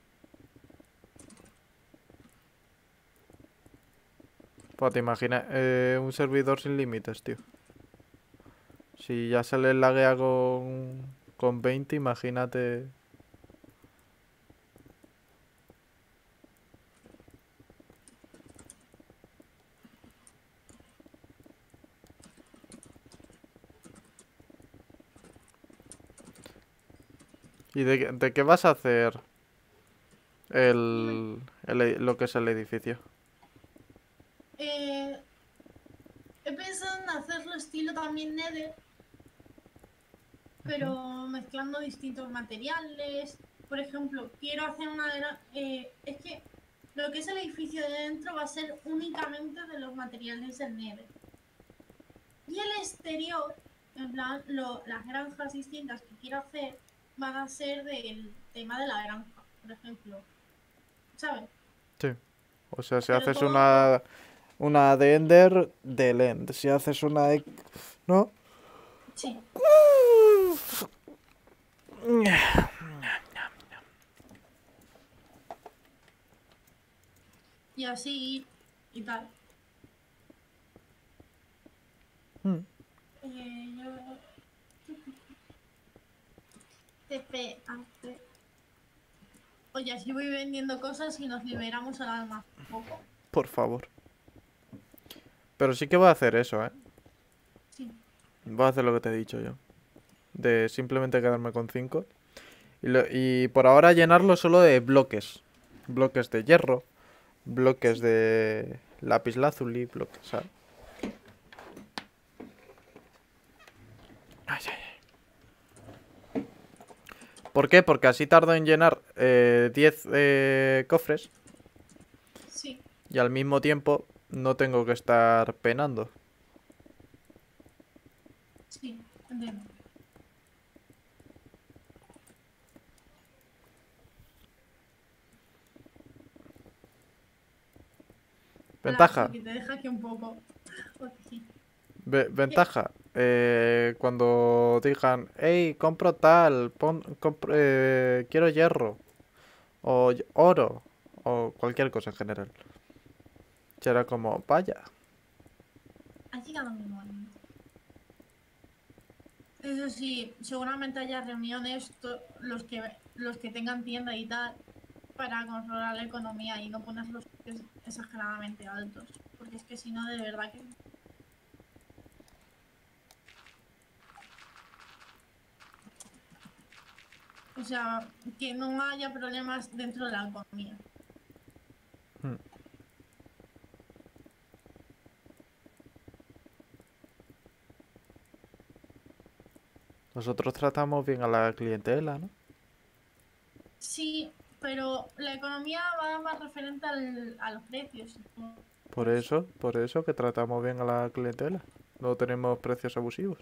Pues te imaginas un servidor sin límites, tío. Si ya se les laguea con 20, imagínate. ¿Y de qué vas a hacer
Dime.
lo que es el edificio?
Eh, He pensado en hacerlo estilo también Nether,
Ujú.
pero mezclando distintos materiales. Por ejemplo, quiero hacer es que lo que es el edificio de dentro va a ser únicamente de los materiales del Nether. Y el exterior, en plan, las granjas distintas que quiero hacer van a ser del tema de la granja, por ejemplo. ¿Sabes?
Sí. O sea, si
Pero
haces
todo por...
una de Ender, del End. Si haces una de... ¿No?
Sí. Y así y tal.
Mm.
Yo... TP, oye, así voy vendiendo cosas y nos liberamos al alma un poco.
Por favor. Pero sí que voy a hacer eso, ¿eh?
Sí.
Voy a hacer lo que te he dicho yo. De simplemente quedarme con 5. Y por ahora llenarlo solo de bloques. Bloques de hierro. Bloques
Sí.
de lapislázuli. Bloques, ¿sabes? Ay, ay, ay. ¿Por qué? Porque así tardo en llenar 10 cofres.
Sí.
Y al mismo tiempo no tengo que estar penando.
Sí. Entiendo. La
Ventaja.
que te deja aquí un poco. Ok.
Ventaja. Cuando digan, hey, compro tal, quiero hierro, o oro, o cualquier cosa en general. Será como, vaya.
Ha llegado mi momento. Eso sí, seguramente haya reuniones, los que tengan tienda y tal, para controlar la economía y no poner los precios exageradamente altos. Porque es que si no, de verdad que... O sea, que no haya problemas dentro de la economía.
Hmm. Nosotros tratamos bien a la clientela, ¿no?
Sí, pero la economía va más referente a los precios.
Por eso que tratamos bien a la clientela. No tenemos precios abusivos.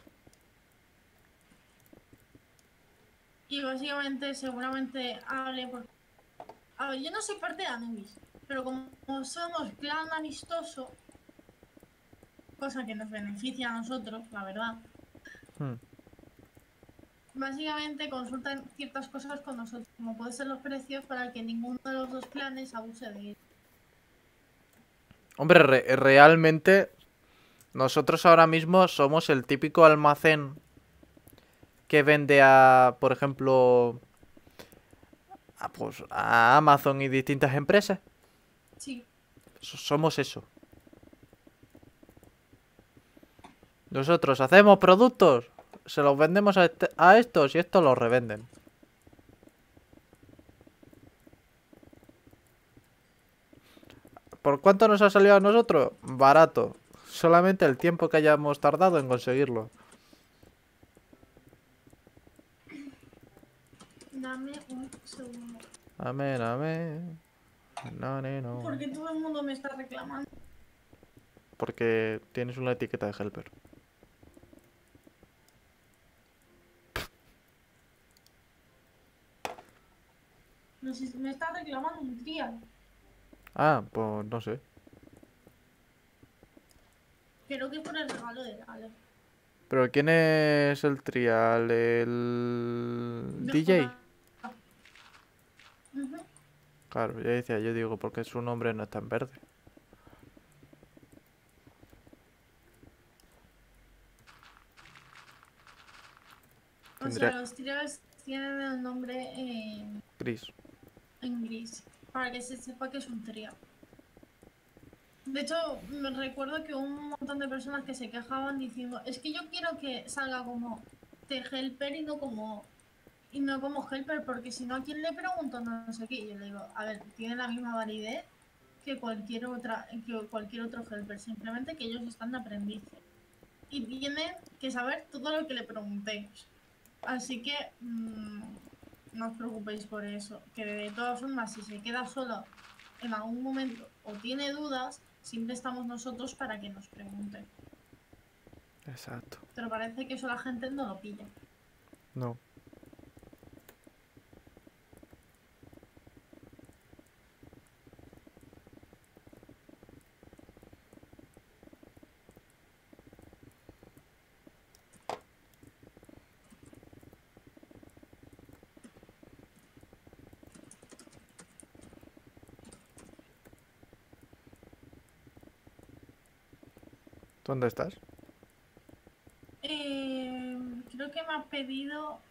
Y básicamente, seguramente hable por... A ver, yo no soy parte de Anubis, pero como somos clan amistoso, cosa que nos beneficia a nosotros, la verdad,
Hmm.
básicamente consultan ciertas cosas con nosotros, como pueden ser los precios, para que ninguno de los dos clanes abuse de ellos.
Hombre, realmente nosotros ahora mismo somos el típico almacén que vende a, por ejemplo, pues, a Amazon y distintas empresas.
Sí,
Somos eso. Nosotros hacemos productos, se los vendemos a estos y estos los revenden. ¿Por cuánto nos ha salido a nosotros? Barato. Solamente el tiempo que hayamos tardado en conseguirlo.
dame un segundo.
Amén, amén. No, no, no.
Porque todo el mundo me está reclamando.
Porque tienes una etiqueta de helper.
Me está reclamando un trial.
Ah, pues no sé.
Creo que es por el regalo de Ale.
Pero ¿quién es el trial? ¿El
De
DJ?
J. Ujú.
Claro, ya decía, yo digo, porque su nombre no está en verde.
O sea,
Tendría
los trials tienen el nombre
gris.
en gris, para que se sepa que es un trial. De hecho, me recuerdo que hubo un montón de personas que se quejaban diciendo, es que yo quiero que salga como de helper y no como helper, porque si no, ¿a quién le pregunto? No sé qué. Y yo le digo, a ver, tiene la misma validez que cualquier otro helper, simplemente que ellos están de aprendices. Y tienen que saber todo lo que le preguntéis. Así que no os preocupéis por eso. Que de todas formas, si se queda solo en algún momento o tiene dudas, siempre estamos nosotros para que nos pregunte.
Exacto.
Pero parece que eso la gente no lo pilla.
No. ¿Dónde estás?
Creo que me ha pedido...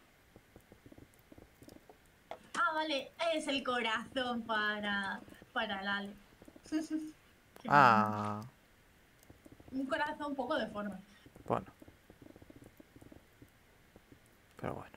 Ah, vale, es el corazón para el Ale. Qué mono.
Ah,
Un corazón un poco deforme.
bueno, pero bueno.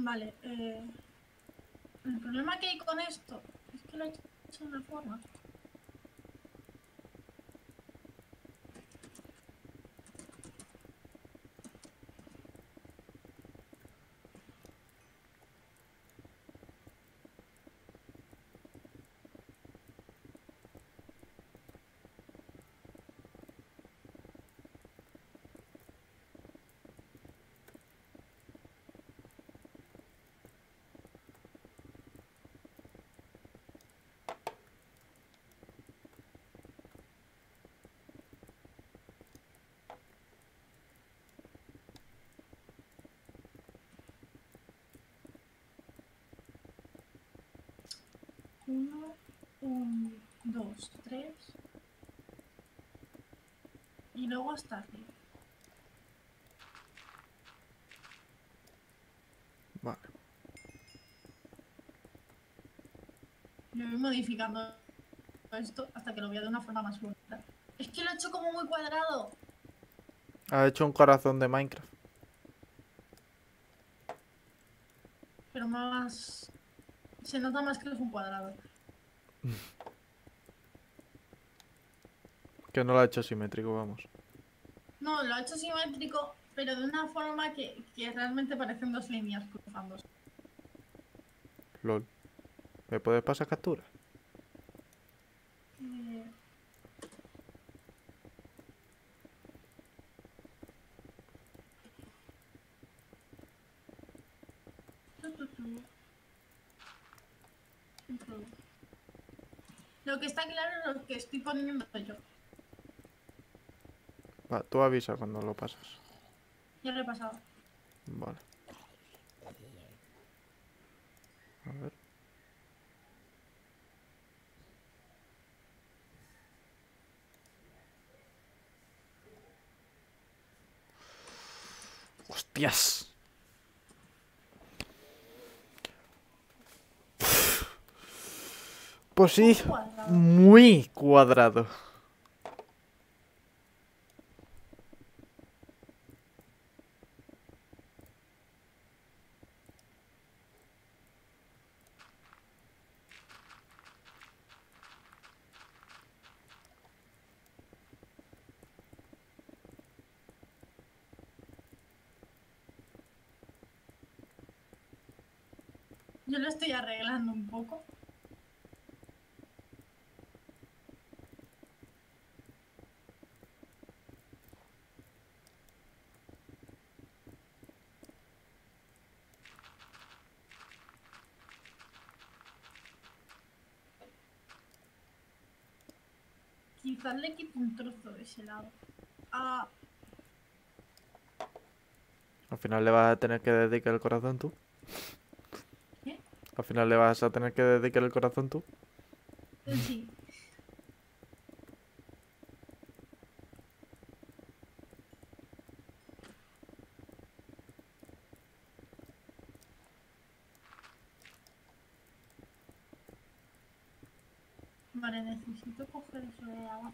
Vale, el problema que hay con esto es que lo he hecho de una forma. Uno, un, dos, tres. Y luego hasta arriba.
Vale.
Yo voy modificando esto hasta que lo vea de una forma más bonita. Es que lo he hecho como muy cuadrado.
Ha hecho un corazón de Minecraft.
Pero más... Se nota más que es un cuadrado.
Que no lo ha hecho simétrico, vamos.
No, lo he hecho simétrico, pero de una forma que realmente parecen dos líneas cruzándose.
LOL. ¿Me puedes pasar captura?
Eh, tu, tu, tu. Lo que está claro es lo que estoy poniendo yo.
Va, tú avisa cuando lo pasas.
Ya lo he pasado.
Vale. A ver. ¡Hostias! Pues sí,
Un cuadrado.
muy cuadrado.
Yo lo estoy arreglando un poco. Quizás le quito un trozo de ese lado. Ah,
Al final le vas a tener que dedicar el corazón tú.
¿qué?
Al final le vas a tener que dedicar el corazón tú.
Sí. Vale, necesito coger eso de abajo.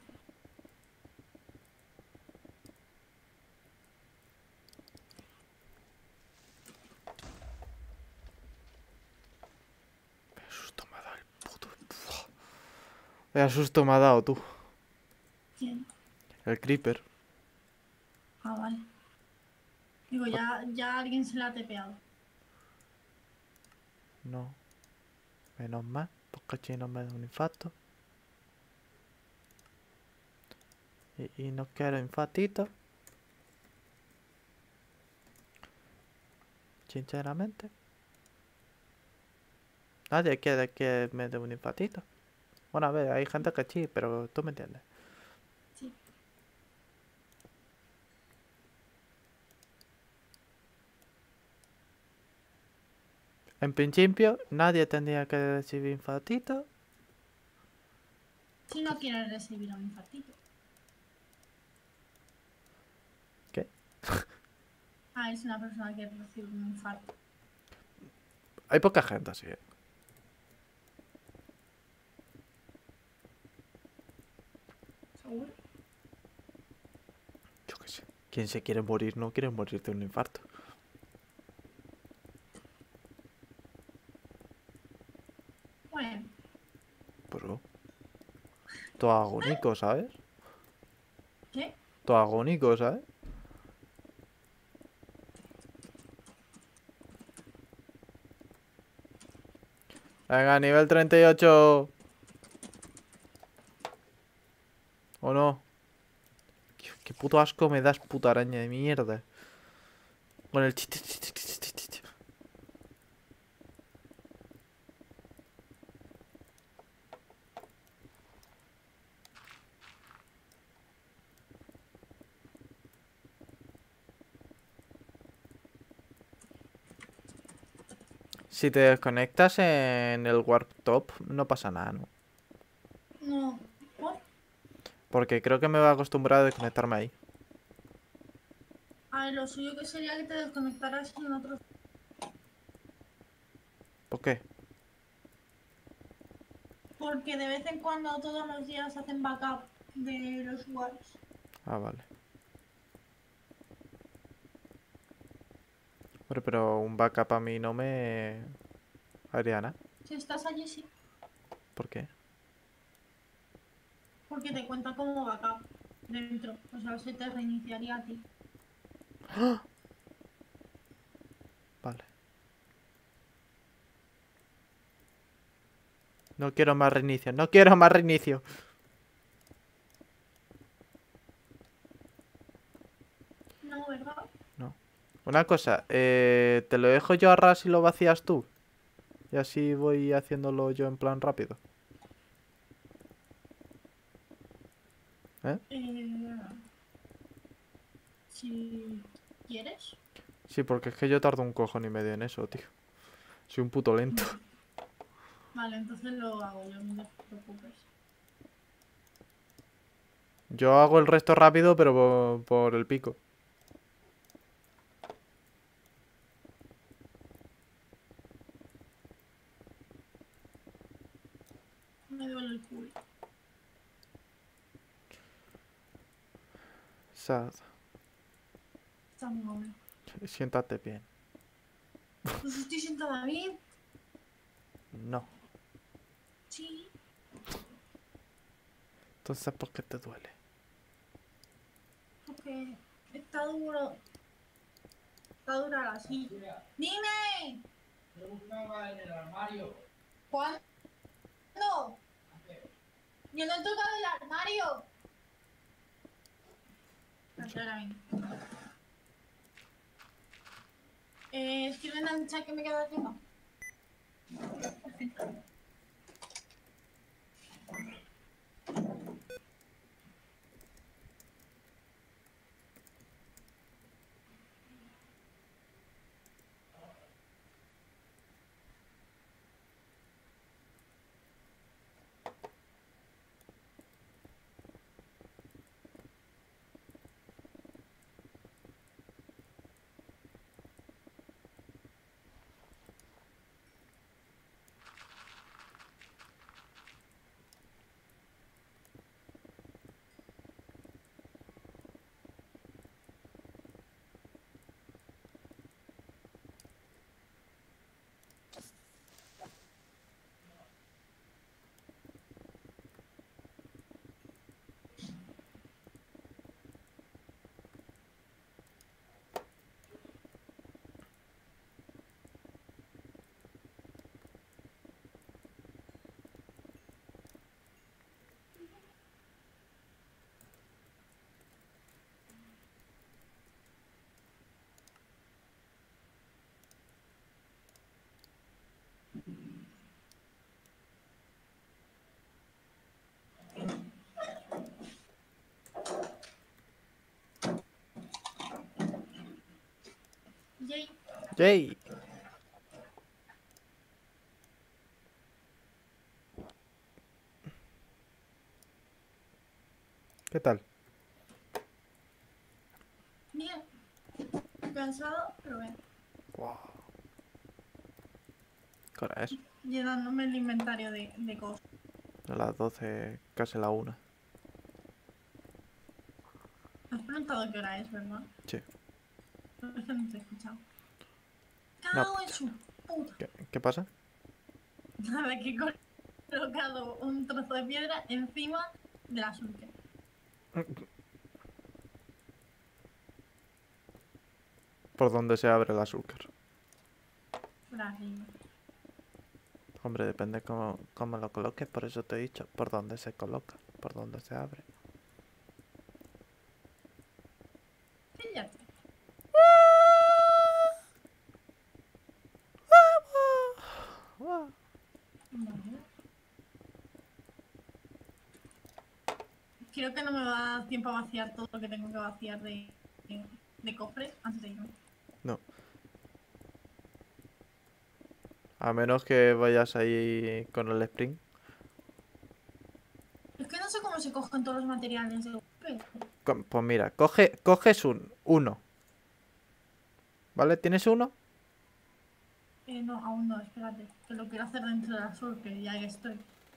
Qué susto me ha dado el puto. Qué susto me ha dado tú.
¿Quién?
El creeper.
Ah, vale. Digo, ya alguien se la ha tepeado.
No. Menos mal. Porque si no me da un infarto. Y no quiero infartito. Sinceramente. Nadie quiere que me dé un infartito. Bueno, a ver, hay gente que sí, pero tú me entiendes.
Sí.
En principio, nadie tendría que recibir infartito.
Si no quieres recibir un infartito.
¿Qué?
Ah, es una persona que recibe un infarto.
Hay poca gente así, ¿eh?
¿Seguro?
Yo qué sé. ¿Quién se quiere morir? No quiere morir de un infarto. Todo agónico, ¿sabes?
¿Qué?
Todo agónico, ¿sabes? Venga, nivel 38. ¿O no? Qué puto asco me das, puta araña de mierda. Con el... Si te desconectas en el Warp Top, no pasa nada, ¿no?
No. ¿Por?
Porque creo que me voy a acostumbrar a desconectarme ahí.
A ver, lo suyo que sería que te desconectaras en otro.
¿Por qué?
Porque de vez en cuando, todos los días, hacen backup de los warps.
Ah, vale. Hombre, pero un backup a mí no me haría nada.
Si estás allí, sí.
¿Por qué?
Porque te cuenta como backup dentro. O sea, se te reiniciaría a ti.
Vale. No quiero más reinicio. No quiero más reinicio.
No, ¿verdad?
No. Una cosa. ¿Te lo dejo yo a ras y lo vacías tú? Y así voy haciéndolo yo en plan rápido. ¿Eh?
Si quieres.
Sí, porque es que yo tardo un cojón y medio en eso, tío. Soy un puto lento.
Vale, entonces lo hago yo, no te preocupes.
Yo hago el resto rápido, pero por el pico.
Me duele el culo.
Sad.
Está muy bueno.
Siéntate bien.
Pues estoy sentada bien.
No.
Sí.
Entonces, ¿por qué te duele?
Porque está duro. Está dura la silla. ¡Dime!
Me buscaba en el armario.
¿Cuándo? Yo no he tocado el armario. Claramente. Escriben al chat que me queda arriba. Yay.
¡Yay! ¿Qué tal?
Bien. Cansado, pero bien.
Wow. ¿Qué hora es?
Llenándome el inventario de cosas.
A las 12, casi la 1.
Has preguntado qué hora es, ¿verdad?
Sí.
Es que no te he escuchado.
No.
Cago en su puta.
¿Qué pasa?
Nada, que he colocado un trozo de piedra encima de la surque.
¿Por dónde se abre el azúcar?
Por arriba.
Hombre, depende cómo lo coloques, por eso te he dicho. ¿Por dónde se coloca? ¿Por dónde se abre?
Sí, ya está. Vale. Creo que no me va a dar tiempo a vaciar todo lo que tengo que vaciar de cofres antes de irme.
No. A menos que vayas ahí con el sprint.
Es que no sé cómo se cogen todos los materiales de golpe.
Pues mira, coges uno. ¿Vale? ¿Tienes uno?
No, aún no, espérate. Que lo quiero hacer dentro de la surque, ya que estoy.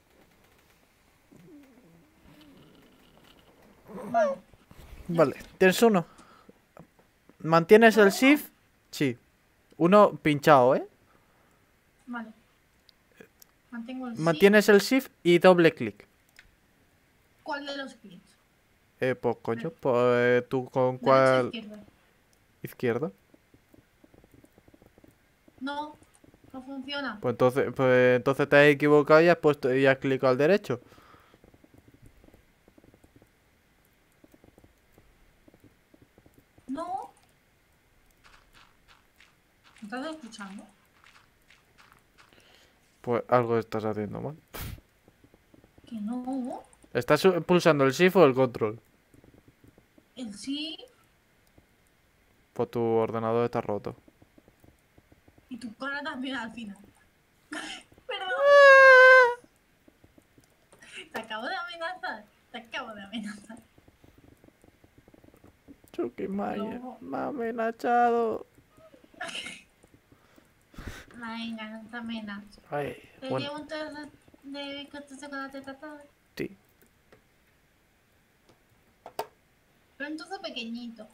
Vale.
Vale, tienes uno. ¿Mantienes el shift? Sí. Uno pinchado, ¿eh?
Vale. Mantengo el sí.
Mantienes el shift y doble clic.
¿Cuál de los clics?
Pues coño, pues tú con
¿Derecha o
cuál...
izquierda?
Izquierda.
No, no funciona.
Pues entonces te has equivocado y has puesto y has clicado al derecho.
No. ¿Me estás escuchando?
Pues algo estás haciendo mal.
Que no.
¿Estás pulsando el shift o el control?
El sí
Pues tu ordenador está roto.
y tu cara también al final. Perdón. Te acabo de amenazar. Te acabo de amenazar.
Chucky Mayer,
No.
me ha amenazado.
Venga, no te amenazas.
Ay,
Te
bueno,
llevo un trozo de bizcocho de chocolate tratado.
sí.
Pero un trozo pequeñito.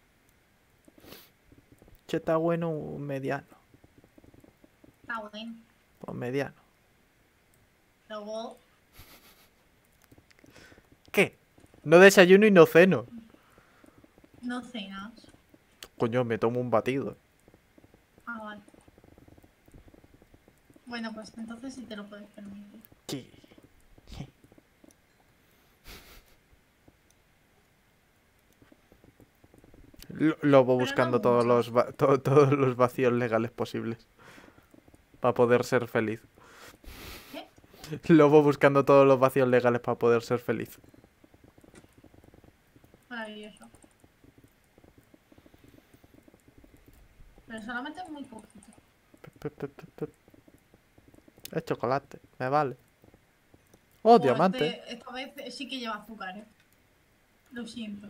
Che, está bueno un mediano.
Está bueno.
Pues mediano.
Luego,
¿Qué? No desayuno y no ceno.
no cenas.
Coño, me tomo un batido.
Ah, vale. Bueno, pues entonces sí te lo puedes permitir.
Sí. Lobo
Pero
buscando
no
todos
mucho.
todos los vacíos legales posibles. Para poder ser feliz.
¿Qué?
Lobo buscando todos los vacíos legales para poder ser feliz.
Maravilloso. Pero solamente muy poquito.
Es chocolate, me vale. Oh,
Oh,
diamante.
esta vez sí que lleva azúcar, ¿eh? Lo siento.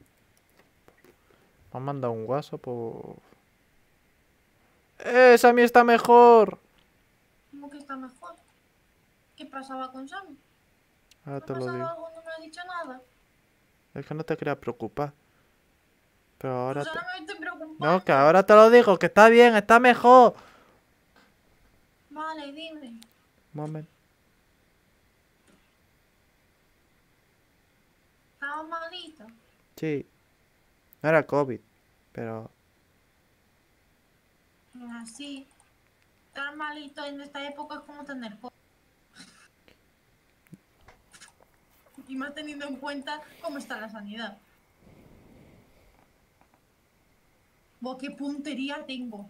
Me han mandado un WhatsApp por... ¡Esa a mí está mejor!
¿Cómo que está mejor? ¿Qué pasaba con Sam?
Ahora
¿Ha
te lo
pasado
digo.
algo? No me ha dicho nada.
Es que no te quería preocupar. Pero ahora
Pues
te...
ahora me estoy preocupando.
No, que ahora te lo digo, que está bien, está mejor.
Vale, dime.
Un momento.
¿Estaba malito?
Sí. No era COVID, pero...
Así. Estar malito en esta época es como tener COVID. Y más teniendo en cuenta cómo está la sanidad. Buah, qué puntería tengo.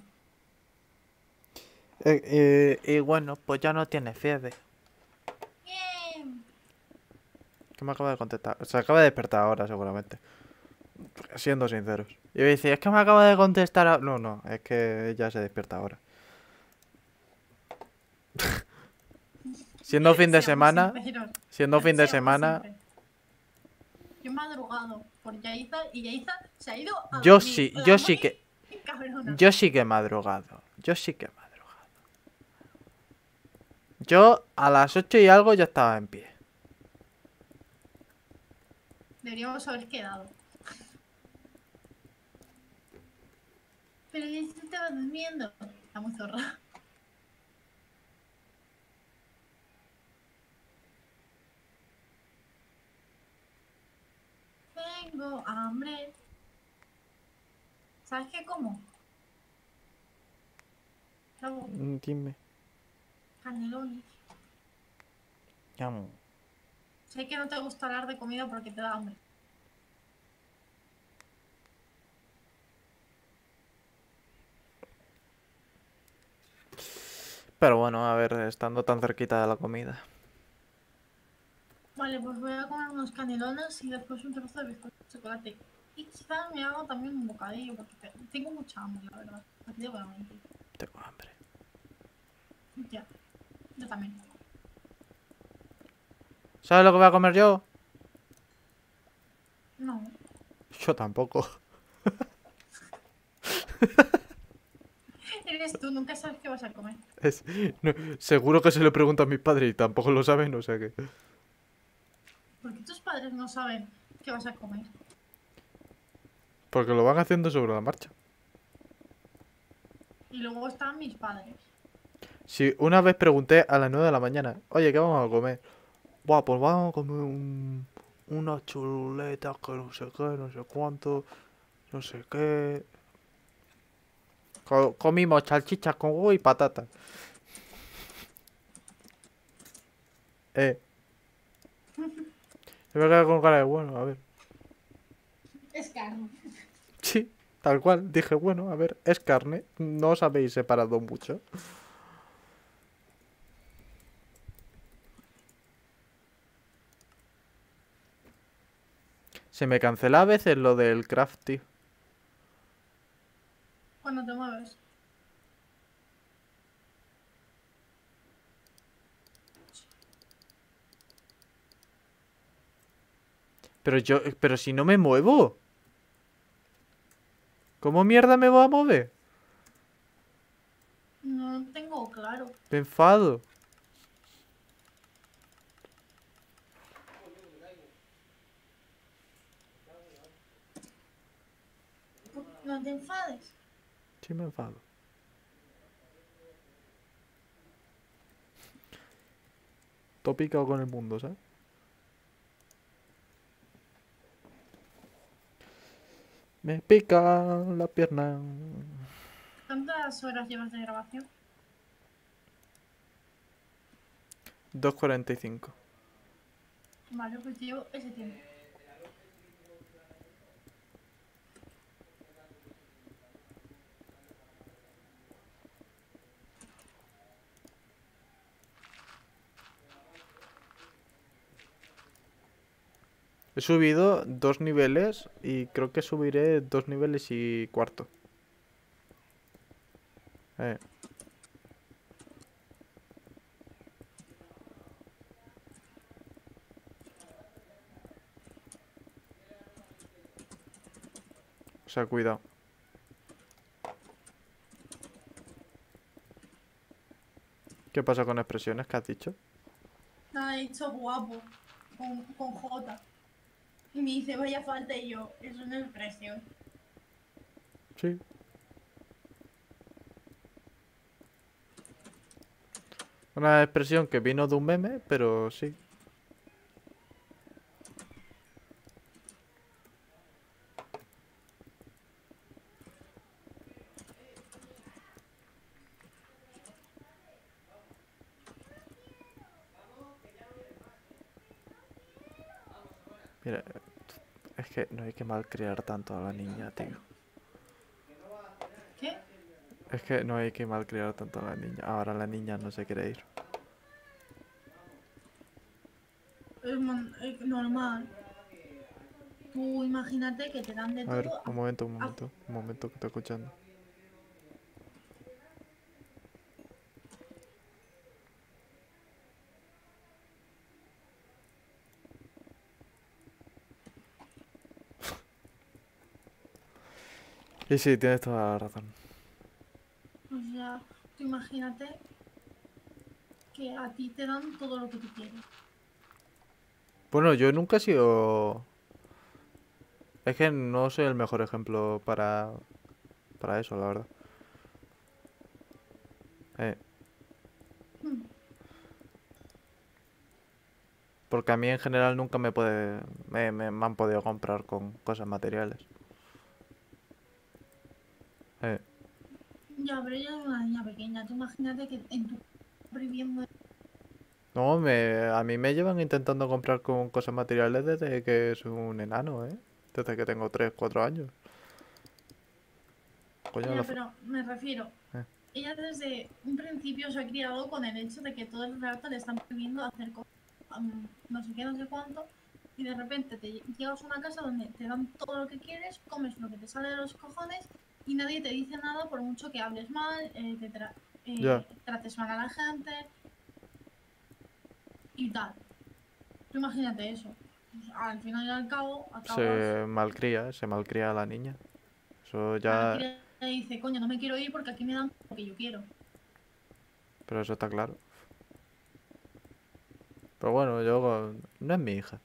Y bueno, pues ya no tiene fiebre.
Bien.
Que me acaba de contestar. Se acaba de despertar ahora, seguramente. Siendo sinceros. Y me dice, es que me acaba de contestar. No, no, es que ella se despierta ahora. Siendo fin de
Seamos
semana.
sinceros.
Siendo fin de
Seamos
semana.
sinceros. Yo he madrugado por Yaiza y Yaiza se ha ido a
Yo
dormir.
sí,
La
yo sí
muy
que.
cabrona.
Yo sí que he madrugado. Yo sí que he madrugado. Yo a las 8 y algo ya estaba en pie.
Deberíamos haber quedado. Pero ya se estaba durmiendo. Está muy zorra. tengo hambre. ¿Sabes qué como? ¿Qué hago?
Dime.
Canelones.
Ñam.
Sé que no te gusta hablar de comida porque te da hambre.
Pero bueno, a ver, estando tan cerquita de la comida.
Vale, pues voy a comer unos canelones y después un trozo de bizcocho de chocolate. Y quizás me hago también un bocadillo porque tengo mucha hambre, la verdad. Aquí te voy a mentir.
Tengo hambre.
Ya, yo también.
¿Sabes lo que voy a comer yo?
No.
Yo tampoco.
Eres tú, nunca sabes qué vas a comer.
Es- no, seguro que se lo pregunto a mis padres y tampoco lo saben, o sea que...
Porque tus padres no saben qué vas a comer.
Porque lo van haciendo sobre la marcha.
Y luego están mis padres.
Si una vez pregunté a las 9 de la mañana, oye, ¿qué vamos a comer? Buah, pues vamos a comer unas chuletas que no sé qué, no sé cuánto, no sé qué. Comimos salchichas con huevo y patata. Se me queda con cara de bueno, a ver.
Es carne.
Sí, tal cual. Dije, bueno, a ver, es carne. No os habéis separado mucho. Se me cancela a veces lo del craft, tío.
Cuando te mueves.
Pero si no me muevo. ¿Cómo mierda me voy a mover?
No tengo claro.
Me enfado.
No te enfades.
Sí me enfado. Todo picado con el mundo, ¿sabes? Me pica la pierna.
¿Cuántas horas llevas de grabación?
2:45.
Vale, pues llevo ese tiempo.
He subido 2 niveles y creo que subiré 2 niveles y cuarto. Eh, o sea, cuidado. ¿Qué pasa con expresiones que has dicho?
Nada, he dicho guapo. Con J. Y me dice, vaya falta y yo. Es una expresión.
Sí. Una expresión que vino de un meme, pero sí. Mira, es que no hay que malcriar tanto a la niña, tío.
¿Qué?
Es que no hay que malcriar tanto a la niña. Ahora la niña no se quiere ir.
Es normal. Tú imagínate que te dan de
A ver,
todo.
un momento que estoy escuchando. Y sí, tienes toda la razón.
O sea, tú imagínate que a ti te dan todo lo que tú quieres.
Bueno, yo nunca he sido... Es que no soy el mejor ejemplo para eso, la verdad. Eh,
Hmm.
Porque a mí en general nunca me han podido comprar con cosas materiales. Eh,
Ya, pero ella es una niña pequeña. Tú imagínate que en tu viviendo.
no, a mí me llevan intentando comprar con cosas materiales desde que soy un enano, ¿eh? Desde que tengo 3 4 años. Coño,
Ya, pero me refiero.
eh,
Ella desde un principio se ha criado con el hecho de que todo el rato le están prohibiendo hacer cosas, no sé qué, no sé cuánto, y de repente te llegas a una casa donde te dan todo lo que quieres, comes lo que te sale de los cojones y nadie te dice nada por mucho que hables mal,
ya.
trates mal a la gente y tal. Tú imagínate eso. Pues, al final y al cabo, acabas,
Se malcría a la niña. Eso
la
ya.
cría y dice, coño, no me quiero ir porque aquí me dan lo que yo quiero.
Pero eso está claro. Pero bueno, yo. No es mi hija.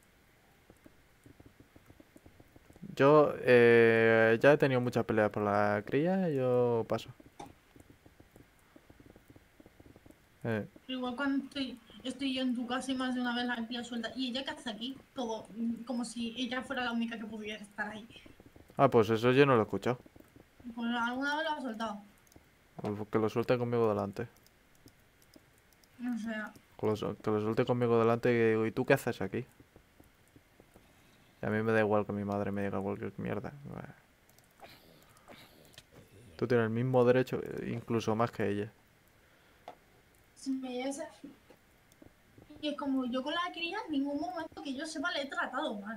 Yo ya he tenido muchas peleas por la cría y yo paso. Eh,
Igual cuando estoy yo en tu casa y más de una vez la tía suelta. ¿Y ella qué hace aquí? Todo como si ella fuera la única que pudiera estar ahí.
Ah, pues eso yo no lo he escuchado.
Pues alguna vez lo ha soltado.
Que lo suelte conmigo delante.
O sea,
Que lo suelte conmigo delante y digo, ¿y tú qué haces aquí? Y a mí me da igual que mi madre me diga cualquier mierda. Tú tienes el mismo derecho, incluso más que ella.
si me llevas. Y es como yo con la cría en ningún momento que yo sepa le he tratado mal.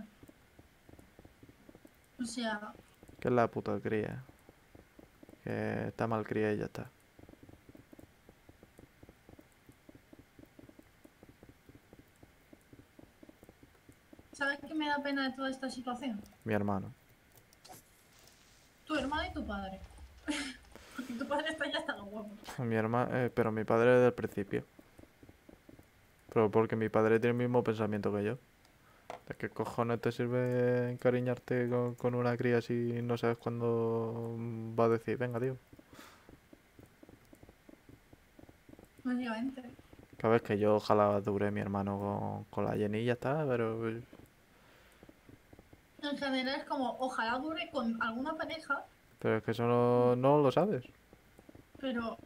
O sea,
Que es la puta cría. Que está mal cría y ya está.
¿sabes qué me da pena de toda esta situación?
Mi hermano.
Tu hermano y tu padre. Porque tu padre está ya hasta los huevos.
Mi hermano, pero mi padre desde el principio. Pero porque mi padre tiene el mismo pensamiento que yo. ¿De qué cojones te sirve encariñarte con una cría si no sabes cuándo va a decir, venga, tío?
Básicamente.
Cada vez que yo ojalá dure mi hermano con la Jenny y ya está, pero
En general es como, ojalá dure con alguna pareja,
es que eso no lo sabes.
pero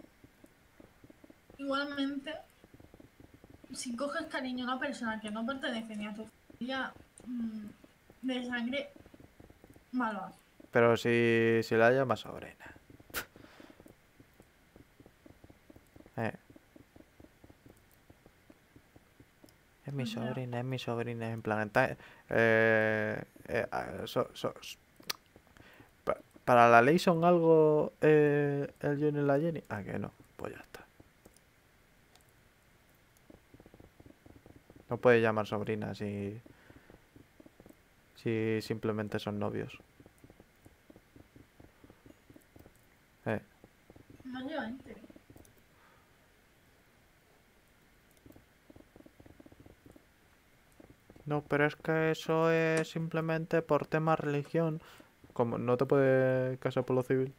igualmente si coges cariño a una persona que no pertenece ni a tu familia de sangre, mal vas.
Pero si la llamas sobrina. Eh,
O sea,
es mi sobrina, en plan, para la ley son algo el John y la Jenny. Ah, que no, pues ya está. No puedes llamar sobrina si simplemente son novios. Eh,
básicamente.
no, pero es que eso es simplemente por tema religión. Como no te puedes casar por lo civil.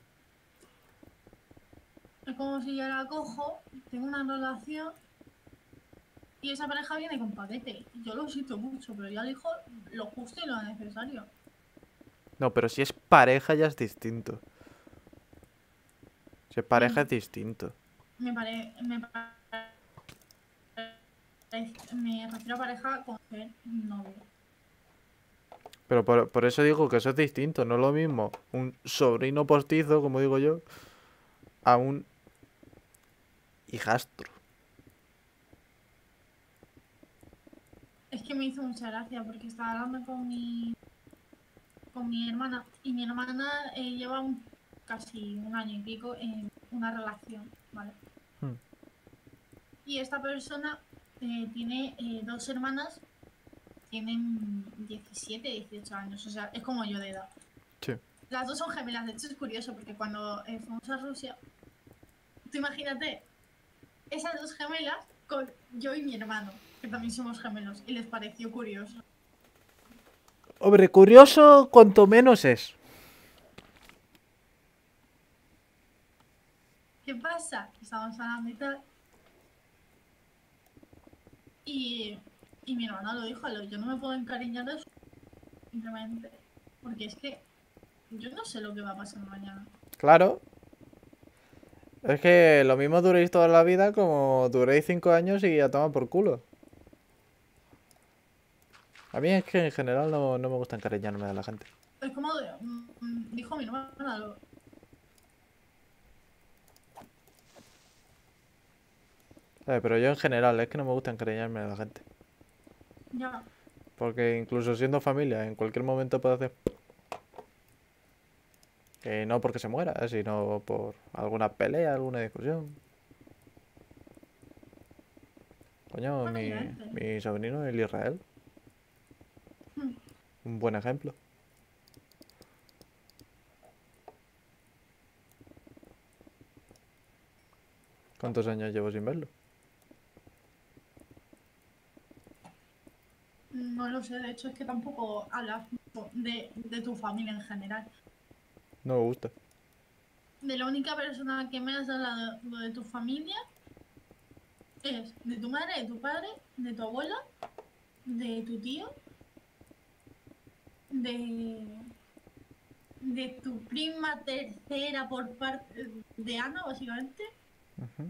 Es como si yo la cojo, tengo una relación y esa pareja viene con paquete. Yo lo siento mucho, pero yo elijo lo justo y lo necesario.
No, pero si es pareja ya es distinto. Si es
Me,
pareja es distinto.
me refiero a pareja con ser novio.
Pero por eso digo que eso es distinto. No es lo mismo un sobrino postizo, como digo yo, a un hijastro.
Es que me hizo mucha gracia porque estaba hablando con mi hermana y mi hermana lleva casi un año y pico en una relación, ¿vale?
Hmm.
Y esta persona tiene dos hermanas, tienen 17, 18 años, o sea, es como yo de edad.
Sí.
Las dos son gemelas, de hecho es curioso porque cuando fuimos a Rusia, tú imagínate esas dos gemelas con yo y mi hermano, que también somos gemelos, y les pareció curioso.
Hombre, curioso cuanto menos es.
¿Qué pasa? Estamos hablando y tal. Y Y mi hermana lo dijo, yo no me puedo encariñar de eso, simplemente. Porque es que yo no sé lo que va a pasar mañana.
Claro. Es que lo mismo duréis toda la vida como duréis 5 años y a tomar por culo. A mí es que en general no me gusta encariñarme de la gente.
Es como dijo mi hermana,
Pero yo en general es que no me gusta encariñarme de la gente.
ya,
Porque incluso siendo familia, en cualquier momento puede hacer. No porque se muera, sino por alguna pelea, alguna discusión. Coño,
obviamente.
mi sobrino, el Israel.
Mm,
Un buen ejemplo. ¿Cuántos años llevo sin verlo?
No lo sé, de hecho es que tampoco hablas mucho de tu familia en general.
No me gusta.
De la única persona que me has hablado de tu familia es de tu madre, de tu padre, de tu abuela, de tu tío, de, de tu prima tercera por parte de Ana, básicamente,
Ujú.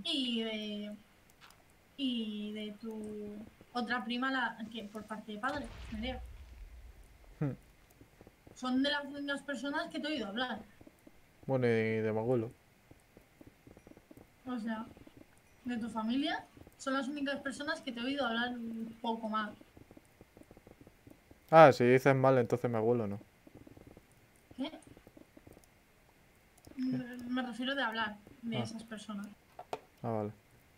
y de tu otra prima que por parte de padre, Nerea.
Hmm.
Son de las únicas personas que te he oído hablar.
Bueno, y de mi abuelo.
O sea, de tu familia son las únicas personas que te he oído hablar un poco más.
Ah, si dices mal, entonces mi abuelo no.
¿Qué?
¿Qué?
Me refiero de hablar de
Ah,
esas personas.
vale.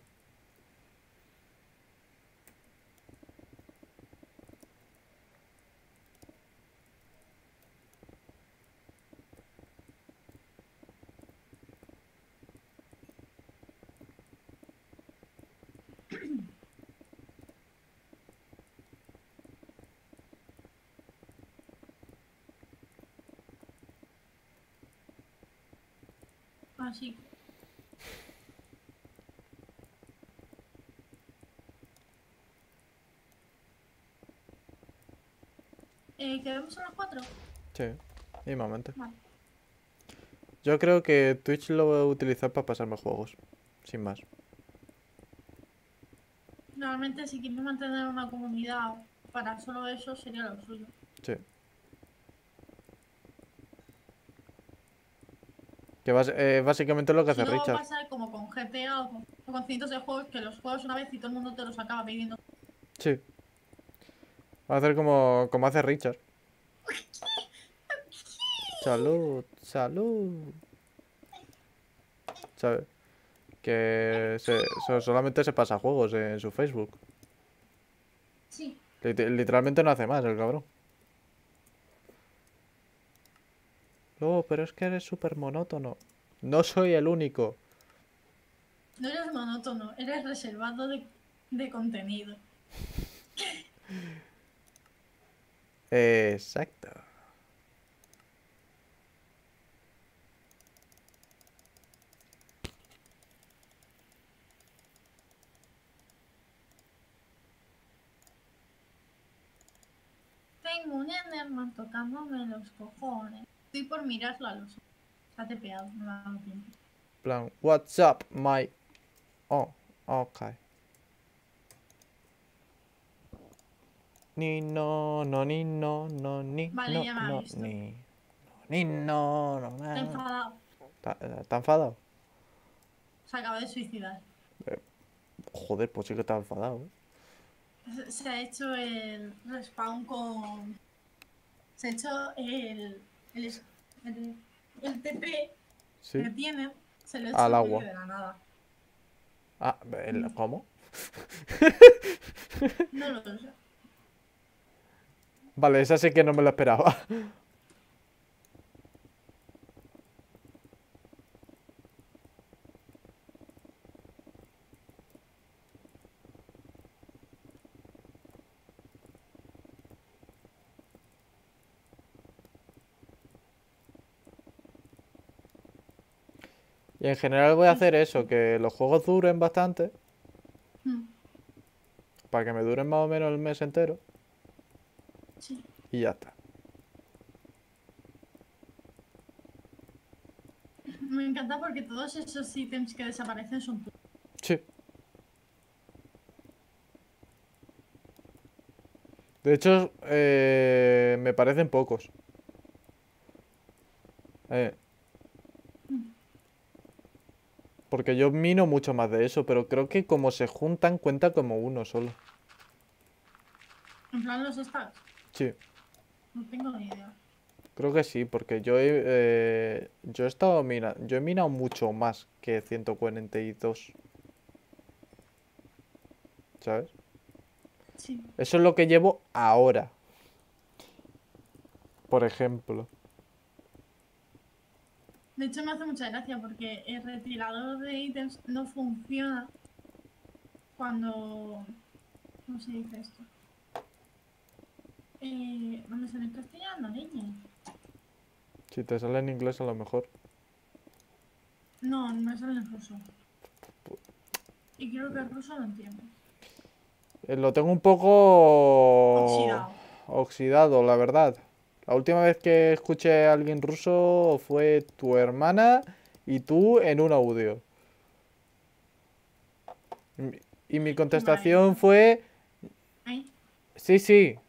Así que, ¿quedamos a las 4?
Sí, mismamente.
Vale.
Yo creo que Twitch lo voy a utilizar para pasarme juegos. Sin más.
Realmente, si quieres mantener una comunidad para solo eso, sería lo suyo.
Sí. Que básicamente es lo que
Si
hace
no, va a
Richard.
pasar como con GTA o con cientos de juegos que los juegas una vez y todo el mundo te los acaba pidiendo.
Sí. Va a hacer como hace Richard. Salud, salud. ¿Sabes? Que solamente se pasa juegos en su Facebook.
Sí,
Literalmente no hace más el cabrón. No, pero es que eres súper monótono. No soy el único.
no eres monótono, eres reservado de contenido.
Exacto.
Tengo un Enderman tocándome los cojones. Estoy por mirarlo a los ojos. Está tepeado, no me ha dado tiempo.
Plan, what's up, my... Oh, ok. Ni no, no, ni no, no, ni
Vale,
no,
ya me ha
no,
visto.
ni no, no,
Está
no.
enfadado.
¿Está enfadado?
Se acaba de suicidar.
Joder, pues sí que está enfadado, ¿eh?
Se ha hecho el respawn con. Se ha hecho el TP que
Sí.
tiene. Se lo ha hecho
Al
en medio
agua.
de la nada.
Ah, ¿cómo?
No lo sé.
Vale, esa sí que no me la esperaba. Y en general voy a hacer eso, que los juegos duren bastante,
Mm.
para que me duren más o menos el mes entero.
Sí.
Y ya está.
Me encanta porque todos esos ítems que desaparecen son tuyos.
Sí. De hecho, me parecen pocos. Porque yo mino mucho más de eso, pero creo que como se juntan cuenta como uno solo.
En plan, los stacks.
Sí,
No tengo ni idea.
creo que sí, porque yo he estado yo he minado mucho más que 142. ¿Sabes?
Sí.
Eso es lo que llevo ahora. Por ejemplo.
De hecho, me hace mucha gracia porque el retirador de ítems no funciona cuando... ¿Cómo se dice esto? No me sale en castellano, niña.
Si te sale en inglés a lo mejor.
No, no me sale en ruso. Y creo que el ruso lo entiendo.
Lo tengo un poco
Oxidado.
oxidado, la verdad. La última vez que escuché a alguien ruso fue tu hermana y tú en un audio. Y mi
Qué
contestación
maravilla.
fue,
Ay,
sí, sí.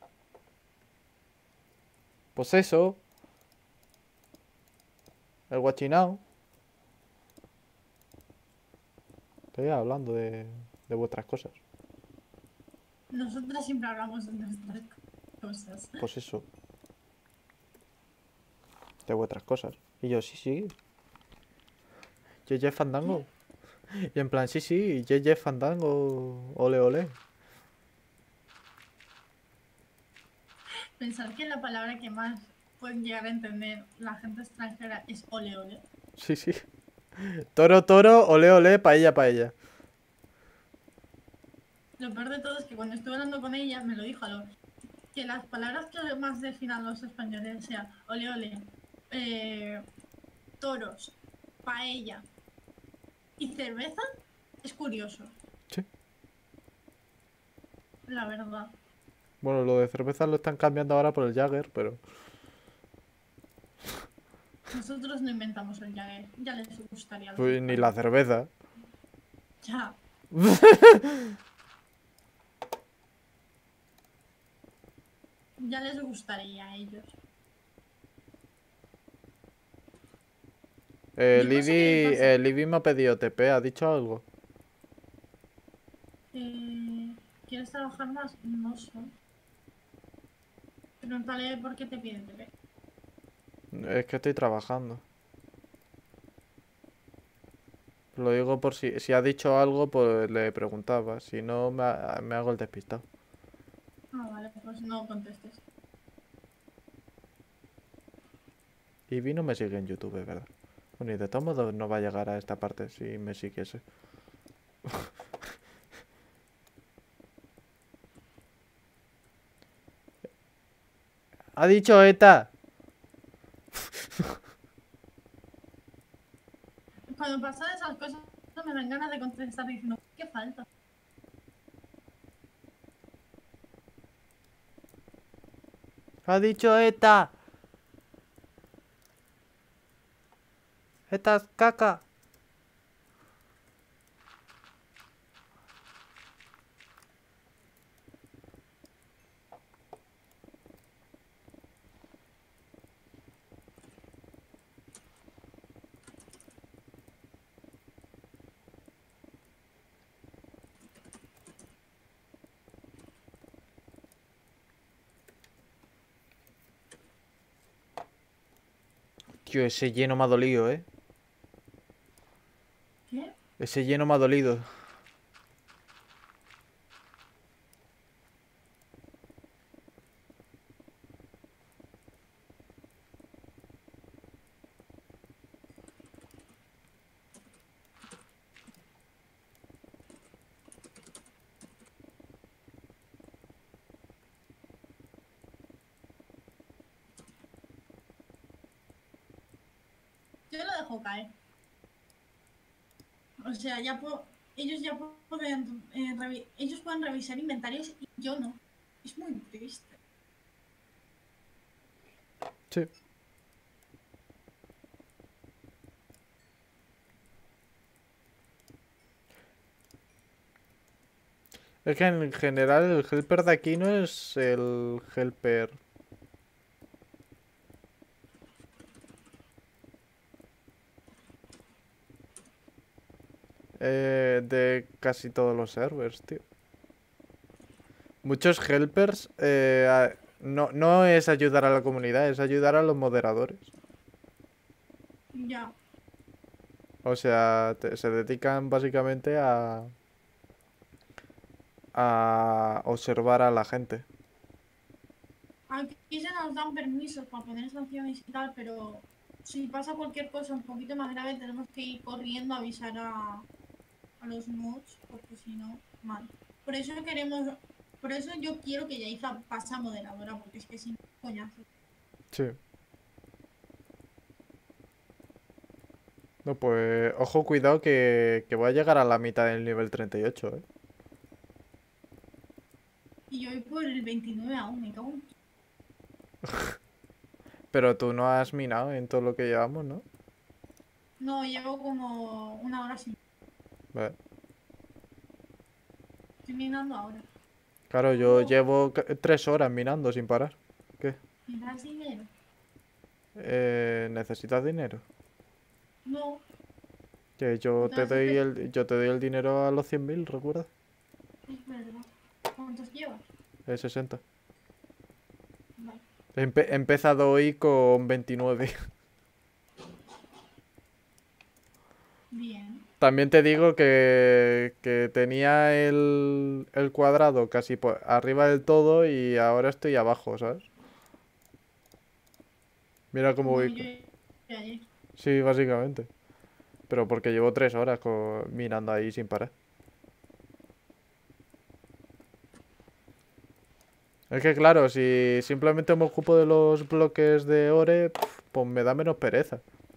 Pues eso, el guachinao. Estoy hablando de vuestras cosas.
nosotras siempre hablamos de nuestras cosas.
Pues eso, de vuestras cosas. Y yo, sí, sí. Yeye Fandango. Y en plan, sí, sí, Yeye Fandango. Ole, ole.
Pensar que la palabra que más pueden llegar a entender la gente extranjera es ole ole.
Sí, sí. Toro, toro, ole, ole, paella, paella.
Lo peor de todo es que cuando estuve hablando con ella me lo dijo, que las palabras que más definan los españoles sean ole ole, toros, paella y cerveza es curioso,
Sí.
la verdad.
Bueno, lo de cerveza lo están cambiando ahora por el Jagger, pero...
Nosotros no inventamos el Jagger, ya les gustaría a los
Pues ni la
españoles.
cerveza.
Ya. Ya les gustaría a ellos. Yo no sé qué pasa.
Libby me ha pedido TP, ¿ha dicho algo?
¿Quieres trabajar más? No sé. Pregúntale por qué te piden TP.
Es que estoy trabajando. Lo digo por si ha dicho algo, pues le preguntaba. Si no, me hago el despistado.
Ah, vale, pues no contestes.
Libby no me sigue en YouTube, ¿verdad? Bueno, y de todos modos no va a llegar a esta parte si me siguiese. ¡Ha dicho ETA!
Cuando pasan esas cosas me dan ganas de contestar diciendo, ¿qué falta?
¡Ha dicho ETA! ¡ETA es caca! Tío, ese lleno me ha dolido, ¿eh?
¿Qué?
Ese lleno me ha dolido.
Yo lo dejo caer. O sea, ya puedo... ellos ya pueden, ellos pueden revisar inventarios y yo no. Es muy triste.
Sí. Es que en general el helper de aquí no es el helper. De casi todos los servers, tío. Muchos helpers no es ayudar a la comunidad, es ayudar a los moderadores.
Ya.
O sea, se dedican básicamente a observar a la gente.
Aquí se nos dan permisos para poner sanciones y tal, pero si pasa cualquier cosa un poquito más grave tenemos que ir corriendo a avisar a los mods, porque si no, mal. Por eso queremos, por eso yo quiero que Yaiza pase a moderadora, porque es que si no, coñazo.
Sí. No, pues ojo, cuidado que voy a llegar a la mitad del nivel 38, ¿eh?
Y yo voy por el 29 aún, me cago en...
Pero tú no has minado en todo lo que llevamos, ¿no?
No, llevo como una hora sin...
Vale.
Estoy minando ahora.
Claro, yo
Oh,
llevo 3 horas minando sin parar. ¿Qué?
¿me das dinero?
¿Necesitas dinero?
No,
Que yo te doy el dinero a los 100.000, ¿recuerdas?
es verdad. ¿Cuántos llevas?
60.
Vale.
He empezado hoy con 29.
Bien.
También te digo que tenía el cuadrado casi por arriba del todo y ahora estoy abajo, ¿sabes? Mira cómo
Como
voy.
yo ayer.
Sí, básicamente. Pero porque llevo 3 horas mirando ahí sin parar. Es que claro, si simplemente me ocupo de los bloques de ore, pues me da menos pereza.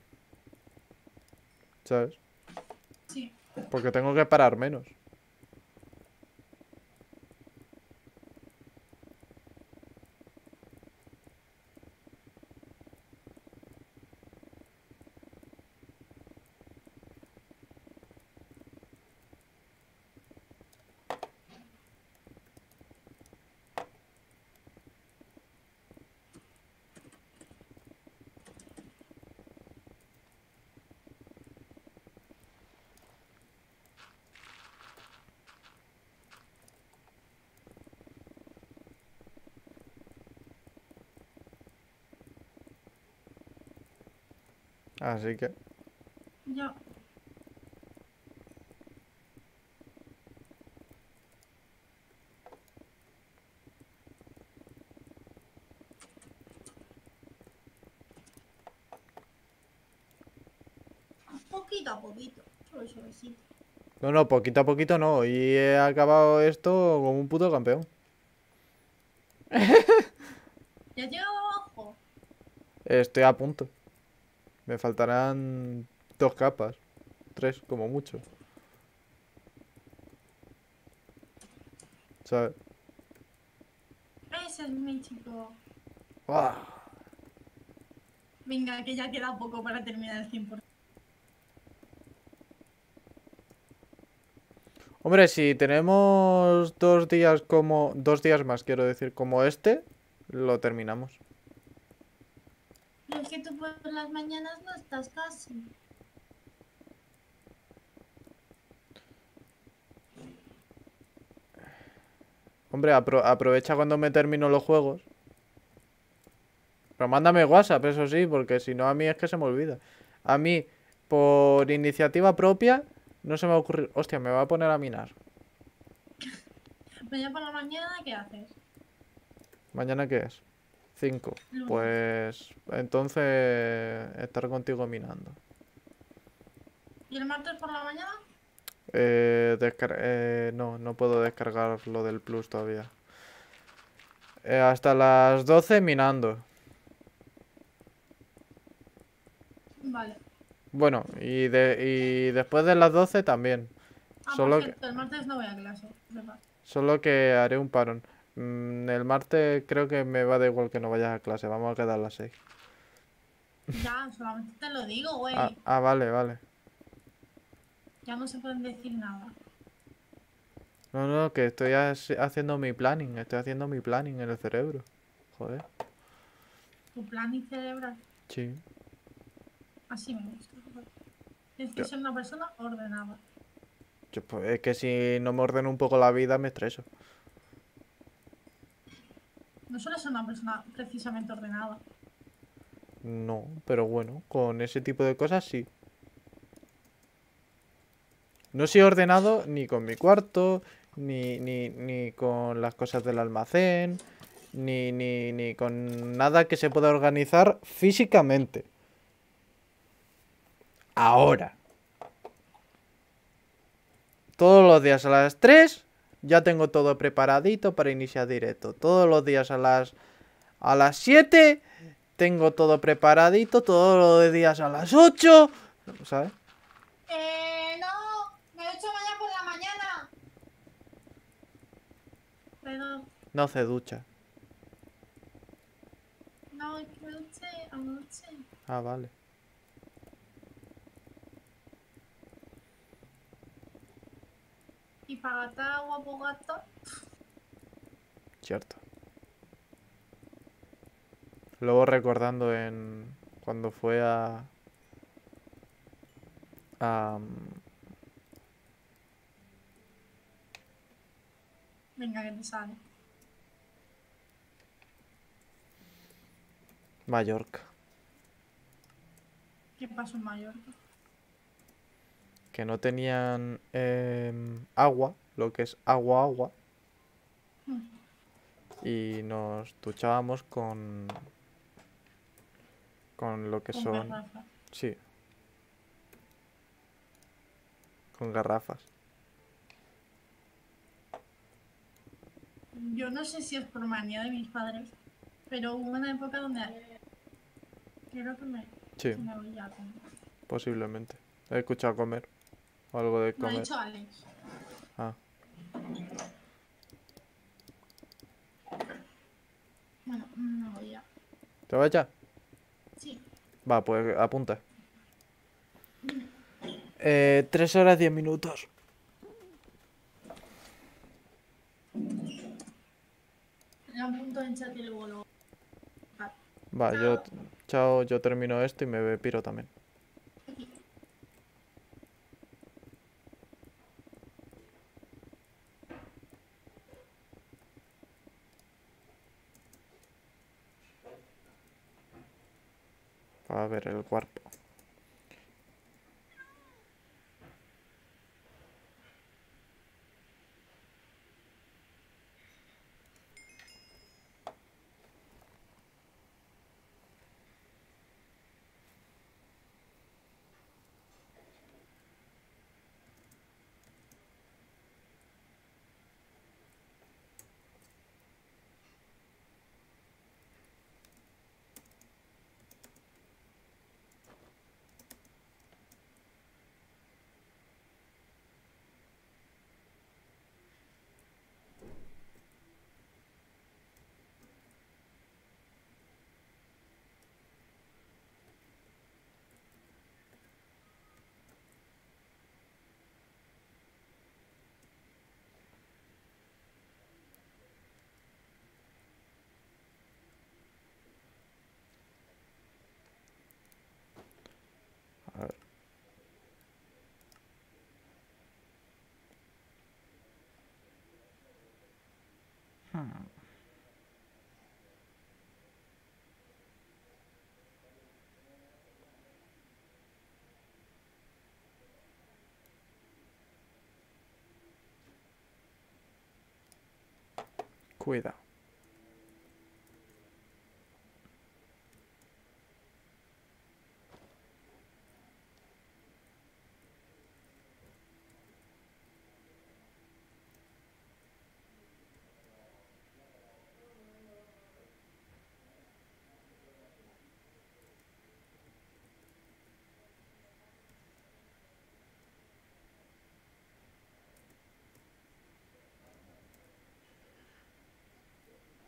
¿Sabes?
Sí.
Porque tengo que parar menos. Así que...
Ya. Poquito a poquito. Solo suavecito.
No, poquito a poquito no. Y he acabado esto como un puto campeón.
¿Ya has llegado abajo?
Estoy a punto. Me faltarán 2 capas. 3, como mucho. ¿Sabes?
Ese es mi chico.
¡Buah!
Venga, que ya queda poco para terminar el 100%.
Hombre, si tenemos 2 días como... 2 días más, quiero decir, como este, lo terminamos.
Pero es que tú por las mañanas no estás casi.
Hombre, aprovecha cuando me termino los juegos. Pero mándame WhatsApp, eso sí, porque si no a mí es que se me olvida. A mí, por iniciativa propia, no se me va a ocurrir... Hostia, me va a poner a minar.
Mañana por la mañana, ¿qué haces?
¿Mañana qué es? 5.
Lunes.
Pues entonces estar contigo minando.
¿Y el martes por la mañana?
No puedo descargar lo del Plus todavía. Hasta las 12 minando.
Vale.
Bueno, y después de las 12 también.
Ah, por
Solo que,
cierto, el martes no voy a clase. Sepas.
solo que haré un parón. El martes creo que me va da igual que no vayas a clase. Vamos a quedar a las 6.
Ya, solamente te lo digo,
Ah,
güey.
ah, vale, vale.
Ya no se pueden decir nada.
No, no, que estoy haciendo mi planning. Estoy haciendo mi planning en el cerebro. Joder.
Tu plan y cerebral,
Sí.
así me gusta. Joder. Tienes que
Yo,
ser una persona ordenada.
pues, es que si no me ordeno un poco la vida me estreso.
No suele ser una persona precisamente ordenada.
No, pero bueno, con ese tipo de cosas sí. No soy ordenado ni con mi cuarto, ni con las cosas del almacén, ni con nada que se pueda organizar físicamente. Ahora, todos los días a las 3 ya tengo todo preparadito para iniciar directo. Todos los días a las 7 tengo todo preparadito. Todos los días a las 8, ¿sabes?
No, me he hecho mañana por la mañana. Pero
No hace ducha.
no, es que me duché anoche.
Ah, vale.
Y para gastar agua por gasto,
Cierto. Luego recordando en cuando fue a
venga que te sale.
Mallorca,
¿Qué pasó en Mallorca?
que no tenían agua, lo que es agua,
Hmm,
y nos duchábamos con lo que
con
son,
garrafa.
sí, con garrafas.
Yo no sé si es por manía de mis padres, pero hubo una época donde creo
Sí,
que me voy a comer.
posiblemente. He escuchado comer, o algo de
Lo ha
comer.
dicho Alex.
Ah,
Bueno, me voy ya.
¿te vas ya?
Sí,
Va, pues apunta.
dime.
3 horas 10 minutos.
Le apunto en chat y luego lo...
Va,
Chao.
chao, yo termino esto y me piro también. A ver el cuerpo. A ver. Cuidado.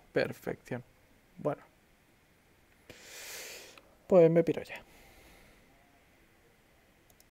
Perfección. Bueno. Pues me piro ya.